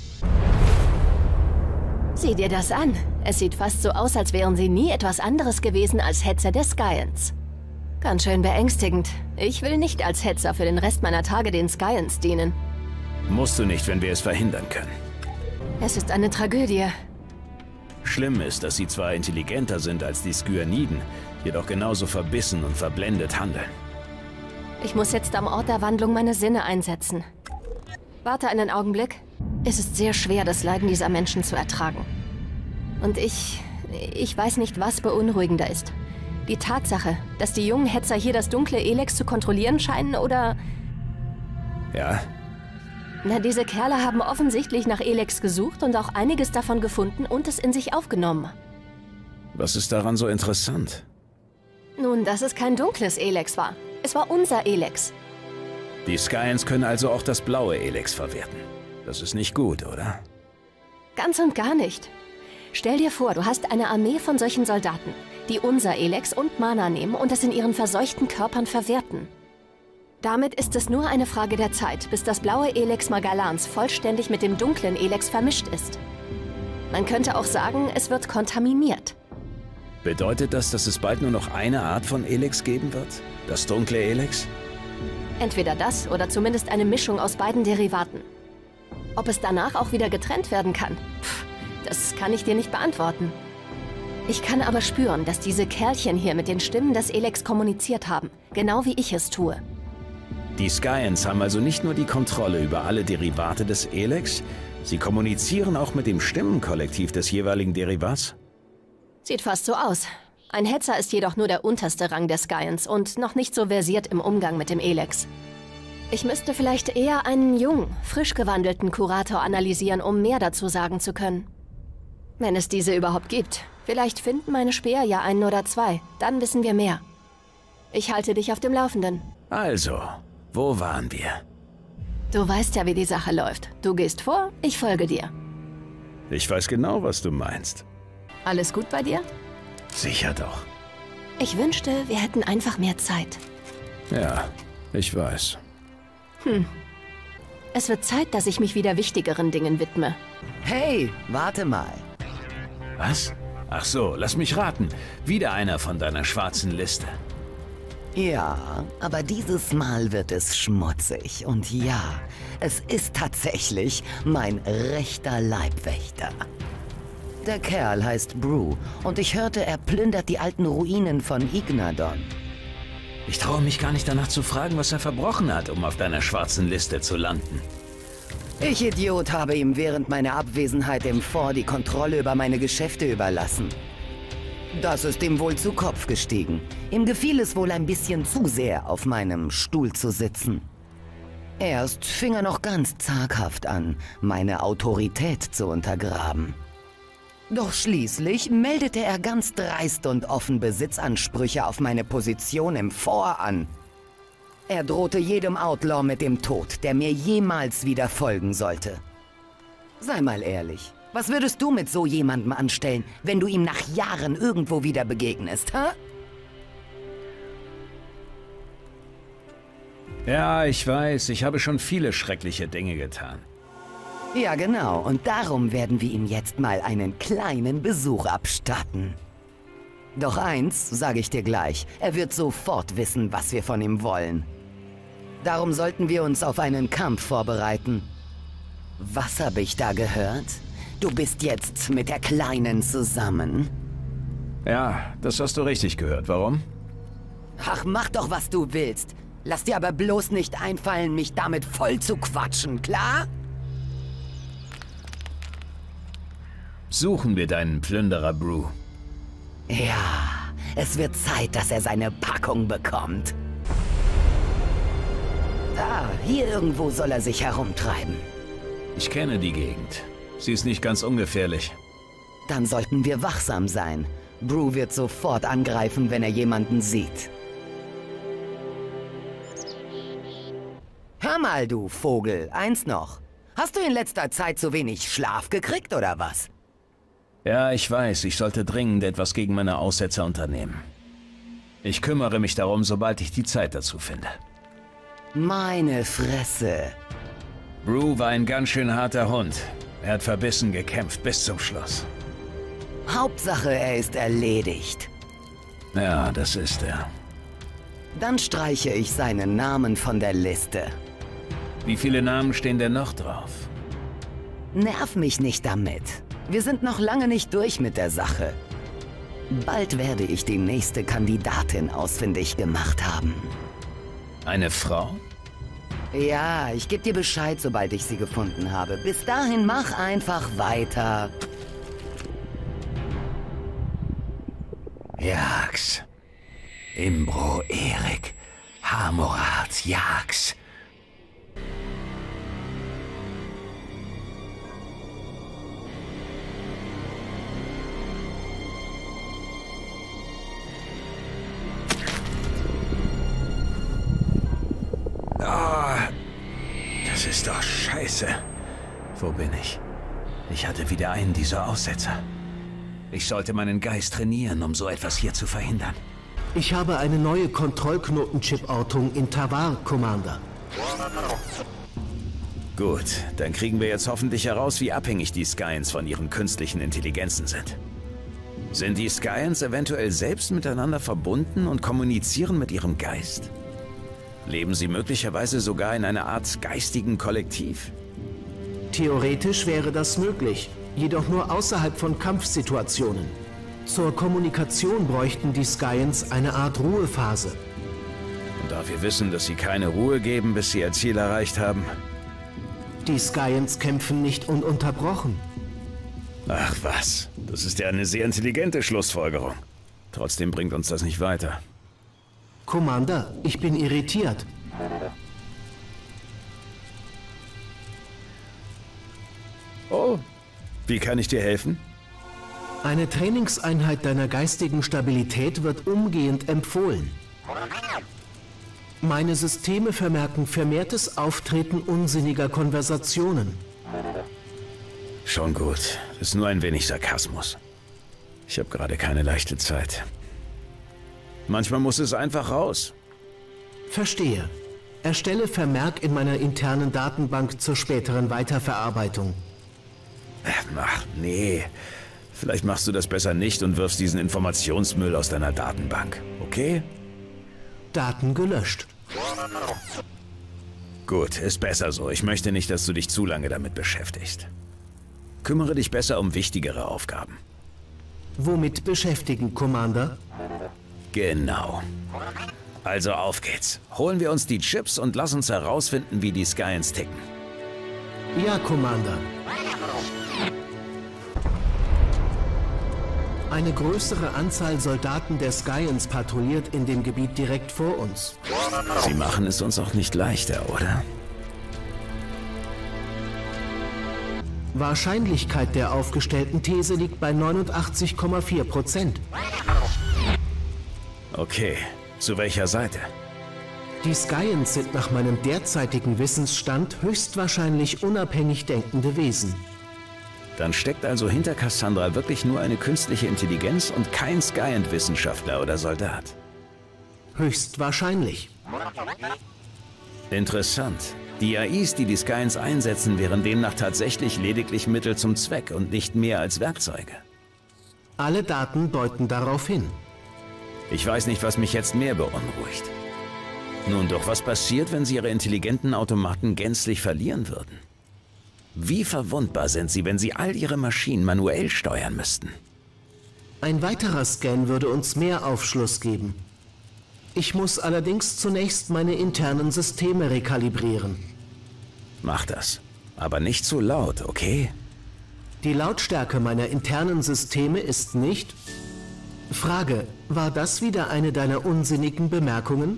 Sieh dir das an. Es sieht fast so aus, als wären sie nie etwas anderes gewesen als Hetzer der Skyans. Ganz schön beängstigend. Ich will nicht als Hetzer für den Rest meiner Tage den Skyans dienen. Musst du nicht, wenn wir es verhindern können. Es ist eine Tragödie. Schlimm ist, dass sie zwar intelligenter sind als die Skyaniden, jedoch genauso verbissen und verblendet handeln. Ich muss jetzt am Ort der Wandlung meine Sinne einsetzen. Warte einen Augenblick. Es ist sehr schwer, das Leiden dieser Menschen zu ertragen. Und ich weiß nicht, was beunruhigender ist. Die Tatsache, dass die jungen Hetzer hier das dunkle Elex zu kontrollieren scheinen, oder... Ja? Na, diese Kerle haben offensichtlich nach Elex gesucht und auch einiges davon gefunden und es in sich aufgenommen. Was ist daran so interessant? Nun, dass es kein dunkles Elex war. Es war unser Elex. Die Skyans können also auch das blaue Elex verwerten. Das ist nicht gut, oder? Ganz und gar nicht. Stell dir vor, du hast eine Armee von solchen Soldaten, die unser Elex und Mana nehmen und es in ihren verseuchten Körpern verwerten. Damit ist es nur eine Frage der Zeit, bis das blaue Elex Magalans vollständig mit dem dunklen Elex vermischt ist. Man könnte auch sagen, es wird kontaminiert. Bedeutet das, dass es bald nur noch eine Art von Elex geben wird? Das dunkle Elex? Entweder das oder zumindest eine Mischung aus beiden Derivaten. Ob es danach auch wieder getrennt werden kann, das kann ich dir nicht beantworten. Ich kann aber spüren, dass diese Kerlchen hier mit den Stimmen des Elex kommuniziert haben, genau wie ich es tue. Die Skyans haben also nicht nur die Kontrolle über alle Derivate des Elex, sie kommunizieren auch mit dem Stimmenkollektiv des jeweiligen Derivats? Sieht fast so aus. Ein Hetzer ist jedoch nur der unterste Rang der Skyans und noch nicht so versiert im Umgang mit dem Elex. Ich müsste vielleicht eher einen jungen, frisch gewandelten Kurator analysieren, um mehr dazu sagen zu können. Wenn es diese überhaupt gibt. Vielleicht finden meine Späher ja einen oder zwei. Dann wissen wir mehr. Ich halte dich auf dem Laufenden. Also, wo waren wir? Du weißt ja, wie die Sache läuft. Du gehst vor, ich folge dir. Ich weiß genau, was du meinst. Alles gut bei dir? Sicher doch. Ich wünschte, wir hätten einfach mehr Zeit. Ja, ich weiß. Es wird Zeit, dass ich mich wieder wichtigeren Dingen widme. Hey, warte mal. Was? Ach so, lass mich raten. Wieder einer von deiner schwarzen Liste. Ja, aber dieses Mal wird es schmutzig. Und ja, es ist tatsächlich mein rechter Leibwächter. Der Kerl heißt Brew und ich hörte, er plündert die alten Ruinen von Ignadon. Ich traue mich gar nicht danach zu fragen, was er verbrochen hat, um auf deiner schwarzen Liste zu landen. Ich, Idiot, habe ihm während meiner Abwesenheit im Fort die Kontrolle über meine Geschäfte überlassen. Das ist ihm wohl zu Kopf gestiegen. Ihm gefiel es wohl ein bisschen zu sehr, auf meinem Stuhl zu sitzen. Erst fing er noch ganz zaghaft an, meine Autorität zu untergraben. Doch schließlich meldete er ganz dreist und offen Besitzansprüche auf meine Position im Fort an. Er drohte jedem Outlaw mit dem Tod, der mir jemals wieder folgen sollte. Sei mal ehrlich, was würdest du mit so jemandem anstellen, wenn du ihm nach Jahren irgendwo wieder begegnest, hä? Ja, ich weiß, ich habe schon viele schreckliche Dinge getan. Ja, genau. Und darum werden wir ihm jetzt mal einen kleinen Besuch abstatten. Doch eins sage ich dir gleich. Er wird sofort wissen, was wir von ihm wollen. Darum sollten wir uns auf einen Kampf vorbereiten. Was habe ich da gehört? Du bist jetzt mit der Kleinen zusammen. Ja, das hast du richtig gehört. Warum? Ach, mach doch, was du willst. Lass dir aber bloß nicht einfallen, mich damit voll zu quatschen, klar? Suchen wir deinen Plünderer, Brew. Ja, es wird Zeit, dass er seine Packung bekommt. Da, hier irgendwo soll er sich herumtreiben. Ich kenne die Gegend. Sie ist nicht ganz ungefährlich. Dann sollten wir wachsam sein. Brew wird sofort angreifen, wenn er jemanden sieht. Hör mal, du Vogel, eins noch. Hast du in letzter Zeit zu wenig Schlaf gekriegt, oder was? Ja, ich weiß, ich sollte dringend etwas gegen meine Aussetzer unternehmen. Ich kümmere mich darum, sobald ich die Zeit dazu finde. Meine Fresse. Brew war ein ganz schön harter Hund. Er hat verbissen gekämpft bis zum Schluss. Hauptsache, er ist erledigt. Ja, das ist er. Dann streiche ich seinen Namen von der Liste. Wie viele Namen stehen denn noch drauf? Nerv mich nicht damit. Wir sind noch lange nicht durch mit der Sache. Bald werde ich die nächste Kandidatin ausfindig gemacht haben. Eine Frau? Ja, ich gebe dir Bescheid, sobald ich sie gefunden habe. Bis dahin mach einfach weiter. Jax. Imbro Erik. Hamorat Jax. Das ist doch scheiße. Wo bin ich? Ich hatte wieder einen dieser Aussetzer. Ich sollte meinen Geist trainieren, um so etwas hier zu verhindern. Ich habe eine neue Kontrollknotenchip-Ortung in Tavar, Commander. Gut, dann kriegen wir jetzt hoffentlich heraus, wie abhängig die Skyans von ihren künstlichen Intelligenzen sind. Sind die Skyans eventuell selbst miteinander verbunden und kommunizieren mit ihrem Geist? Leben sie möglicherweise sogar in einer Art geistigen Kollektiv? Theoretisch wäre das möglich, jedoch nur außerhalb von Kampfsituationen. Zur Kommunikation bräuchten die Skyans eine Art Ruhephase. Und da wir wissen, dass sie keine Ruhe geben, bis sie ihr Ziel erreicht haben? Die Skyans kämpfen nicht ununterbrochen. Ach was, das ist ja eine sehr intelligente Schlussfolgerung. Trotzdem bringt uns das nicht weiter. Commander, ich bin irritiert. Oh, wie kann ich dir helfen? Eine Trainingseinheit deiner geistigen Stabilität wird umgehend empfohlen. Meine Systeme vermerken vermehrtes Auftreten unsinniger Konversationen. Schon gut. Ist nur ein wenig Sarkasmus. Ich habe gerade keine leichte Zeit. Manchmal muss es einfach raus. Verstehe. Erstelle Vermerk in meiner internen Datenbank zur späteren Weiterverarbeitung. Ach, nee. Vielleicht machst du das besser nicht und wirfst diesen Informationsmüll aus deiner Datenbank, okay? Daten gelöscht. Gut, ist besser so. Ich möchte nicht, dass du dich zu lange damit beschäftigst. Kümmere dich besser um wichtigere Aufgaben. Womit beschäftigen, Commander? Genau. Also auf geht's. Holen wir uns die Chips und lass uns herausfinden, wie die Skyans ticken. Ja, Commander. Eine größere Anzahl Soldaten der Skyans patrouilliert in dem Gebiet direkt vor uns. Sie machen es uns auch nicht leichter, oder? Wahrscheinlichkeit der aufgestellten These liegt bei 89,4%. Okay, zu welcher Seite? Die Skyans sind nach meinem derzeitigen Wissensstand höchstwahrscheinlich unabhängig denkende Wesen. Dann steckt also hinter Cassandra wirklich nur eine künstliche Intelligenz und kein Skyant-Wissenschaftler oder Soldat. Höchstwahrscheinlich. Interessant. Die AIs, die die Skyans einsetzen, wären demnach tatsächlich lediglich Mittel zum Zweck und nicht mehr als Werkzeuge. Alle Daten deuten darauf hin. Ich weiß nicht, was mich jetzt mehr beunruhigt. Nun doch, was passiert, wenn sie ihre intelligenten Automaten gänzlich verlieren würden? Wie verwundbar sind sie, wenn sie all ihre Maschinen manuell steuern müssten? Ein weiterer Scan würde uns mehr Aufschluss geben. Ich muss allerdings zunächst meine internen Systeme rekalibrieren. Mach das. Aber nicht zu laut, okay? Die Lautstärke meiner internen Systeme ist nicht... Frage, war das wieder eine deiner unsinnigen Bemerkungen?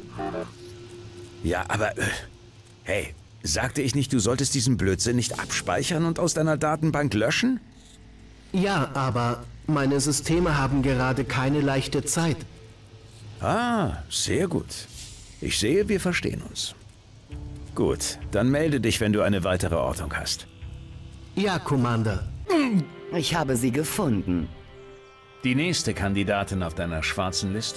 Ja, aber... hey, sagte ich nicht, du solltest diesen Blödsinn nicht abspeichern und aus deiner Datenbank löschen? Ja, aber meine Systeme haben gerade keine leichte Zeit. Ah, sehr gut. Ich sehe, wir verstehen uns. Gut, dann melde dich, wenn du eine weitere Ortung hast. Ja, Commander. Ich habe sie gefunden. Die nächste Kandidatin auf deiner schwarzen Liste?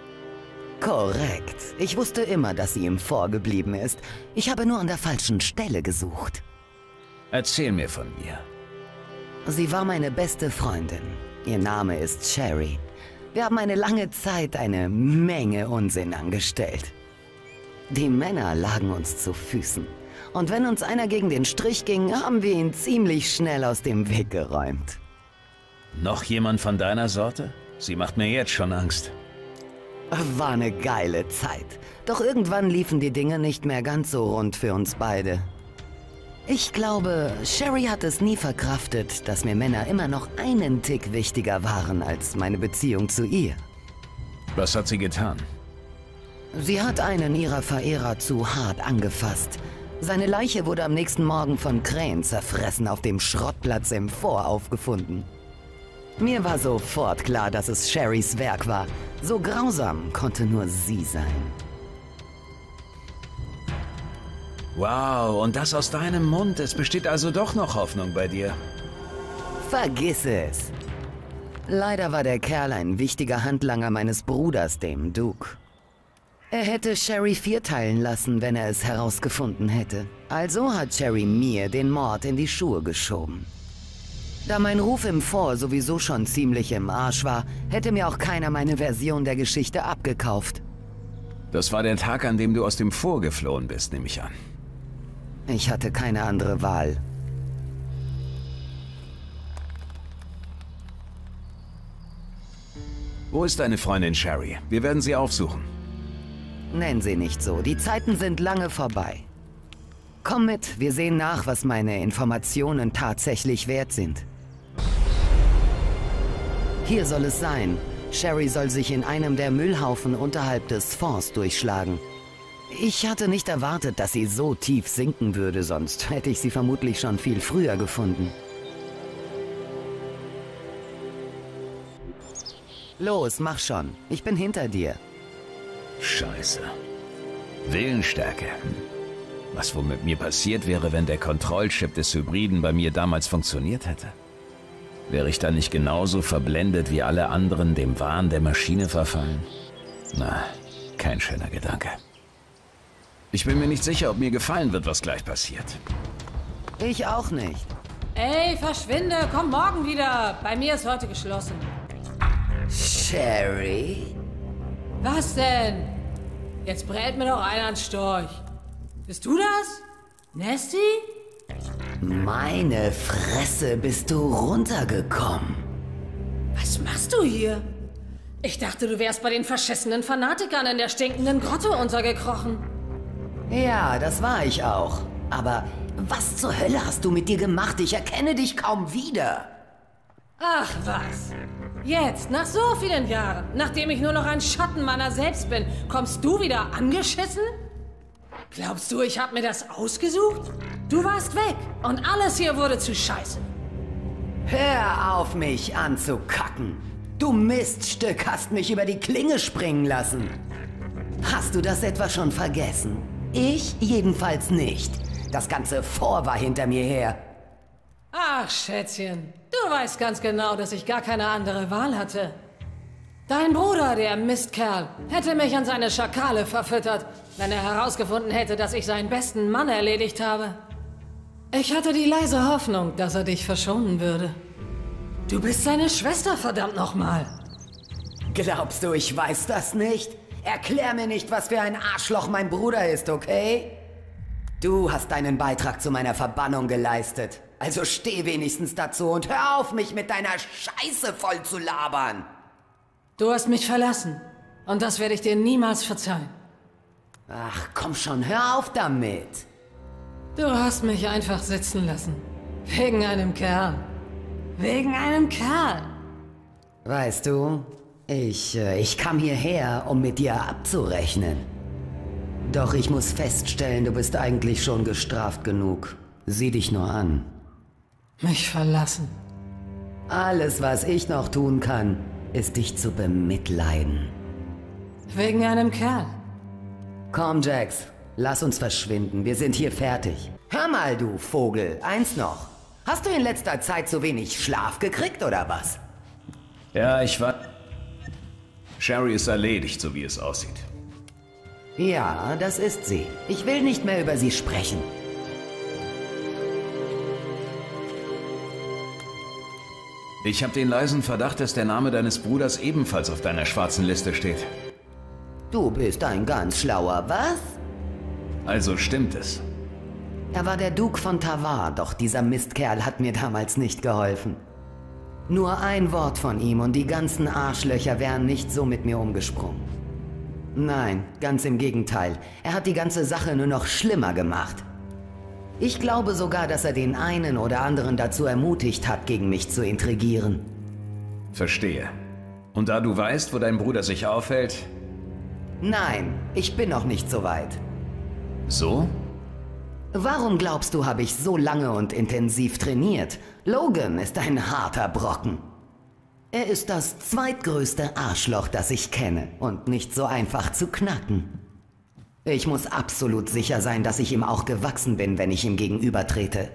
Korrekt. Ich wusste immer, dass sie ihm vorgeblieben ist. Ich habe nur an der falschen Stelle gesucht. Erzähl mir von ihr. Sie war meine beste Freundin. Ihr Name ist Sherry. Wir haben eine lange Zeit eine Menge Unsinn angestellt. Die Männer lagen uns zu Füßen. Und wenn uns einer gegen den Strich ging, haben wir ihn ziemlich schnell aus dem Weg geräumt. Noch jemand von deiner Sorte? Sie macht mir jetzt schon Angst. War eine geile Zeit. Doch irgendwann liefen die Dinge nicht mehr ganz so rund für uns beide. Ich glaube, Sherry hat es nie verkraftet, dass mir Männer immer noch einen Tick wichtiger waren als meine Beziehung zu ihr. Was hat sie getan? Sie hat einen ihrer Verehrer zu hart angefasst. Seine Leiche wurde am nächsten Morgen von Krähen zerfressen auf dem Schrottplatz im Fort aufgefunden. Mir war sofort klar, dass es Sherrys Werk war. So grausam konnte nur sie sein. Wow, und das aus deinem Mund. Es besteht also doch noch Hoffnung bei dir. Vergiss es. Leider war der Kerl ein wichtiger Handlanger meines Bruders, dem Duke. Er hätte Sherry vierteilen lassen, wenn er es herausgefunden hätte. Also hat Sherry mir den Mord in die Schuhe geschoben. Da mein Ruf im Fort sowieso schon ziemlich im Arsch war, hätte mir auch keiner meine Version der Geschichte abgekauft. Das war der Tag, an dem du aus dem Fort geflohen bist, nehme ich an. Ich hatte keine andere Wahl. Wo ist deine Freundin Sherry? Wir werden sie aufsuchen. Nenn sie nicht so. Die Zeiten sind lange vorbei. Komm mit, wir sehen nach, was meine Informationen tatsächlich wert sind. Hier soll es sein. Sherry soll sich in einem der Müllhaufen unterhalb des Fonds durchschlagen. Ich hatte nicht erwartet, dass sie so tief sinken würde, sonst hätte ich sie vermutlich schon viel früher gefunden. Los, mach schon. Ich bin hinter dir. Scheiße. Willensstärke. Was wohl mit mir passiert wäre, wenn der Kontrollchip des Hybriden bei mir damals funktioniert hätte? Wäre ich dann nicht genauso verblendet wie alle anderen dem Wahn der Maschine verfallen? Na, kein schöner Gedanke. Ich bin mir nicht sicher, ob mir gefallen wird, was gleich passiert. Ich auch nicht. Ey, verschwinde, komm morgen wieder. Bei mir ist heute geschlossen. Sherry? Was denn? Jetzt brät mir doch einer ans Storch. Bist du das? Nasty? Meine Fresse, bist du runtergekommen. Was machst du hier? Ich dachte, du wärst bei den verschissenen Fanatikern in der stinkenden Grotte untergekrochen. Ja, das war ich auch. Aber was zur Hölle hast du mit dir gemacht? Ich erkenne dich kaum wieder. Ach was. Jetzt, nach so vielen Jahren, nachdem ich nur noch ein Schatten meiner selbst bin, kommst du wieder angeschissen? Glaubst du, ich hab mir das ausgesucht? Du warst weg und alles hier wurde zu scheiße. Hör auf, mich anzukacken. Du Miststück hast mich über die Klinge springen lassen. Hast du das etwa schon vergessen? Ich jedenfalls nicht. Das ganze Fort war hinter mir her. Ach, Schätzchen, du weißt ganz genau, dass ich gar keine andere Wahl hatte. Dein Bruder, der Mistkerl, hätte mich an seine Schakale verfüttert, wenn er herausgefunden hätte, dass ich seinen besten Mann erledigt habe. Ich hatte die leise Hoffnung, dass er dich verschonen würde. Du bist seine Schwester, verdammt nochmal. Glaubst du, ich weiß das nicht? Erklär mir nicht, was für ein Arschloch mein Bruder ist, okay? Du hast deinen Beitrag zu meiner Verbannung geleistet. Also steh wenigstens dazu und hör auf, mich mit deiner Scheiße voll zu labern. Du hast mich verlassen. Und das werde ich dir niemals verzeihen. Ach, komm schon, hör auf damit. Du hast mich einfach sitzen lassen. Wegen einem Kerl. Wegen einem Kerl. Weißt du, ich kam hierher, um mit dir abzurechnen. Doch ich muss feststellen, du bist eigentlich schon gestraft genug. Sieh dich nur an. Mich verlassen. Alles, was ich noch tun kann, ist dich zu bemitleiden. Wegen einem Kerl. Komm, Jax, lass uns verschwinden. Wir sind hier fertig. Hör mal, du Vogel, eins noch. Hast du in letzter Zeit so wenig Schlaf gekriegt, oder was? Ja, ich war... Sherry ist erledigt, so wie es aussieht. Ja, das ist sie. Ich will nicht mehr über sie sprechen. Ich habe den leisen Verdacht, dass der Name deines Bruders ebenfalls auf deiner schwarzen Liste steht. Du bist ein ganz schlauer, was? Also stimmt es. Er war der Duke von Tavar, doch dieser Mistkerl hat mir damals nicht geholfen. Nur ein Wort von ihm und die ganzen Arschlöcher wären nicht so mit mir umgesprungen. Nein, ganz im Gegenteil. Er hat die ganze Sache nur noch schlimmer gemacht. Ich glaube sogar, dass er den einen oder anderen dazu ermutigt hat, gegen mich zu intrigieren. Verstehe. Und da du weißt, wo dein Bruder sich aufhält... Nein, ich bin noch nicht so weit. So? Warum glaubst du, habe ich so lange und intensiv trainiert? Logan ist ein harter Brocken. Er ist das zweitgrößte Arschloch, das ich kenne und nicht so einfach zu knacken. Ich muss absolut sicher sein, dass ich ihm auch gewachsen bin, wenn ich ihm gegenübertrete.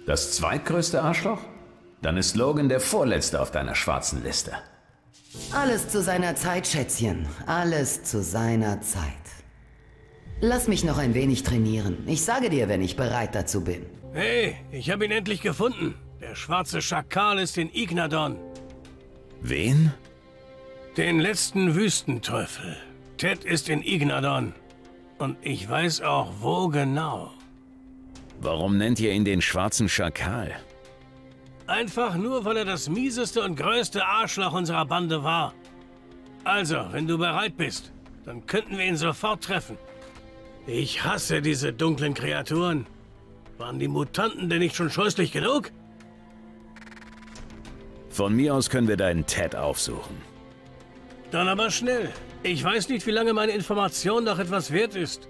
Das zweitgrößte Arschloch? Dann ist Logan der vorletzte auf deiner schwarzen Liste. Alles zu seiner Zeit, Schätzchen. Alles zu seiner Zeit. Lass mich noch ein wenig trainieren. Ich sage dir, wenn ich bereit dazu bin. Hey, ich habe ihn endlich gefunden. Der schwarze Schakal ist in Ignadon. Wen? Den letzten Wüstenteufel. Ted ist in Ignadon. Und ich weiß auch, wo genau. Warum nennt ihr ihn den schwarzen Schakal? Einfach nur, weil er das mieseste und größte Arschloch unserer Bande war. Also, wenn du bereit bist, dann könnten wir ihn sofort treffen. Ich hasse diese dunklen Kreaturen. Waren die Mutanten denn nicht schon scheußlich genug? Von mir aus können wir deinen Ted aufsuchen. Dann aber schnell. Ich weiß nicht, wie lange meine Information noch etwas wert ist.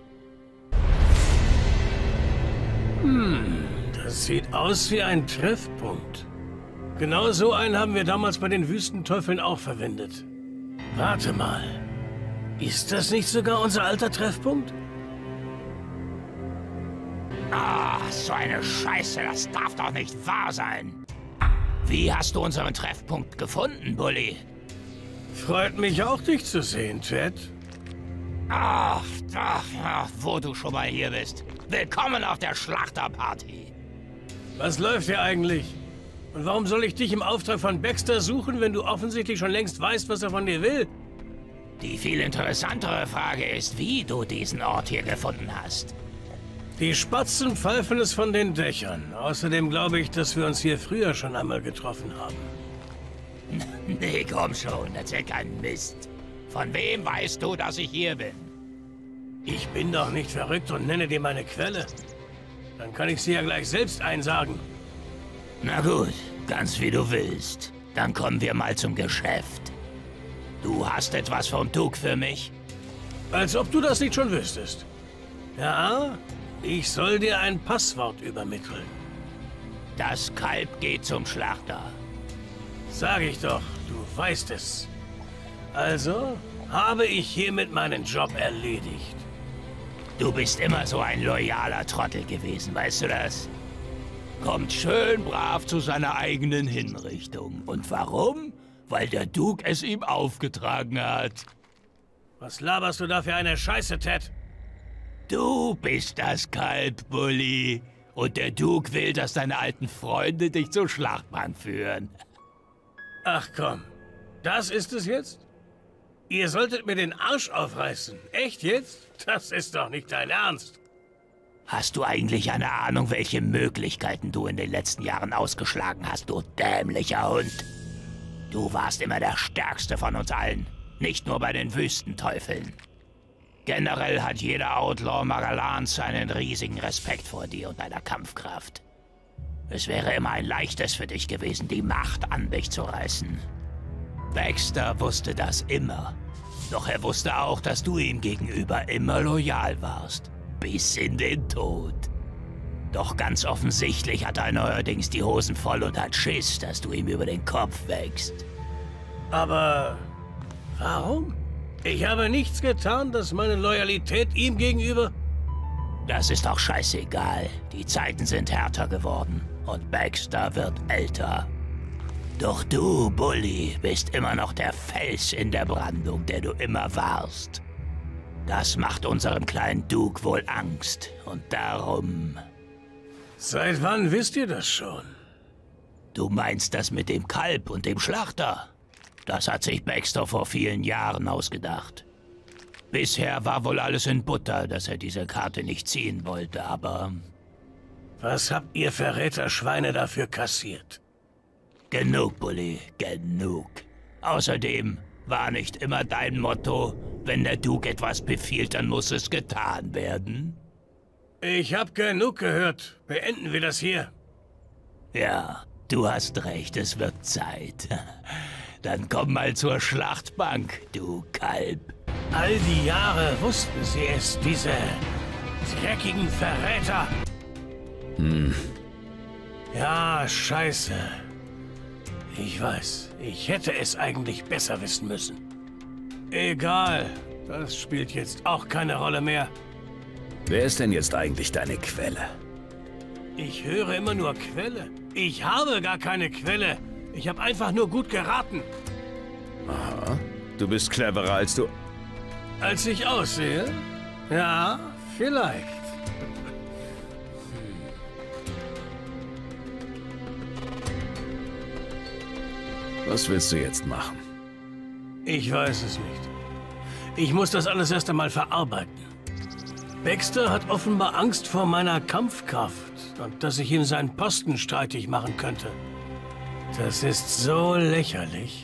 Das sieht aus wie ein Treffpunkt. Genau so einen haben wir damals bei den Wüstenteufeln auch verwendet. Warte mal. Ist das nicht sogar unser alter Treffpunkt? Ah, so eine Scheiße, das darf doch nicht wahr sein. Wie hast du unseren Treffpunkt gefunden, Bully? Freut mich auch, dich zu sehen, Ted. Ach, wo du schon mal hier bist. Willkommen auf der Schlachterparty. Was läuft hier eigentlich? Und warum soll ich dich im Auftrag von Baxter suchen, wenn du offensichtlich schon längst weißt, was er von dir will? Die viel interessantere Frage ist, wie du diesen Ort hier gefunden hast. Die Spatzen pfeifen es von den Dächern. Außerdem glaube ich, dass wir uns hier früher schon einmal getroffen haben. Nee, komm schon, erzähl keinen Mist. Von wem weißt du, dass ich hier bin? Ich bin doch nicht verrückt und nenne dir meine Quelle. Dann kann ich sie ja gleich selbst einsagen. Na gut, ganz wie du willst. Dann kommen wir mal zum Geschäft. Du hast etwas vom Duke für mich? Als ob du das nicht schon wüsstest. Ja, ich soll dir ein Passwort übermitteln. Das Kalb geht zum Schlachter. Sag ich doch, du weißt es. Also habe ich hiermit meinen Job erledigt. Du bist immer so ein loyaler Trottel gewesen, weißt du das? Kommt schön brav zu seiner eigenen Hinrichtung. Und warum? Weil der Duke es ihm aufgetragen hat. Was laberst du da für eine Scheiße, Ted? Du bist das Kalb, Bully. Und der Duke will, dass deine alten Freunde dich zur Schlachtbank führen. Ach komm, das ist es jetzt? Ihr solltet mir den Arsch aufreißen. Echt jetzt? Das ist doch nicht dein Ernst. Hast du eigentlich eine Ahnung, welche Möglichkeiten du in den letzten Jahren ausgeschlagen hast, du dämlicher Hund? Du warst immer der Stärkste von uns allen. Nicht nur bei den Wüstenteufeln. Generell hat jeder Outlaw Magalans einen riesigen Respekt vor dir und deiner Kampfkraft. Es wäre immer ein leichtes für dich gewesen, die Macht an dich zu reißen. Baxter wusste das immer. Doch er wusste auch, dass du ihm gegenüber immer loyal warst. Bis in den Tod. Doch ganz offensichtlich hat er neuerdings die Hosen voll und hat Schiss, dass du ihm über den Kopf wächst. Aber warum? Ich habe nichts getan, dass meine Loyalität ihm gegenüber... Das ist doch scheißegal. Die Zeiten sind härter geworden und Baxter wird älter. Doch du, Bully, bist immer noch der Fels in der Brandung, der du immer warst. Das macht unserem kleinen Duke wohl Angst und darum... Seit wann wisst ihr das schon? Du meinst das mit dem Kalb und dem Schlachter? Das hat sich Baxter vor vielen Jahren ausgedacht. Bisher war wohl alles in Butter, dass er diese Karte nicht ziehen wollte, aber... Was habt ihr Verräterschweine dafür kassiert? Genug, Bully, genug. Außerdem war nicht immer dein Motto, wenn der Duke etwas befiehlt, dann muss es getan werden? Ich hab genug gehört. Beenden wir das hier. Ja, du hast recht, es wird Zeit. Dann komm mal zur Schlachtbank, du Kalb. All die Jahre wussten sie es, diese dreckigen Verräter. Ja, scheiße. Ich weiß, ich hätte es eigentlich besser wissen müssen. Egal, das spielt jetzt auch keine Rolle mehr. Wer ist denn jetzt eigentlich deine Quelle? Ich höre immer nur Quelle. Ich habe gar keine Quelle. Ich habe einfach nur gut geraten. Aha. Du bist cleverer als du... Als ich aussehe? Ja, vielleicht. Was willst du jetzt machen? Ich weiß es nicht. Ich muss das alles erst einmal verarbeiten. Baxter hat offenbar Angst vor meiner Kampfkraft und dass ich ihm seinen Posten streitig machen könnte. Das ist so lächerlich.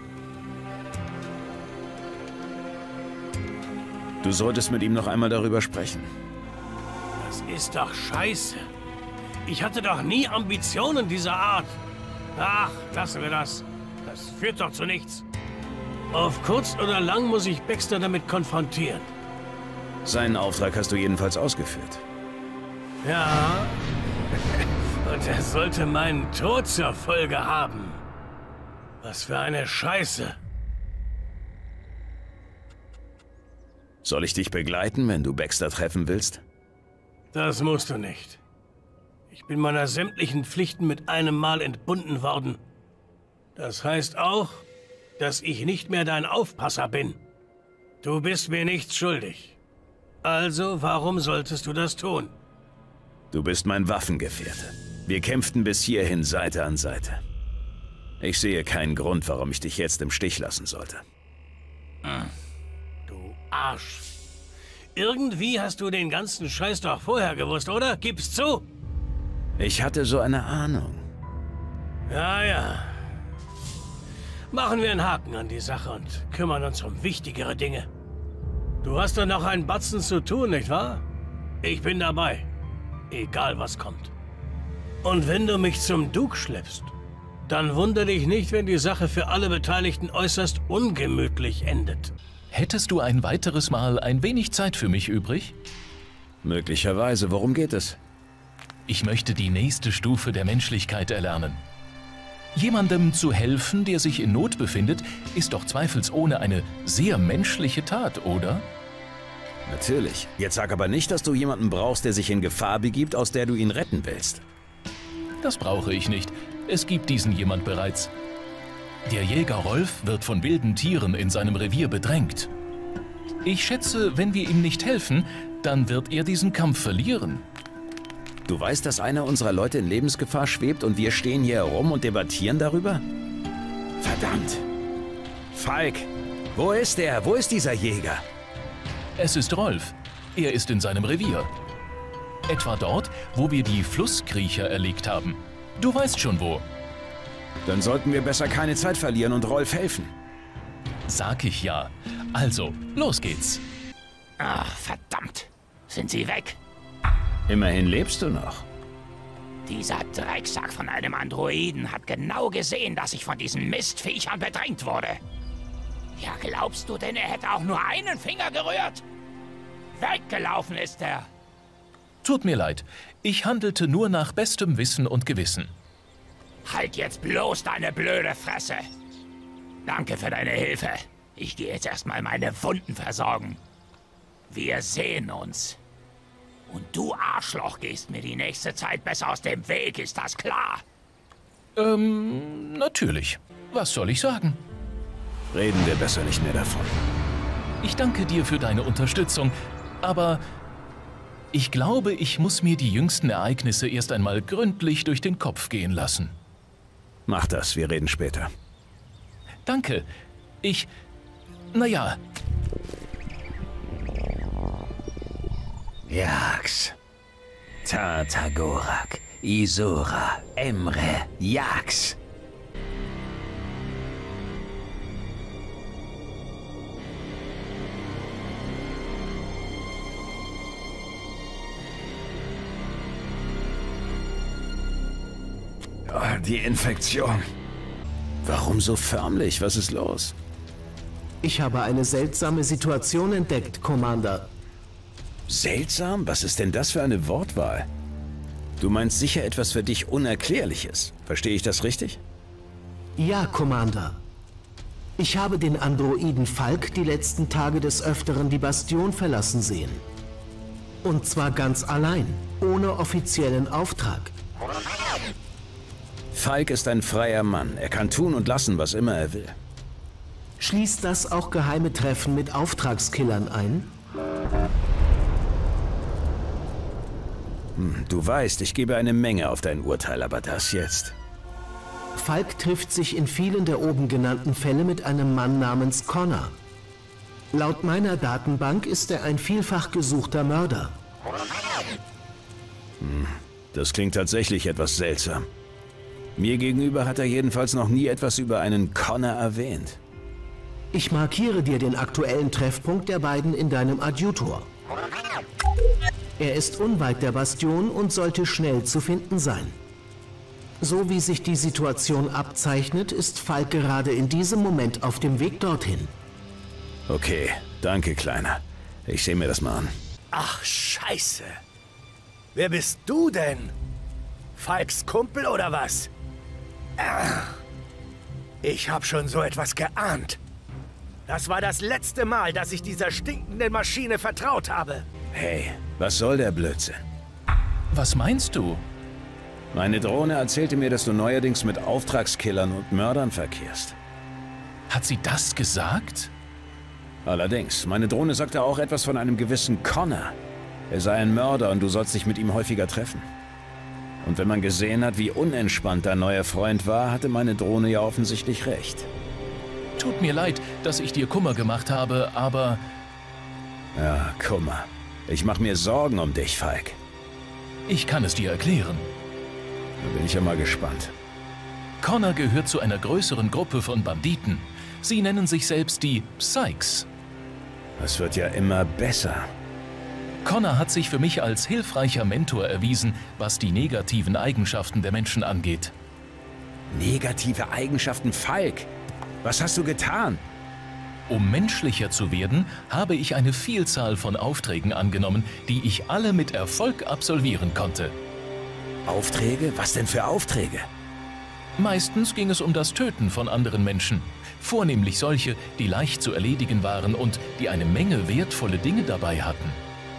Du solltest mit ihm noch einmal darüber sprechen. Das ist doch scheiße. Ich hatte doch nie Ambitionen dieser Art. Ach, lassen wir das. Das führt doch zu nichts. Auf kurz oder lang muss ich Baxter damit konfrontieren. Seinen Auftrag hast du jedenfalls ausgeführt. Ja, und er sollte meinen Tod zur Folge haben. Was für eine Scheiße. Soll ich dich begleiten, wenn du Baxter treffen willst? Das musst du nicht. Ich bin meiner sämtlichen Pflichten mit einem Mal entbunden worden. Das heißt auch, dass ich nicht mehr dein Aufpasser bin. Du bist mir nichts schuldig. Also, warum solltest du das tun? Du bist mein Waffengefährte. Wir kämpften bis hierhin Seite an Seite. Ich sehe keinen Grund, warum ich dich jetzt im Stich lassen sollte. Du Arsch. Irgendwie hast du den ganzen Scheiß doch vorher gewusst, oder? Gib's zu! Ich hatte so eine Ahnung. Ja, ja. Machen wir einen Haken an die Sache und kümmern uns um wichtigere Dinge. Du hast doch noch einen Batzen zu tun, nicht wahr? Ich bin dabei. Egal, was kommt. Und wenn du mich zum Duke schleppst, dann wundere dich nicht, wenn die Sache für alle Beteiligten äußerst ungemütlich endet. Hättest du ein weiteres Mal ein wenig Zeit für mich übrig? Möglicherweise. Worum geht es? Ich möchte die nächste Stufe der Menschlichkeit erlernen. Jemandem zu helfen, der sich in Not befindet, ist doch zweifelsohne eine sehr menschliche Tat, oder? Natürlich. Jetzt sag aber nicht, dass du jemanden brauchst, der sich in Gefahr begibt, aus der du ihn retten willst. Das brauche ich nicht. Es gibt diesen jemand bereits. Der Jäger Rolf wird von wilden Tieren in seinem Revier bedrängt. Ich schätze, wenn wir ihm nicht helfen, dann wird er diesen Kampf verlieren. Du weißt, dass einer unserer Leute in Lebensgefahr schwebt und wir stehen hier herum und debattieren darüber? Verdammt! Falk, wo ist er? Wo ist dieser Jäger? Es ist Rolf. Er ist in seinem Revier. Etwa dort, wo wir die Flusskriecher erlegt haben. Du weißt schon wo. Dann sollten wir besser keine Zeit verlieren und Rolf helfen. Sag ich ja. Also, los geht's. Ach, verdammt. Sind sie weg? Immerhin lebst du noch. Dieser Drecksack von einem Androiden hat genau gesehen, dass ich von diesen Mistviechern bedrängt wurde. Ja, glaubst du denn, er hätte auch nur einen Finger gerührt? Weggelaufen ist er. Tut mir leid. Ich handelte nur nach bestem Wissen und Gewissen. Halt jetzt bloß deine blöde Fresse. Danke für deine Hilfe. Ich gehe jetzt erstmal meine Wunden versorgen. Wir sehen uns. Und du Arschloch gehst mir die nächste Zeit besser aus dem Weg, ist das klar? Natürlich. Was soll ich sagen? Reden wir besser nicht mehr davon. Ich danke dir für deine Unterstützung, aber ich glaube, ich muss mir die jüngsten Ereignisse erst einmal gründlich durch den Kopf gehen lassen. Mach das, wir reden später. Danke. Naja. Jax. Tartagorak. Isura. Emre. Jax. Oh, die Infektion. Warum so förmlich? Was ist los? Ich habe eine seltsame Situation entdeckt, Commander. Seltsam? Was ist denn das für eine Wortwahl? Du meinst sicher etwas für dich Unerklärliches. Verstehe ich das richtig? Ja, Commander. Ich habe den Androiden Falk die letzten Tage des Öfteren die Bastion verlassen sehen. Und zwar ganz allein, ohne offiziellen Auftrag. Falk ist ein freier Mann. Er kann tun und lassen, was immer er will. Schließt das auch geheime Treffen mit Auftragskillern ein? Du weißt, ich gebe eine Menge auf dein Urteil, aber das jetzt... Falk trifft sich in vielen der oben genannten Fälle mit einem Mann namens Connor. Laut meiner Datenbank ist er ein vielfach gesuchter Mörder. Das klingt tatsächlich etwas seltsam. Mir gegenüber hat er jedenfalls noch nie etwas über einen Connor erwähnt. Ich markiere dir den aktuellen Treffpunkt der beiden in deinem Adjutor. Er ist unweit der Bastion und sollte schnell zu finden sein. So wie sich die Situation abzeichnet, ist Falk gerade in diesem Moment auf dem Weg dorthin. Okay, danke, Kleiner. Ich sehe mir das mal an. Ach, Scheiße. Wer bist du denn? Falks Kumpel oder was? Ich hab schon so etwas geahnt. Das war das letzte Mal, dass ich dieser stinkenden Maschine vertraut habe. Hey, was soll der Blödsinn? Was meinst du? Meine Drohne erzählte mir, dass du neuerdings mit Auftragskillern und Mördern verkehrst. Hat sie das gesagt? Allerdings, meine Drohne sagte auch etwas von einem gewissen Connor. Er sei ein Mörder und du sollst dich mit ihm häufiger treffen. Und wenn man gesehen hat, wie unentspannt dein neuer Freund war, hatte meine Drohne ja offensichtlich recht. Tut mir leid, dass ich dir Kummer gemacht habe, aber... Ja, Kummer. Ich mache mir Sorgen um dich, Falk. Ich kann es dir erklären. Da bin ich ja mal gespannt. Connor gehört zu einer größeren Gruppe von Banditen. Sie nennen sich selbst die Psychs. Es wird ja immer besser. Connor hat sich für mich als hilfreicher Mentor erwiesen, was die negativen Eigenschaften der Menschen angeht. Negative Eigenschaften, Falk? Was hast du getan? Um menschlicher zu werden, habe ich eine Vielzahl von Aufträgen angenommen, die ich alle mit Erfolg absolvieren konnte. Aufträge? Was denn für Aufträge? Meistens ging es um das Töten von anderen Menschen. Vornehmlich solche, die leicht zu erledigen waren und die eine Menge wertvolle Dinge dabei hatten.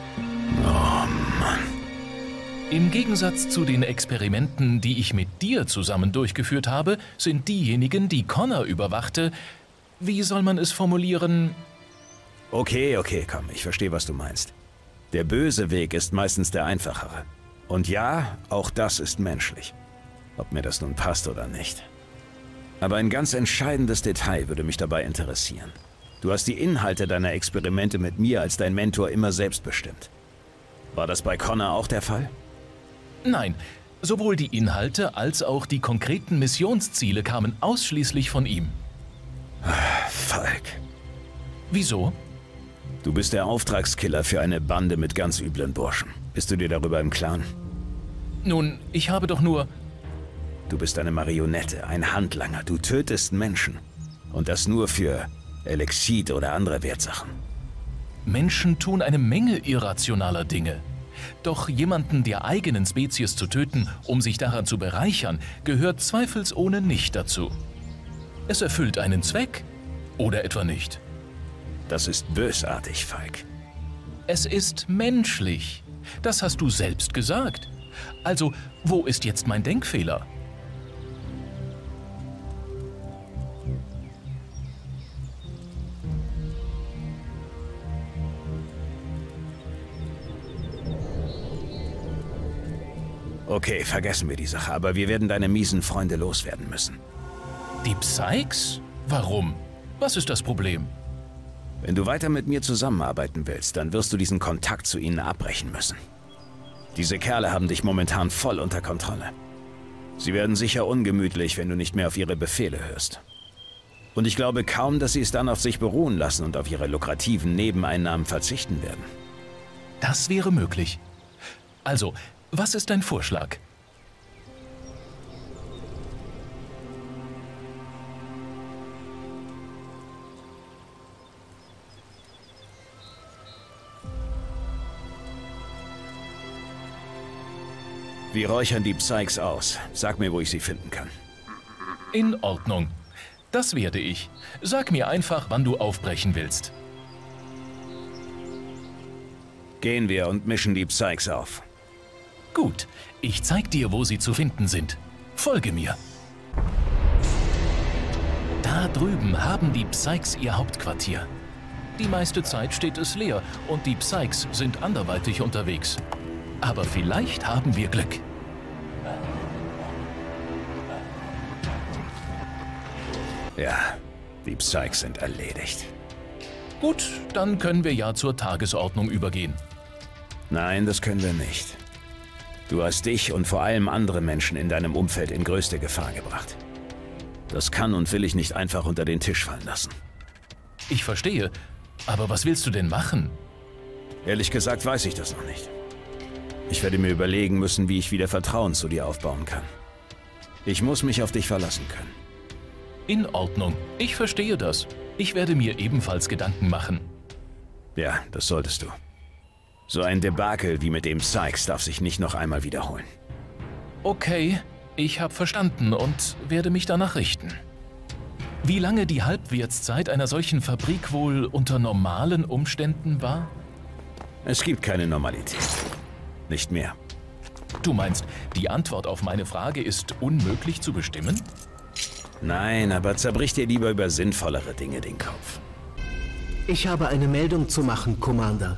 Oh Mann. Im Gegensatz zu den Experimenten, die ich mit dir zusammen durchgeführt habe, sind diejenigen, die Connor überwachte, wie soll man es formulieren? Okay, komm, ich verstehe, was du meinst. Der böse Weg ist meistens der einfachere. Und ja, auch das ist menschlich. Ob mir das nun passt oder nicht. Aber ein ganz entscheidendes Detail würde mich dabei interessieren. Du hast die Inhalte deiner Experimente mit mir als dein Mentor immer selbst bestimmt. War das bei Connor auch der Fall? Nein, sowohl die Inhalte als auch die konkreten Missionsziele kamen ausschließlich von ihm. Falk. Wieso? Du bist der Auftragskiller für eine Bande mit ganz üblen Burschen. Bist du dir darüber im Klaren? Nun, ich habe doch nur... Du bist eine Marionette, ein Handlanger. Du tötest Menschen. Und das nur für Elixit oder andere Wertsachen. Menschen tun eine Menge irrationaler Dinge. Doch jemanden der eigenen Spezies zu töten, um sich daran zu bereichern, gehört zweifelsohne nicht dazu. Es erfüllt einen Zweck. Oder etwa nicht? Das ist bösartig, Falk. Es ist menschlich. Das hast du selbst gesagt. Also, wo ist jetzt mein Denkfehler? Okay, vergessen wir die Sache, aber wir werden deine miesen Freunde loswerden müssen. Die Psychs? Warum? Was ist das Problem? Wenn du weiter mit mir zusammenarbeiten willst, dann wirst du diesen Kontakt zu ihnen abbrechen müssen. Diese Kerle haben dich momentan voll unter Kontrolle. Sie werden sicher ungemütlich, wenn du nicht mehr auf ihre Befehle hörst. Und ich glaube kaum, dass sie es dann auf sich beruhen lassen und auf ihre lukrativen Nebeneinnahmen verzichten werden. Das wäre möglich. Also, was ist dein Vorschlag? Wir räuchern die Psychs aus. Sag mir, wo ich sie finden kann. In Ordnung. Das werde ich. Sag mir einfach, wann du aufbrechen willst. Gehen wir und mischen die Psyches auf. Gut, ich zeig dir, wo sie zu finden sind. Folge mir. Da drüben haben die Psyches ihr Hauptquartier. Die meiste Zeit steht es leer und die Psyches sind anderweitig unterwegs. Aber vielleicht haben wir Glück. Ja, die Psyches sind erledigt. Gut, dann können wir ja zur Tagesordnung übergehen. Nein, das können wir nicht. Du hast dich und vor allem andere Menschen in deinem Umfeld in größte Gefahr gebracht. Das kann und will ich nicht einfach unter den Tisch fallen lassen. Ich verstehe, aber was willst du denn machen? Ehrlich gesagt weiß ich das noch nicht. Ich werde mir überlegen müssen, wie ich wieder Vertrauen zu dir aufbauen kann. Ich muss mich auf dich verlassen können. In Ordnung, ich verstehe das. Ich werde mir ebenfalls Gedanken machen. Ja, das solltest du. So ein Debakel wie mit dem Psyches darf sich nicht noch einmal wiederholen. Okay, ich habe verstanden und werde mich danach richten. Wie lange die Halbwertszeit einer solchen Fabrik wohl unter normalen Umständen war? Es gibt keine Normalität. Nicht mehr. Du meinst, die Antwort auf meine Frage ist unmöglich zu bestimmen? Nein, aber zerbrich dir lieber über sinnvollere Dinge den Kopf. Ich habe eine Meldung zu machen, Commander.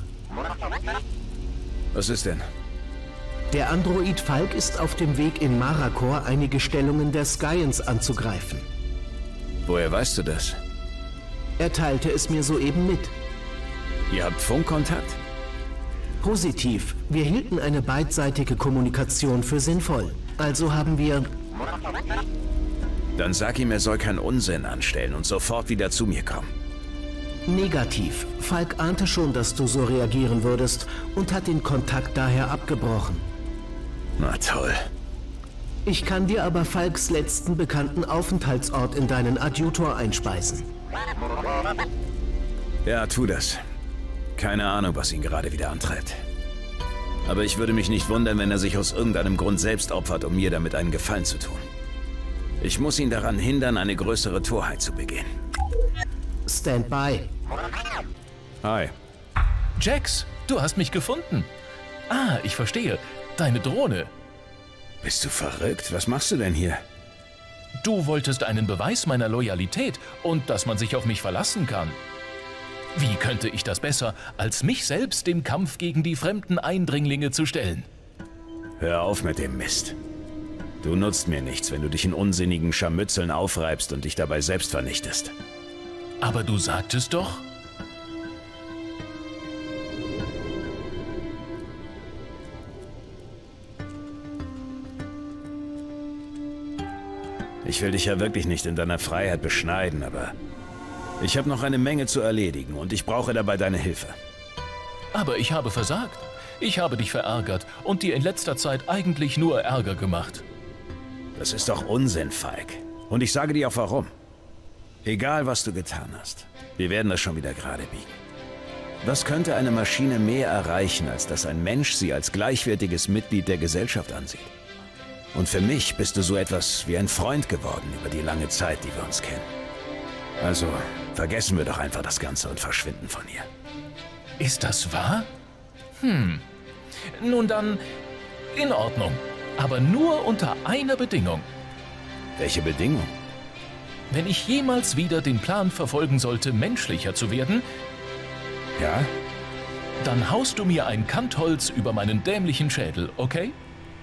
Was ist denn? Der Android Falk ist auf dem Weg in Marakor, einige Stellungen der Skyans anzugreifen. Woher weißt du das? Er teilte es mir soeben mit. Ihr habt Funkkontakt? Positiv. Wir hielten eine beidseitige Kommunikation für sinnvoll. Also haben wir... Dann sag ihm, er soll keinen Unsinn anstellen und sofort wieder zu mir kommen. Negativ. Falk ahnte schon, dass du so reagieren würdest und hat den Kontakt daher abgebrochen. Na toll. Ich kann dir aber Falks letzten bekannten Aufenthaltsort in deinen Adjutor einspeisen. Ja, tu das. Keine Ahnung, was ihn gerade wieder antreibt. Aber ich würde mich nicht wundern, wenn er sich aus irgendeinem Grund selbst opfert, um mir damit einen Gefallen zu tun. Ich muss ihn daran hindern, eine größere Torheit zu begehen. Stand by. Hi. Jax, du hast mich gefunden. Ah, ich verstehe. Deine Drohne. Bist du verrückt? Was machst du denn hier? Du wolltest einen Beweis meiner Loyalität und dass man sich auf mich verlassen kann. Wie könnte ich das besser, als mich selbst dem Kampf gegen die fremden Eindringlinge zu stellen? Hör auf mit dem Mist. Du nutzt mir nichts, wenn du dich in unsinnigen Scharmützeln aufreibst und dich dabei selbst vernichtest. Aber du sagtest doch... Ich will dich ja wirklich nicht in deiner Freiheit beschneiden, aber ich habe noch eine Menge zu erledigen und ich brauche dabei deine Hilfe. Aber ich habe versagt. Ich habe dich verärgert und dir in letzter Zeit eigentlich nur Ärger gemacht. Das ist doch Unsinn, Falk. Und ich sage dir auch warum. Egal, was du getan hast, wir werden das schon wieder gerade biegen. Was könnte eine Maschine mehr erreichen, als dass ein Mensch sie als gleichwertiges Mitglied der Gesellschaft ansieht? Und für mich bist du so etwas wie ein Freund geworden über die lange Zeit, die wir uns kennen. Also vergessen wir doch einfach das Ganze und verschwinden von hier. Ist das wahr? Nun dann, in Ordnung. Aber nur unter einer Bedingung. Welche Bedingung? Wenn ich jemals wieder den Plan verfolgen sollte, menschlicher zu werden... Ja? Dann haust du mir ein Kantholz über meinen dämlichen Schädel, okay?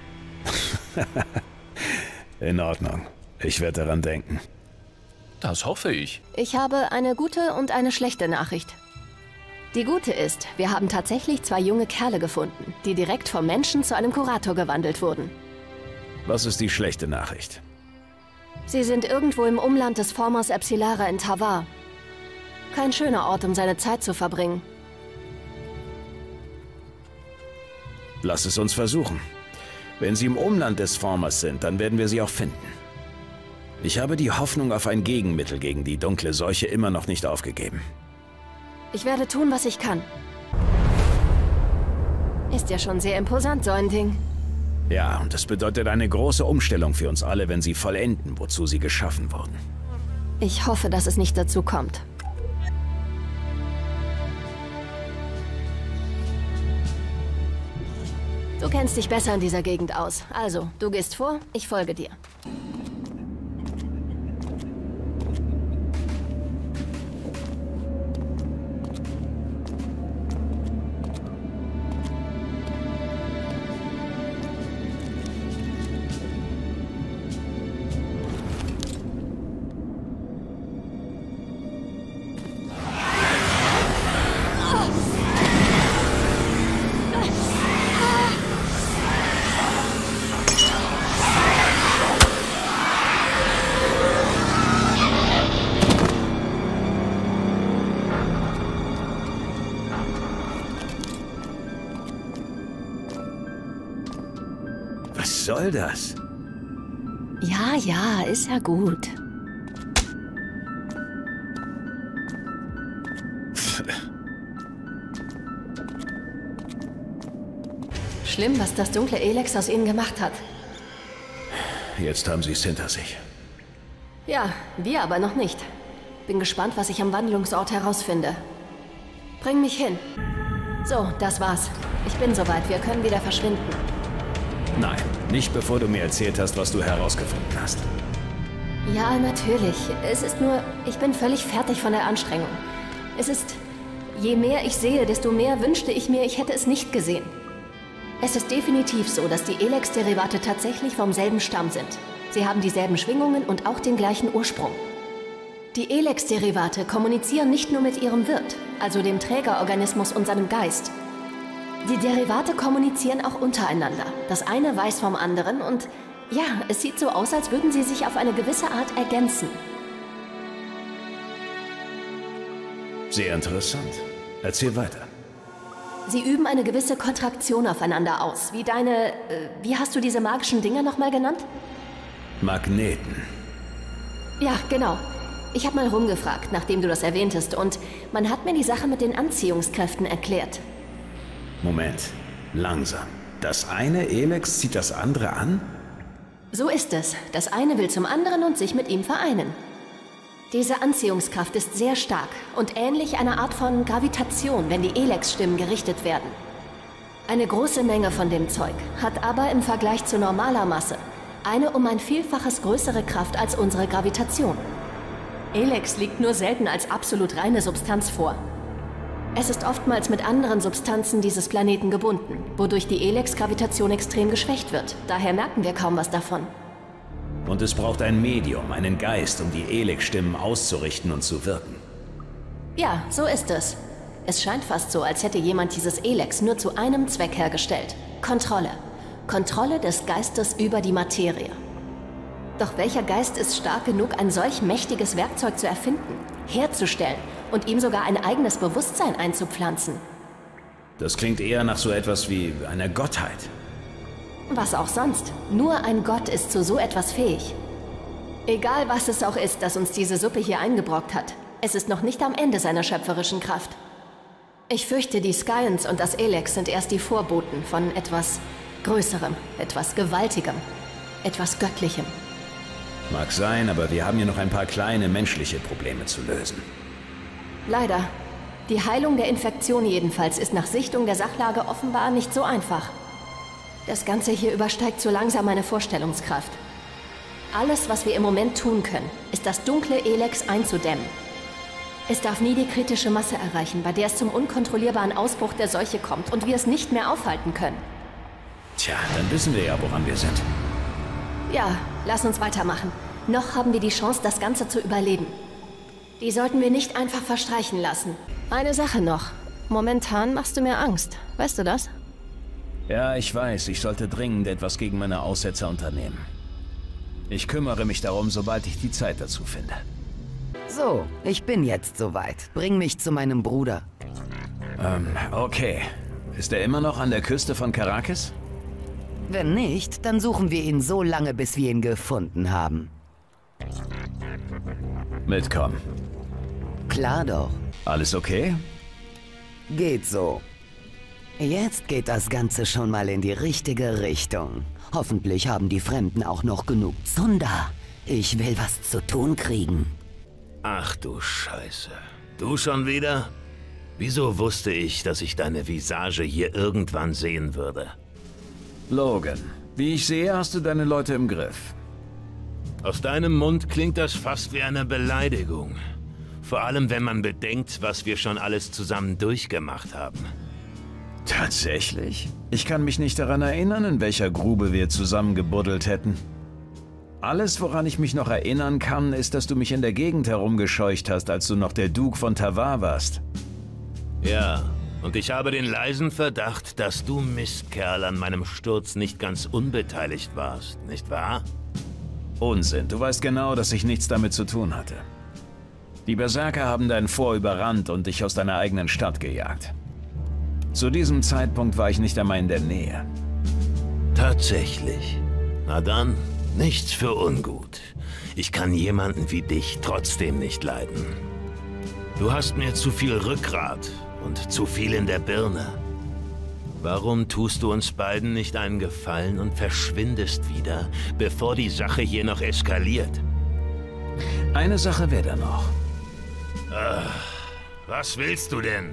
In Ordnung. Ich werde daran denken. Das hoffe ich. Ich habe eine gute und eine schlechte Nachricht. Die gute ist, wir haben tatsächlich 2 junge Kerle gefunden, die direkt vom Menschen zu einem Kurator gewandelt wurden. Was ist die schlechte Nachricht? Sie sind irgendwo im Umland des Formers Epsilara in Tavar. Kein schöner Ort, um seine Zeit zu verbringen. Lass es uns versuchen. Wenn sie im Umland des Formers sind, dann werden wir sie auch finden. Ich habe die Hoffnung auf ein Gegenmittel gegen die dunkle Seuche immer noch nicht aufgegeben. Ich werde tun, was ich kann. Ist ja schon sehr imposant, so ein Ding. Ja, und das bedeutet eine große Umstellung für uns alle, wenn sie vollenden, wozu sie geschaffen wurden. Ich hoffe, dass es nicht dazu kommt. Du kennst dich besser in dieser Gegend aus. Also, du gehst vor, ich folge dir. Was soll das? Ja, ist ja gut. Schlimm, was das dunkle Elex aus ihnen gemacht hat. Jetzt haben sie es hinter sich. Ja, wir aber noch nicht. Bin gespannt, was ich am Wandlungsort herausfinde. Bring mich hin. So, das war's. Ich bin soweit, wir können wieder verschwinden. Nein, nicht bevor du mir erzählt hast, was du herausgefunden hast. Ja, natürlich. Es ist nur, ich bin völlig fertig von der Anstrengung. Es ist, je mehr ich sehe, desto mehr wünschte ich mir, ich hätte es nicht gesehen. Es ist definitiv so, dass die Elex-Derivate tatsächlich vom selben Stamm sind. Sie haben dieselben Schwingungen und auch den gleichen Ursprung. Die Elex-Derivate kommunizieren nicht nur mit ihrem Wirt, also dem Trägerorganismus und seinem Geist. Die Derivate kommunizieren auch untereinander. Das eine weiß vom anderen und ja, es sieht so aus, als würden sie sich auf eine gewisse Art ergänzen. Sehr interessant. Erzähl weiter. Sie üben eine gewisse Kontraktion aufeinander aus, wie deine... wie hast du diese magischen Dinge nochmal genannt? Magneten. Ja, genau. Ich habe mal rumgefragt, nachdem du das erwähntest, und man hat mir die Sache mit den Anziehungskräften erklärt. Moment, langsam. Das eine Elex zieht das andere an? So ist es. Das eine will zum anderen und sich mit ihm vereinen. Diese Anziehungskraft ist sehr stark und ähnlich einer Art von Gravitation, wenn die Elex-Stimmen gerichtet werden. Eine große Menge von dem Zeug hat aber im Vergleich zu normaler Masse eine um ein Vielfaches größere Kraft als unsere Gravitation. Elex liegt nur selten als absolut reine Substanz vor. Es ist oftmals mit anderen Substanzen dieses Planeten gebunden, wodurch die Elex-Gravitation extrem geschwächt wird. Daher merken wir kaum was davon. Und es braucht ein Medium, einen Geist, um die Elex-Stimmen auszurichten und zu wirken. Ja, so ist es. Es scheint fast so, als hätte jemand dieses Elex nur zu einem Zweck hergestellt. Kontrolle. Kontrolle des Geistes über die Materie. Doch welcher Geist ist stark genug, ein solch mächtiges Werkzeug zu erfinden, herzustellen und ihm sogar ein eigenes Bewusstsein einzupflanzen? Das klingt eher nach so etwas wie einer Gottheit. Was auch sonst. Nur ein Gott ist zu so etwas fähig. Egal was es auch ist, das uns diese Suppe hier eingebrockt hat, es ist noch nicht am Ende seiner schöpferischen Kraft. Ich fürchte, die Skyans und das Elex sind erst die Vorboten von etwas Größerem, etwas Gewaltigem, etwas Göttlichem. Mag sein, aber wir haben hier noch ein paar kleine menschliche Probleme zu lösen. Leider. Die Heilung der Infektion jedenfalls ist nach Sichtung der Sachlage offenbar nicht so einfach. Das Ganze hier übersteigt so langsam meine Vorstellungskraft. Alles, was wir im Moment tun können, ist das dunkle Elex einzudämmen. Es darf nie die kritische Masse erreichen, bei der es zum unkontrollierbaren Ausbruch der Seuche kommt und wir es nicht mehr aufhalten können. Tja, dann wissen wir ja, woran wir sind. Ja, lass uns weitermachen. Noch haben wir die Chance, das Ganze zu überleben. Die sollten wir nicht einfach verstreichen lassen. Eine Sache noch. Momentan machst du mir Angst. Weißt du das? Ja, ich weiß, ich sollte dringend etwas gegen meine Aussetzer unternehmen. Ich kümmere mich darum, sobald ich die Zeit dazu finde. So, ich bin jetzt soweit. Bring mich zu meinem Bruder. Okay. Ist er immer noch an der Küste von Caracas? Wenn nicht, dann suchen wir ihn so lange, bis wir ihn gefunden haben. Mitkommen. Klar doch. Alles okay? Geht so. Jetzt geht das Ganze schon mal in die richtige Richtung. Hoffentlich haben die Fremden auch noch genug Zunder. Ich will was zu tun kriegen. Ach du Scheiße. Du schon wieder? Wieso wusste ich, dass ich deine Visage hier irgendwann sehen würde? Logan, wie ich sehe, hast du deine Leute im Griff. Aus deinem Mund klingt das fast wie eine Beleidigung. Vor allem, wenn man bedenkt, was wir schon alles zusammen durchgemacht haben. Tatsächlich? Ich kann mich nicht daran erinnern, in welcher Grube wir zusammen gebuddelt hätten. Alles, woran ich mich noch erinnern kann, ist, dass du mich in der Gegend herumgescheucht hast, als du noch der Duke von Tavar warst. Ja, und ich habe den leisen Verdacht, dass du, Mistkerl, an meinem Sturz nicht ganz unbeteiligt warst, nicht wahr? Unsinn, du weißt genau, dass ich nichts damit zu tun hatte. Die Berserker haben dein Fort überrannt und dich aus deiner eigenen Stadt gejagt. Zu diesem Zeitpunkt war ich nicht einmal in der Nähe. Tatsächlich. Na dann, nichts für ungut. Ich kann jemanden wie dich trotzdem nicht leiden. Du hast mir zu viel Rückgrat und zu viel in der Birne. Warum tust du uns beiden nicht einen Gefallen und verschwindest wieder, bevor die Sache hier noch eskaliert? Eine Sache wäre da noch. Was willst du denn?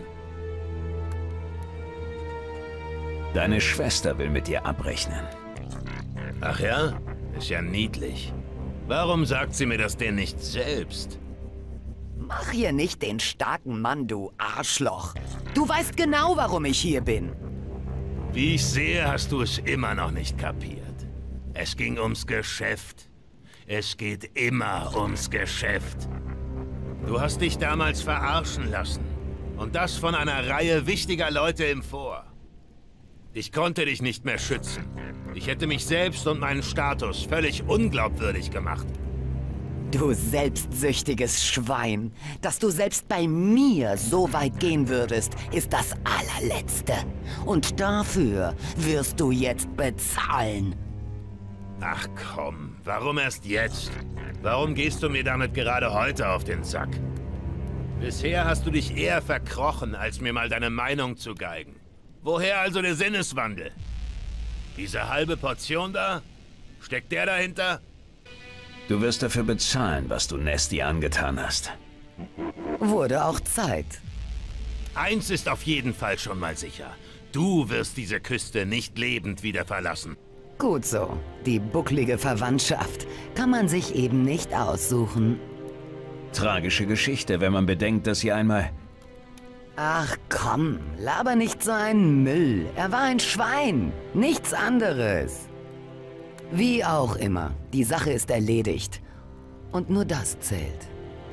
Deine Schwester will mit dir abrechnen. Ach ja? Ist ja niedlich. Warum sagt sie mir das denn nicht selbst? Mach hier nicht den starken Mann, du Arschloch. Du weißt genau, warum ich hier bin. Wie ich sehe, hast du es immer noch nicht kapiert. Es ging ums Geschäft. Es geht immer ums Geschäft. Du hast dich damals verarschen lassen. Und das von einer Reihe wichtiger Leute im Fort. Ich konnte dich nicht mehr schützen. Ich hätte mich selbst und meinen Status völlig unglaubwürdig gemacht. Du selbstsüchtiges Schwein. Dass du selbst bei mir so weit gehen würdest, ist das allerletzte. Und dafür wirst du jetzt bezahlen. Ach komm, warum erst jetzt? Warum gehst du mir damit gerade heute auf den Sack? Bisher hast du dich eher verkrochen, als mir mal deine Meinung zu geigen. Woher also der Sinneswandel? Diese halbe Portion da? Steckt der dahinter? Du wirst dafür bezahlen, was du Nesty angetan hast. Wurde auch Zeit. Eins ist auf jeden Fall schon mal sicher. Du wirst diese Küste nicht lebend wieder verlassen. Gut so. Die bucklige Verwandtschaft kann man sich eben nicht aussuchen. Tragische Geschichte, wenn man bedenkt, dass sie einmal... Ach komm, laber nicht so einen Müll. Er war ein Schwein, nichts anderes. Wie auch immer, die Sache ist erledigt. Und nur das zählt.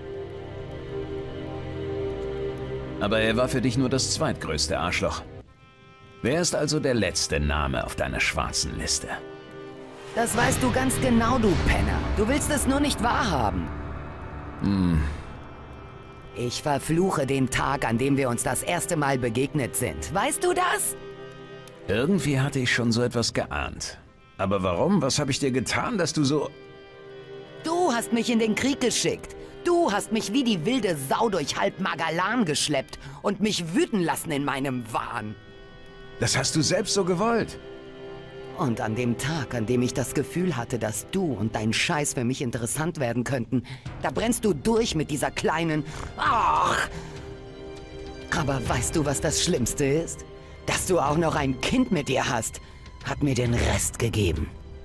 Aber er war für dich nur das zweitgrößte Arschloch. Wer ist also der letzte Name auf deiner schwarzen Liste? Das weißt du ganz genau, du Penner. Du willst es nur nicht wahrhaben. Ich verfluche den Tag, an dem wir uns das erste Mal begegnet sind. Weißt du das? Irgendwie hatte ich schon so etwas geahnt. Aber warum? Was habe ich dir getan, dass du so... Du hast mich in den Krieg geschickt. Du hast mich wie die wilde Sau durch halb Magalan geschleppt und mich wüten lassen in meinem Wahn. Das hast du selbst so gewollt. Und an dem Tag, an dem ich das Gefühl hatte, dass du und dein Scheiß für mich interessant werden könnten, da brennst du durch mit dieser kleinen... Ach! Aber weißt du, was das Schlimmste ist? Dass du auch noch ein Kind mit dir hast, hat mir den Rest gegeben.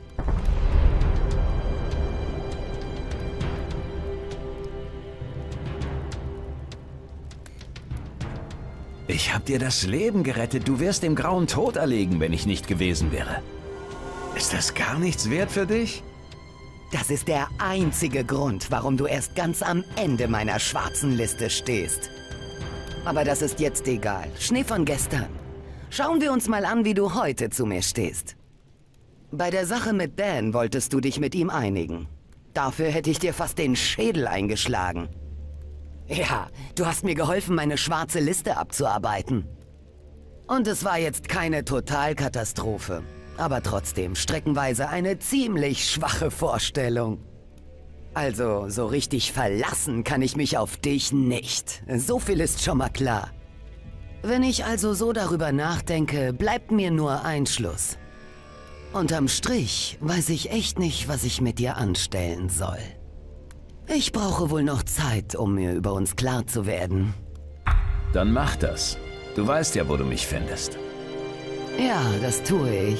Ich hab dir das Leben gerettet. Du wärst dem grauen Tod erlegen, wenn ich nicht gewesen wäre. Ist das gar nichts wert für dich? Das ist der einzige Grund, warum du erst ganz am Ende meiner schwarzen Liste stehst. Aber das ist jetzt egal. Schnee von gestern. Schauen wir uns mal an, wie du heute zu mir stehst. Bei der Sache mit Dan wolltest du dich mit ihm einigen. Dafür hätte ich dir fast den Schädel eingeschlagen. Ja, du hast mir geholfen, meine schwarze Liste abzuarbeiten. Und es war jetzt keine Totalkatastrophe. Aber trotzdem streckenweise eine ziemlich schwache Vorstellung. Also, so richtig verlassen kann ich mich auf dich nicht. So viel ist schon mal klar. Wenn ich also so darüber nachdenke, bleibt mir nur ein Schluss. Unterm Strich weiß ich echt nicht, was ich mit dir anstellen soll. Ich brauche wohl noch Zeit, um mir über uns klar zu werden. Dann mach das. Du weißt ja, wo du mich findest. Ja, das tue ich.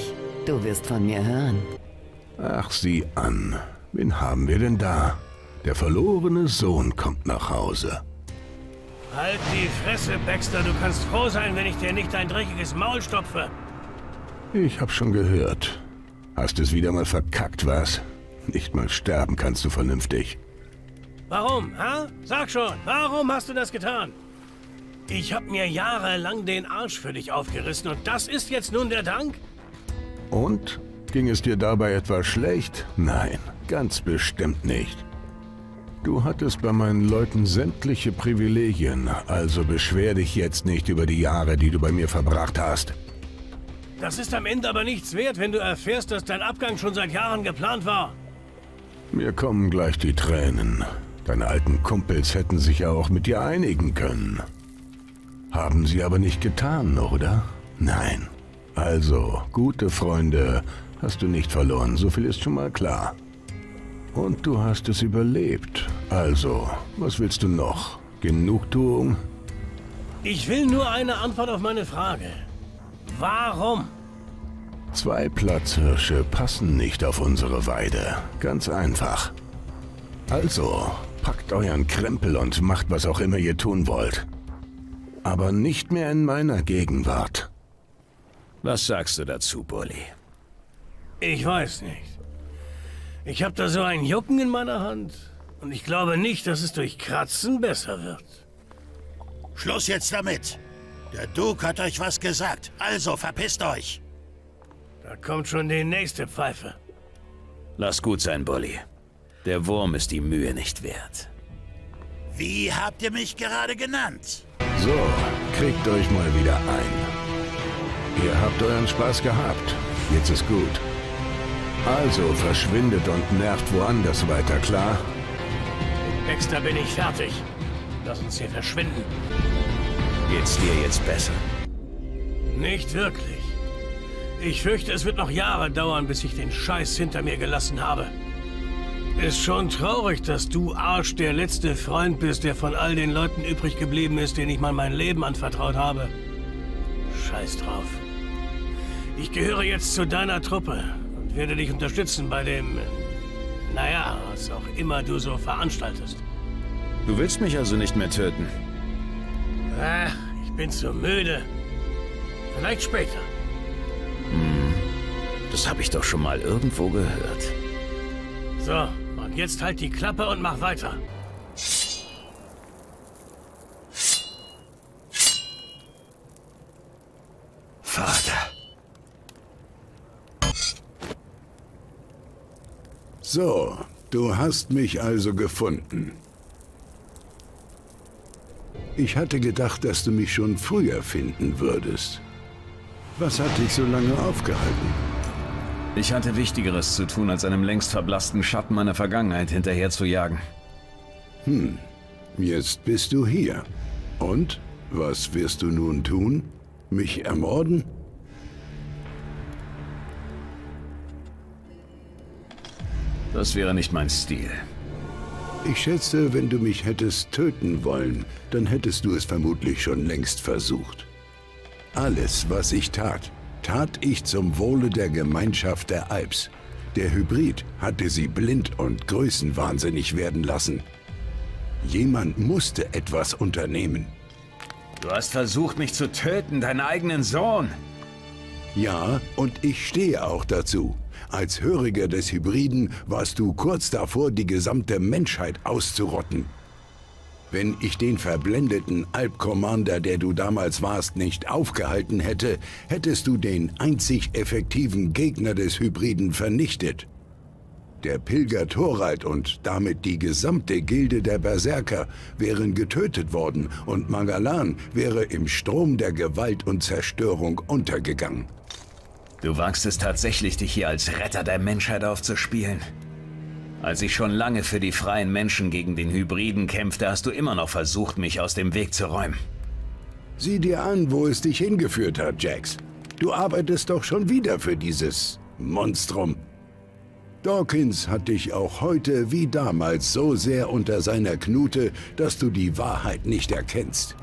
Du wirst von mir hören. Ach, sieh an. Wen haben wir denn da? Der verlorene Sohn kommt nach Hause. Halt die Fresse, Baxter. Du kannst froh sein, wenn ich dir nicht dein dreckiges Maul stopfe. Ich hab schon gehört. Hast es wieder mal verkackt, was? Nicht mal sterben kannst du vernünftig. Warum, ha? Sag schon, warum hast du das getan? Ich hab mir jahrelang den Arsch für dich aufgerissen und das ist jetzt nun der Dank? Und? Ging es dir dabei etwas schlecht? Nein, ganz bestimmt nicht. Du hattest bei meinen Leuten sämtliche Privilegien, also beschwer dich jetzt nicht über die Jahre, die du bei mir verbracht hast. Das ist am Ende aber nichts wert, wenn du erfährst, dass dein Abgang schon seit Jahren geplant war. Mir kommen gleich die Tränen. Deine alten Kumpels hätten sich ja auch mit dir einigen können. Haben sie aber nicht getan, oder? Nein. Also, gute Freunde hast du nicht verloren, so viel ist schon mal klar. Und du hast es überlebt. Also, was willst du noch? Genugtuung? Ich will nur eine Antwort auf meine Frage. Warum? 2 Platzhirsche passen nicht auf unsere Weide. Ganz einfach. Also, packt euren Krempel und macht, was auch immer ihr tun wollt. Aber nicht mehr in meiner Gegenwart. Was sagst du dazu, Bully? Ich weiß nicht. Ich habe da so ein Jucken in meiner Hand. Und ich glaube nicht, dass es durch Kratzen besser wird. Schluss jetzt damit. Der Duke hat euch was gesagt, also verpisst euch. Da kommt schon die nächste Pfeife. Lass gut sein, Bully. Der Wurm ist die Mühe nicht wert. Wie habt ihr mich gerade genannt? So, kriegt euch mal wieder ein. Ihr habt euren Spaß gehabt. Jetzt ist gut. Also verschwindet und nervt woanders weiter, klar? Mit Baxter bin ich fertig. Lass uns hier verschwinden. Geht's dir jetzt besser? Nicht wirklich. Ich fürchte, es wird noch Jahre dauern, bis ich den Scheiß hinter mir gelassen habe. Ist schon traurig, dass du, Arsch, der letzte Freund bist, der von all den Leuten übrig geblieben ist, denen ich mal mein Leben anvertraut habe. Scheiß drauf. Ich gehöre jetzt zu deiner Truppe und werde dich unterstützen bei dem... Naja, was auch immer du so veranstaltest. Du willst mich also nicht mehr töten? Ach, ich bin zu müde. Vielleicht später. Das habe ich doch schon mal irgendwo gehört. So, und jetzt halt die Klappe und mach weiter. Vater. So, du hast mich also gefunden. Ich hatte gedacht, dass du mich schon früher finden würdest. Was hat dich so lange aufgehalten? Ich hatte Wichtigeres zu tun, als einem längst verblassten Schatten meiner Vergangenheit hinterher zu jagen. Jetzt bist du hier. Und? Was wirst du nun tun? Mich ermorden? Das wäre nicht mein Stil. Ich schätze, wenn du mich hättest töten wollen, dann hättest du es vermutlich schon längst versucht. Alles, was ich tat, tat ich zum Wohle der Gemeinschaft der Alps. Der Hybrid hatte sie blind und größenwahnsinnig werden lassen. Jemand musste etwas unternehmen. Du hast versucht, mich zu töten, deinen eigenen Sohn. Ja, und ich stehe auch dazu. Als Höriger des Hybriden warst du kurz davor, die gesamte Menschheit auszurotten. Wenn ich den verblendeten Alp-Commander, der du damals warst, nicht aufgehalten hätte, hättest du den einzig effektiven Gegner des Hybriden vernichtet. Der Pilger Thorald und damit die gesamte Gilde der Berserker wären getötet worden und Magalan wäre im Strom der Gewalt und Zerstörung untergegangen. Du wagst es tatsächlich, dich hier als Retter der Menschheit aufzuspielen? Als ich schon lange für die freien Menschen gegen den Hybriden kämpfte, hast du immer noch versucht, mich aus dem Weg zu räumen. Sieh dir an, wo es dich hingeführt hat, Jax. Du arbeitest doch schon wieder für dieses Monstrum. Dawkins hat dich auch heute wie damals so sehr unter seiner Knute, dass du die Wahrheit nicht erkennst.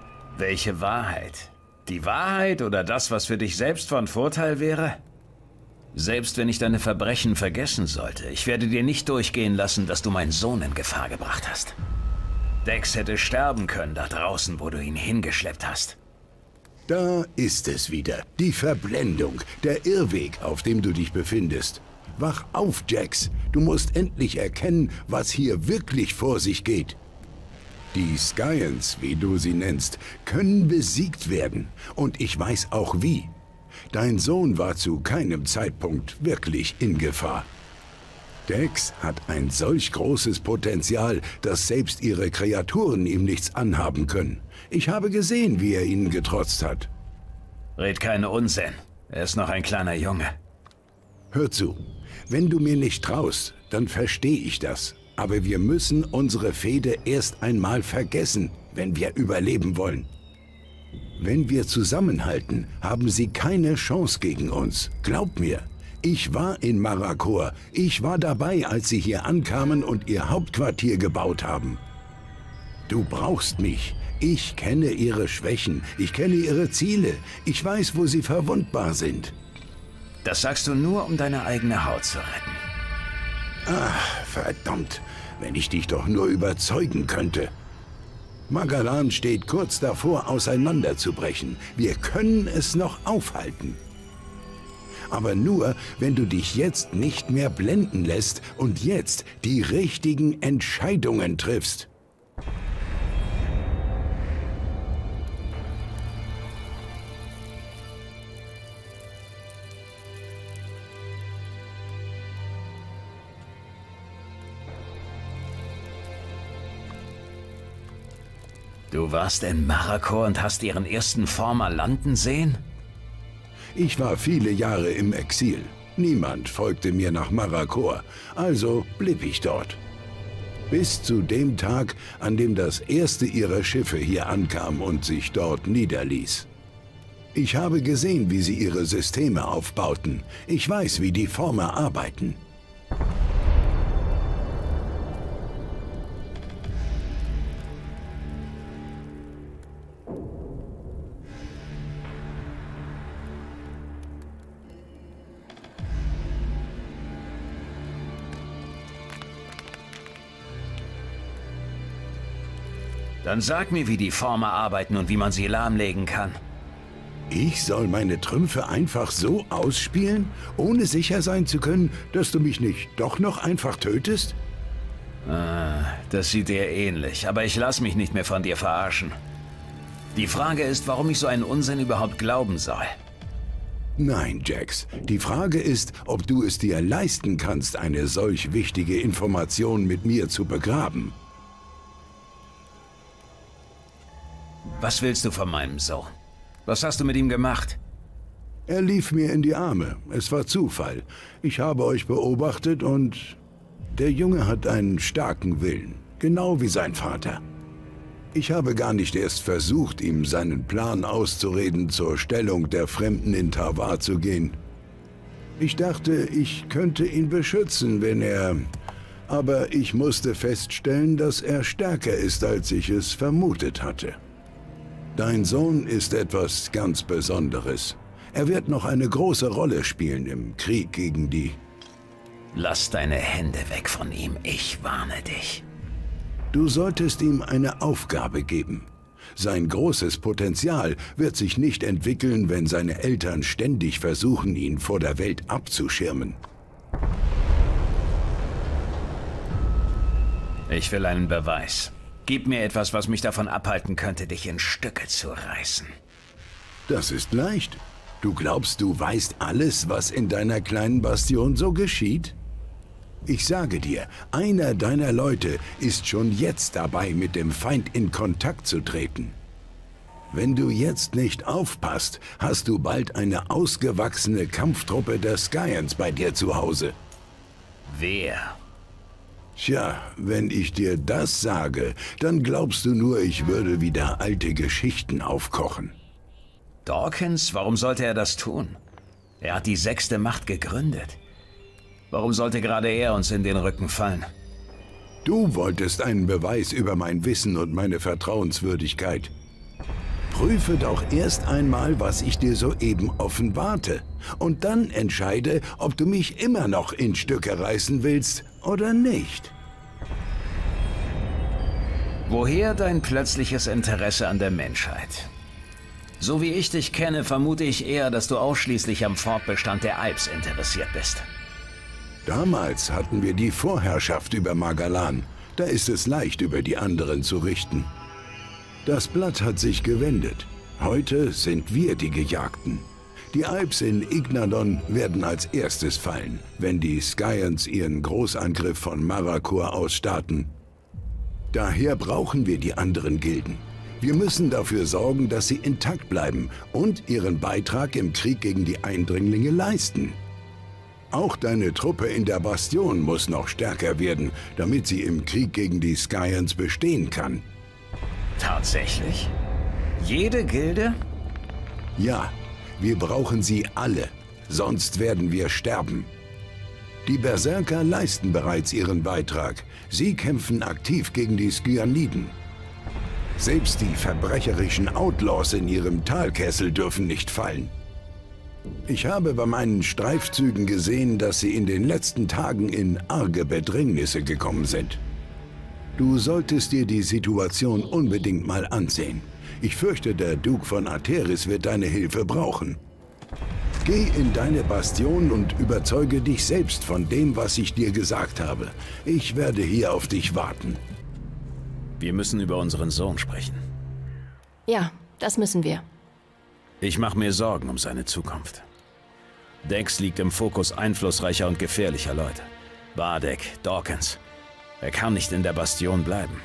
Welche Wahrheit? Die Wahrheit oder das, was für dich selbst von Vorteil wäre? Selbst wenn ich deine Verbrechen vergessen sollte, ich werde dir nicht durchgehen lassen, dass du meinen Sohn in Gefahr gebracht hast. Dex hätte sterben können da draußen, wo du ihn hingeschleppt hast. Da ist es wieder. Die Verblendung, der Irrweg, auf dem du dich befindest. Wach auf, Jax. Du musst endlich erkennen, was hier wirklich vor sich geht. Die Skyans, wie du sie nennst, können besiegt werden. Und ich weiß auch wie. Dein Sohn war zu keinem Zeitpunkt wirklich in Gefahr. Dex hat ein solch großes Potenzial, dass selbst ihre Kreaturen ihm nichts anhaben können. Ich habe gesehen, wie er ihnen getrotzt hat. Red keinen Unsinn. Er ist noch ein kleiner Junge. Hör zu. Wenn du mir nicht traust, dann verstehe ich das. Aber wir müssen unsere Fehde erst einmal vergessen, wenn wir überleben wollen. Wenn wir zusammenhalten, haben sie keine Chance gegen uns. Glaub mir, ich war in Marrakor. Ich war dabei, als sie hier ankamen und ihr Hauptquartier gebaut haben. Du brauchst mich. Ich kenne ihre Schwächen. Ich kenne ihre Ziele. Ich weiß, wo sie verwundbar sind. Das sagst du nur, um deine eigene Haut zu retten. Ach, verdammt. Wenn ich dich doch nur überzeugen könnte. Magalan steht kurz davor, auseinanderzubrechen. Wir können es noch aufhalten. Aber nur, wenn du dich jetzt nicht mehr blenden lässt und jetzt die richtigen Entscheidungen triffst. Du warst in Marrakor und hast ihren ersten Former landen sehen? Ich war viele Jahre im Exil. Niemand folgte mir nach Marrakor, also blieb ich dort. Bis zu dem Tag, an dem das erste ihrer Schiffe hier ankam und sich dort niederließ. Ich habe gesehen, wie sie ihre Systeme aufbauten. Ich weiß, wie die Former arbeiten. Dann sag mir, wie die Former arbeiten und wie man sie lahmlegen kann. Ich soll meine Trümpfe einfach so ausspielen, ohne sicher sein zu können, dass du mich nicht doch noch einfach tötest? Ah, das sieht dir ähnlich, aber ich lass mich nicht mehr von dir verarschen. Die Frage ist, warum ich so einen Unsinn überhaupt glauben soll. Nein, Jax. Die Frage ist, ob du es dir leisten kannst, eine solch wichtige Information mit mir zu begraben. Was willst du von meinem Sohn? Was hast du mit ihm gemacht? Er lief mir in die Arme. Es war Zufall. Ich habe euch beobachtet und der Junge hat einen starken Willen. Genau wie sein Vater. Ich habe gar nicht erst versucht, ihm seinen Plan auszureden, zur Stellung der Fremden in Tarvar zu gehen. Ich dachte, ich könnte ihn beschützen, wenn er... Aber ich musste feststellen, dass er stärker ist, als ich es vermutet hatte. Dein Sohn ist etwas ganz Besonderes. Er wird noch eine große Rolle spielen im Krieg gegen die... Lass deine Hände weg von ihm, ich warne dich. Du solltest ihm eine Aufgabe geben. Sein großes Potenzial wird sich nicht entwickeln, wenn seine Eltern ständig versuchen, ihn vor der Welt abzuschirmen. Ich will einen Beweis. Gib mir etwas, was mich davon abhalten könnte, dich in Stücke zu reißen. Das ist leicht. Du glaubst, du weißt alles, was in deiner kleinen Bastion so geschieht? Ich sage dir, einer deiner Leute ist schon jetzt dabei, mit dem Feind in Kontakt zu treten. Wenn du jetzt nicht aufpasst, hast du bald eine ausgewachsene Kampftruppe der Skyans bei dir zu Hause. Wer? Tja, wenn ich dir das sage, dann glaubst du nur, ich würde wieder alte Geschichten aufkochen. Dawkins? Warum sollte er das tun? Er hat die 6. Macht gegründet. Warum sollte gerade er uns in den Rücken fallen? Du wolltest einen Beweis über mein Wissen und meine Vertrauenswürdigkeit. Prüfe doch erst einmal, was ich dir soeben offenbarte. Und dann entscheide, ob du mich immer noch in Stücke reißen willst oder nicht. Woher dein plötzliches Interesse an der Menschheit? So wie ich dich kenne, vermute ich eher, dass du ausschließlich am Fortbestand der Alps interessiert bist. Damals hatten wir die Vorherrschaft über Magalan. Da ist es leicht, über die anderen zu richten. Das Blatt hat sich gewendet. Heute sind wir die Gejagten. Die Alps in Ignadon werden als erstes fallen, wenn die Skyans ihren Großangriff von Marakur aus starten. Daher brauchen wir die anderen Gilden. Wir müssen dafür sorgen, dass sie intakt bleiben und ihren Beitrag im Krieg gegen die Eindringlinge leisten. Auch deine Truppe in der Bastion muss noch stärker werden, damit sie im Krieg gegen die Skyans bestehen kann. Tatsächlich? Jede Gilde? Ja, wir brauchen sie alle, sonst werden wir sterben. Die Berserker leisten bereits ihren Beitrag. Sie kämpfen aktiv gegen die Skyaniden. Selbst die verbrecherischen Outlaws in ihrem Talkessel dürfen nicht fallen. Ich habe bei meinen Streifzügen gesehen, dass sie in den letzten Tagen in arge Bedrängnisse gekommen sind. Du solltest dir die Situation unbedingt mal ansehen. Ich fürchte, der Duke von Ateris wird deine Hilfe brauchen. Geh in deine Bastion und überzeuge dich selbst von dem, was ich dir gesagt habe. Ich werde hier auf dich warten. Wir müssen über unseren Sohn sprechen. Ja, das müssen wir. Ich mache mir Sorgen um seine Zukunft. Dex liegt im Fokus einflussreicher und gefährlicher Leute. Bardek, Dawkins. Er kann nicht in der Bastion bleiben.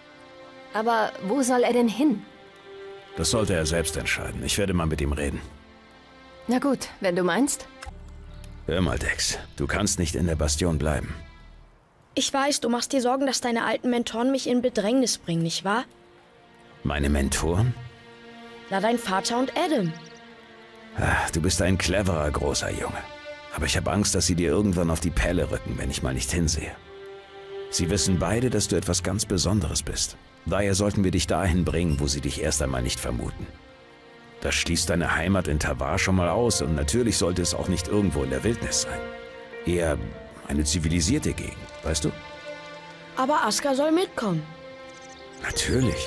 Aber wo soll er denn hin? Das sollte er selbst entscheiden. Ich werde mal mit ihm reden. Na gut, wenn du meinst. Hör mal, Dex. Du kannst nicht in der Bastion bleiben. Ich weiß, du machst dir Sorgen, dass deine alten Mentoren mich in Bedrängnis bringen, nicht wahr? Meine Mentoren? Na, dein Vater und Adam. Ach, du bist ein cleverer, großer Junge. Aber ich habe Angst, dass sie dir irgendwann auf die Pelle rücken, wenn ich mal nicht hinsehe. Sie wissen beide, dass du etwas ganz Besonderes bist. Daher sollten wir dich dahin bringen, wo sie dich erst einmal nicht vermuten. Das schließt deine Heimat in Tavar schon mal aus und natürlich sollte es auch nicht irgendwo in der Wildnis sein. Eher eine zivilisierte Gegend, weißt du? Aber Aska soll mitkommen. Natürlich.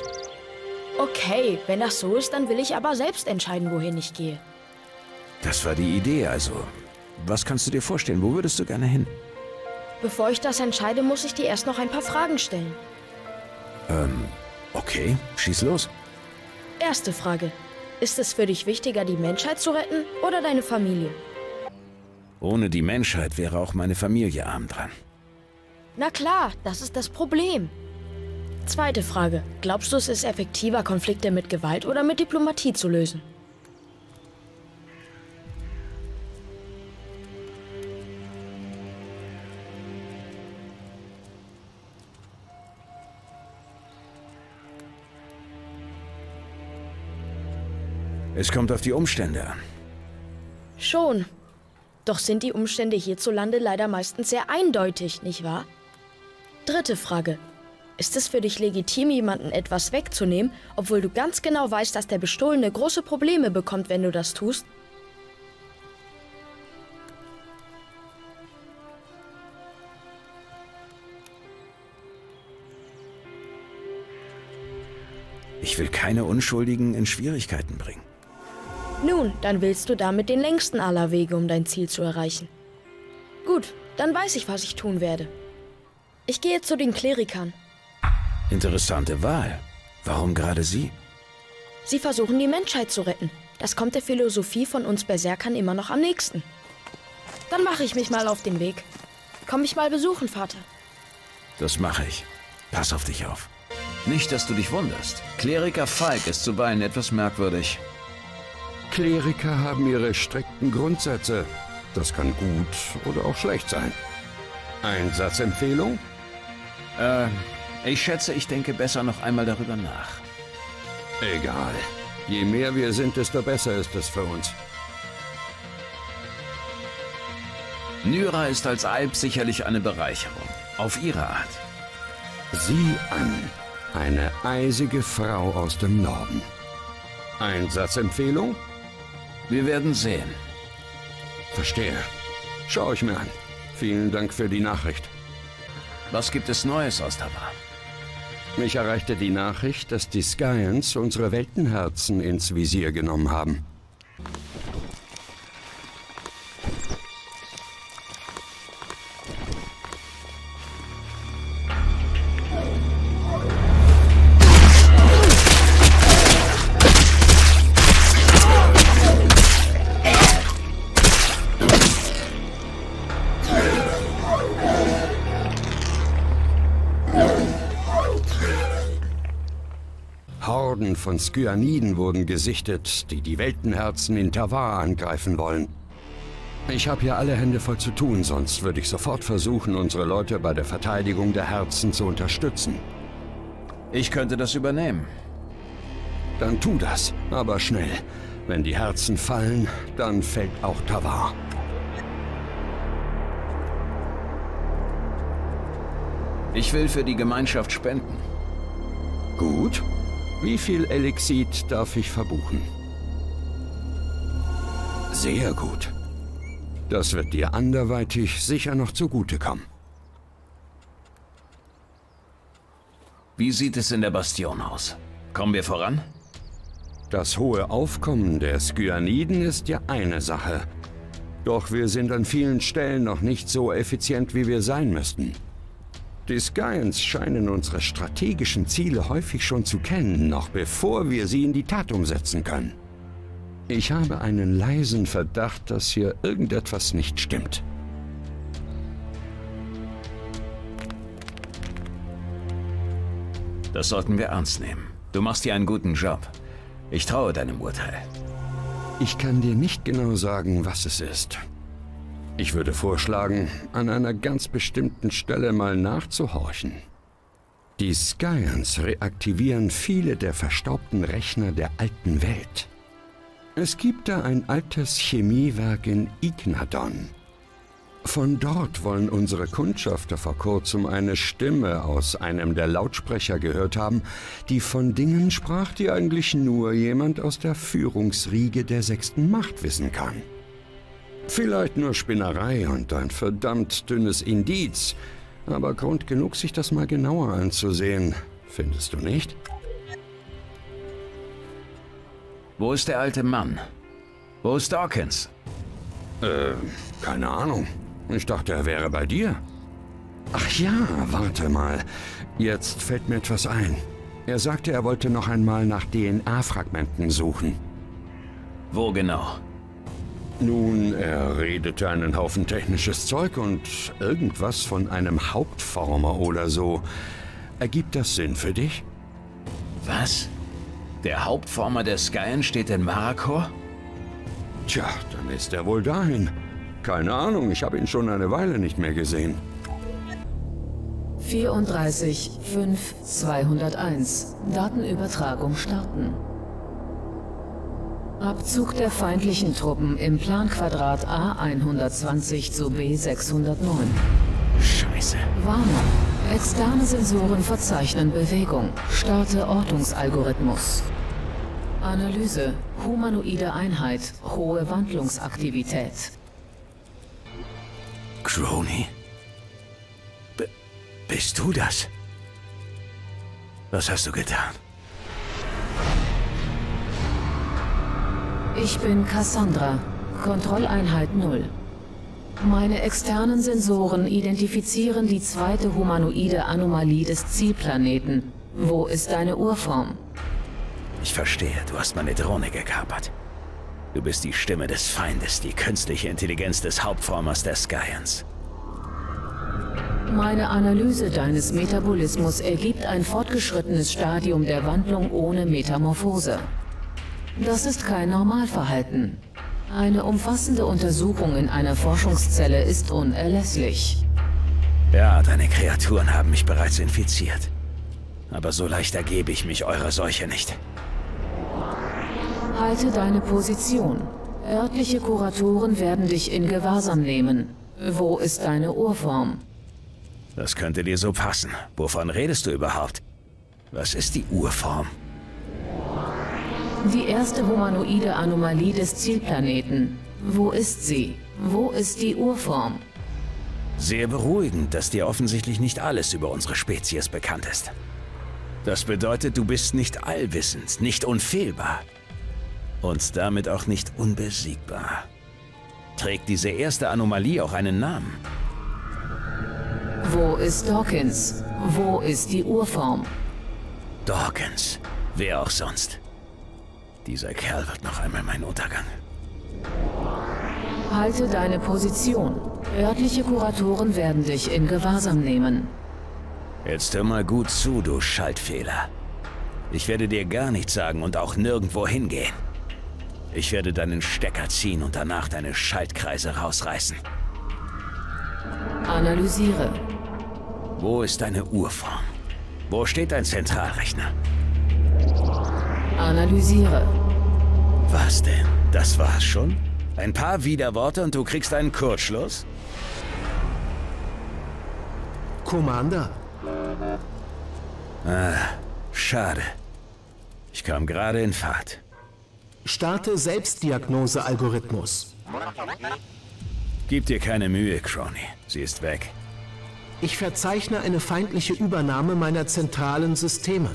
Okay, wenn das so ist, dann will ich aber selbst entscheiden, wohin ich gehe. Das war die Idee, also. Was kannst du dir vorstellen? Wo würdest du gerne hin? Bevor ich das entscheide, muss ich dir erst noch ein paar Fragen stellen. Okay, schieß los. Erste Frage. Ist es für dich wichtiger, die Menschheit zu retten oder deine Familie? Ohne die Menschheit wäre auch meine Familie arm dran. Na klar, das ist das Problem. Zweite Frage. Glaubst du, es ist effektiver, Konflikte mit Gewalt oder mit Diplomatie zu lösen? Es kommt auf die Umstände an. Schon. Doch sind die Umstände hierzulande leider meistens sehr eindeutig, nicht wahr? Dritte Frage. Ist es für dich legitim, jemandem etwas wegzunehmen, obwohl du ganz genau weißt, dass der Bestohlene große Probleme bekommt, wenn du das tust? Ich will keine Unschuldigen in Schwierigkeiten bringen. Nun, dann willst du damit den längsten aller Wege, um dein Ziel zu erreichen. Gut, dann weiß ich, was ich tun werde. Ich gehe zu den Klerikern. Interessante Wahl. Warum gerade sie? Sie versuchen, die Menschheit zu retten. Das kommt der Philosophie von uns Berserkern immer noch am nächsten. Dann mache ich mich mal auf den Weg. Komm mich mal besuchen, Vater. Das mache ich. Pass auf dich auf. Nicht, dass du dich wunderst. Kleriker Falk ist zuweilen etwas merkwürdig. Kleriker haben ihre strikten Grundsätze. Das kann gut oder auch schlecht sein. Einsatzempfehlung? Ich schätze, ich denke besser noch einmal darüber nach. Egal. Je mehr wir sind, desto besser ist es für uns. Nyra ist als Alp sicherlich eine Bereicherung. Auf ihre Art. Sieh an. Eine eisige Frau aus dem Norden. Einsatzempfehlung? Wir werden sehen. Verstehe. Schau ich mir an. Vielen Dank für die Nachricht. Was gibt es Neues aus Tavar? Mich erreichte die Nachricht, dass die Skyans unsere Weltenherzen ins Visier genommen haben. Horden von Skyaniden wurden gesichtet, die die Weltenherzen in Tavar angreifen wollen. Ich habe hier alle Hände voll zu tun, sonst würde ich sofort versuchen, unsere Leute bei der Verteidigung der Herzen zu unterstützen. Ich könnte das übernehmen. Dann tu das, aber schnell. Wenn die Herzen fallen, dann fällt auch Tavar. Ich will für die Gemeinschaft spenden. Gut. Wie viel Elixit darf ich verbuchen? Sehr gut. Das wird dir anderweitig sicher noch zugutekommen. Wie sieht es in der Bastion aus? Kommen wir voran? Das hohe Aufkommen der Skyaniden ist ja eine Sache. Doch wir sind an vielen Stellen noch nicht so effizient, wie wir sein müssten. Die Skyans scheinen unsere strategischen Ziele häufig schon zu kennen, noch bevor wir sie in die Tat umsetzen können. Ich habe einen leisen Verdacht, dass hier irgendetwas nicht stimmt. Das sollten wir ernst nehmen. Du machst hier einen guten Job. Ich traue deinem Urteil. Ich kann dir nicht genau sagen, was es ist. Ich würde vorschlagen, an einer ganz bestimmten Stelle mal nachzuhorchen. Die Skyans reaktivieren viele der verstaubten Rechner der alten Welt. Es gibt da ein altes Chemiewerk in Ignadon. Von dort wollen unsere Kundschafter vor kurzem eine Stimme aus einem der Lautsprecher gehört haben, die von Dingen sprach, die eigentlich nur jemand aus der Führungsriege der 6. Macht wissen kann. Vielleicht nur Spinnerei und ein verdammt dünnes Indiz, aber Grund genug, sich das mal genauer anzusehen, findest du nicht? Wo ist der alte Mann? Wo ist Dawkins? Keine Ahnung. Ich dachte, er wäre bei dir. Ach ja, warte mal. Jetzt fällt mir etwas ein. Er sagte, er wollte noch einmal nach DNA-Fragmenten suchen. Wo genau? Nun, er redete einen Haufen technisches Zeug und irgendwas von einem Hauptformer oder so. Ergibt das Sinn für dich? Was? Der Hauptformer der Skyen steht in Marakor? Tja, dann ist er wohl dahin. Keine Ahnung, ich habe ihn schon eine Weile nicht mehr gesehen. 34-5-201. Datenübertragung starten. Abzug der feindlichen Truppen im Planquadrat A120 zu B609. Scheiße. Warnung. Externe Sensoren verzeichnen Bewegung. Starte Ortungsalgorithmus. Analyse. Humanoide Einheit. Hohe Wandlungsaktivität. Crony? Bist du das? Was hast du getan? Ich bin Cassandra, Kontrolleinheit 0. Meine externen Sensoren identifizieren die zweite humanoide Anomalie des Zielplaneten. Wo ist deine Urform? Ich verstehe, du hast meine Drohne gekapert. Du bist die Stimme des Feindes, die künstliche Intelligenz des Hauptformers der Skyans. Meine Analyse deines Metabolismus ergibt ein fortgeschrittenes Stadium der Wandlung ohne Metamorphose. Das ist kein Normalverhalten. Eine umfassende Untersuchung in einer Forschungszelle ist unerlässlich. Ja, deine Kreaturen haben mich bereits infiziert. Aber so leicht ergebe ich mich eurer Seuche nicht. Halte deine Position. Örtliche Kuratoren werden dich in Gewahrsam nehmen. Wo ist deine Urform? Das könnte dir so passen. Wovon redest du überhaupt? Was ist die Urform? Die erste humanoide Anomalie des Zielplaneten. Wo ist sie? Wo ist die Urform? Sehr beruhigend, dass dir offensichtlich nicht alles über unsere Spezies bekannt ist. Das bedeutet, du bist nicht allwissend, nicht unfehlbar. Und damit auch nicht unbesiegbar. Trägt diese erste Anomalie auch einen Namen? Wo ist Dawkins? Wo ist die Urform? Dawkins. Wer auch sonst. Dieser Kerl wird noch einmal mein Untergang. Halte deine Position. Örtliche Kuratoren werden dich in Gewahrsam nehmen. Jetzt hör mal gut zu, du Schaltfehler. Ich werde dir gar nichts sagen und auch nirgendwo hingehen. Ich werde deinen Stecker ziehen und danach deine Schaltkreise rausreißen. Analysiere. Wo ist deine Urform? Wo steht dein Zentralrechner? Analysiere. Was denn? Das war's schon? Ein paar Widerworte und du kriegst einen Kurzschluss? Commander. Ah, schade. Ich kam gerade in Fahrt. Starte Selbstdiagnose-Algorithmus. Gib dir keine Mühe, Crony. Sie ist weg. Ich verzeichne eine feindliche Übernahme meiner zentralen Systeme.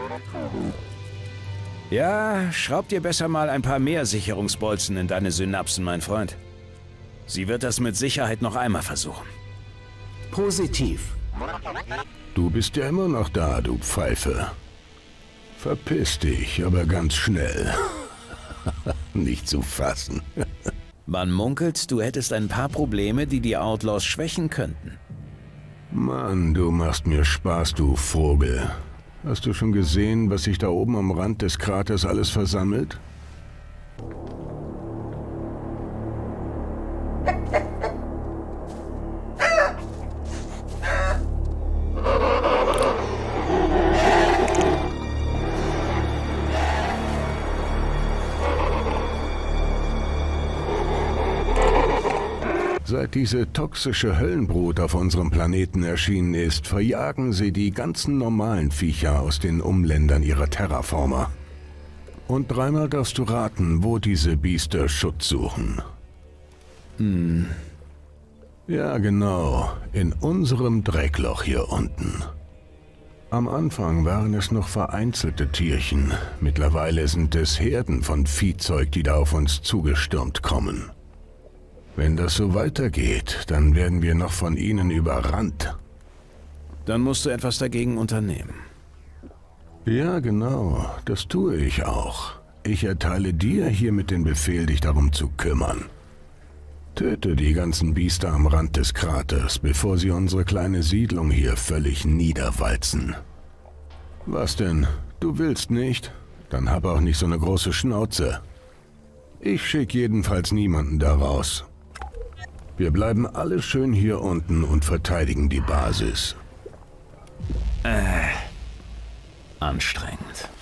Ja, schraub dir besser mal ein paar mehr Sicherungsbolzen in deine Synapsen, mein Freund. Sie wird das mit Sicherheit noch einmal versuchen. Positiv. Du bist ja immer noch da, du Pfeife. Verpiss dich, aber ganz schnell. Nicht zu fassen. Man munkelt, du hättest ein paar Probleme, die die Outlaws schwächen könnten. Mann, du machst mir Spaß, du Vogel. Hast du schon gesehen, was sich da oben am Rand des Kraters alles versammelt? Seit diese toxische Höllenbrut auf unserem Planeten erschienen ist, verjagen sie die ganzen normalen Viecher aus den Umländern ihrer Terraformer. Und dreimal darfst du raten, wo diese Biester Schutz suchen. Ja, genau. In unserem Dreckloch hier unten. Am Anfang waren es noch vereinzelte Tierchen. Mittlerweile sind es Herden von Viehzeug, die da auf uns zugestürmt kommen. Wenn das so weitergeht, dann werden wir noch von ihnen überrannt. Dann musst du etwas dagegen unternehmen. Ja, genau. Das tue ich auch. Ich erteile dir hiermit den Befehl, dich darum zu kümmern. Töte die ganzen Biester am Rand des Kraters, bevor sie unsere kleine Siedlung hier völlig niederwalzen. Was denn? Du willst nicht? Dann hab auch nicht so eine große Schnauze. Ich schicke jedenfalls niemanden da raus. Wir bleiben alle schön hier unten und verteidigen die Basis. Anstrengend.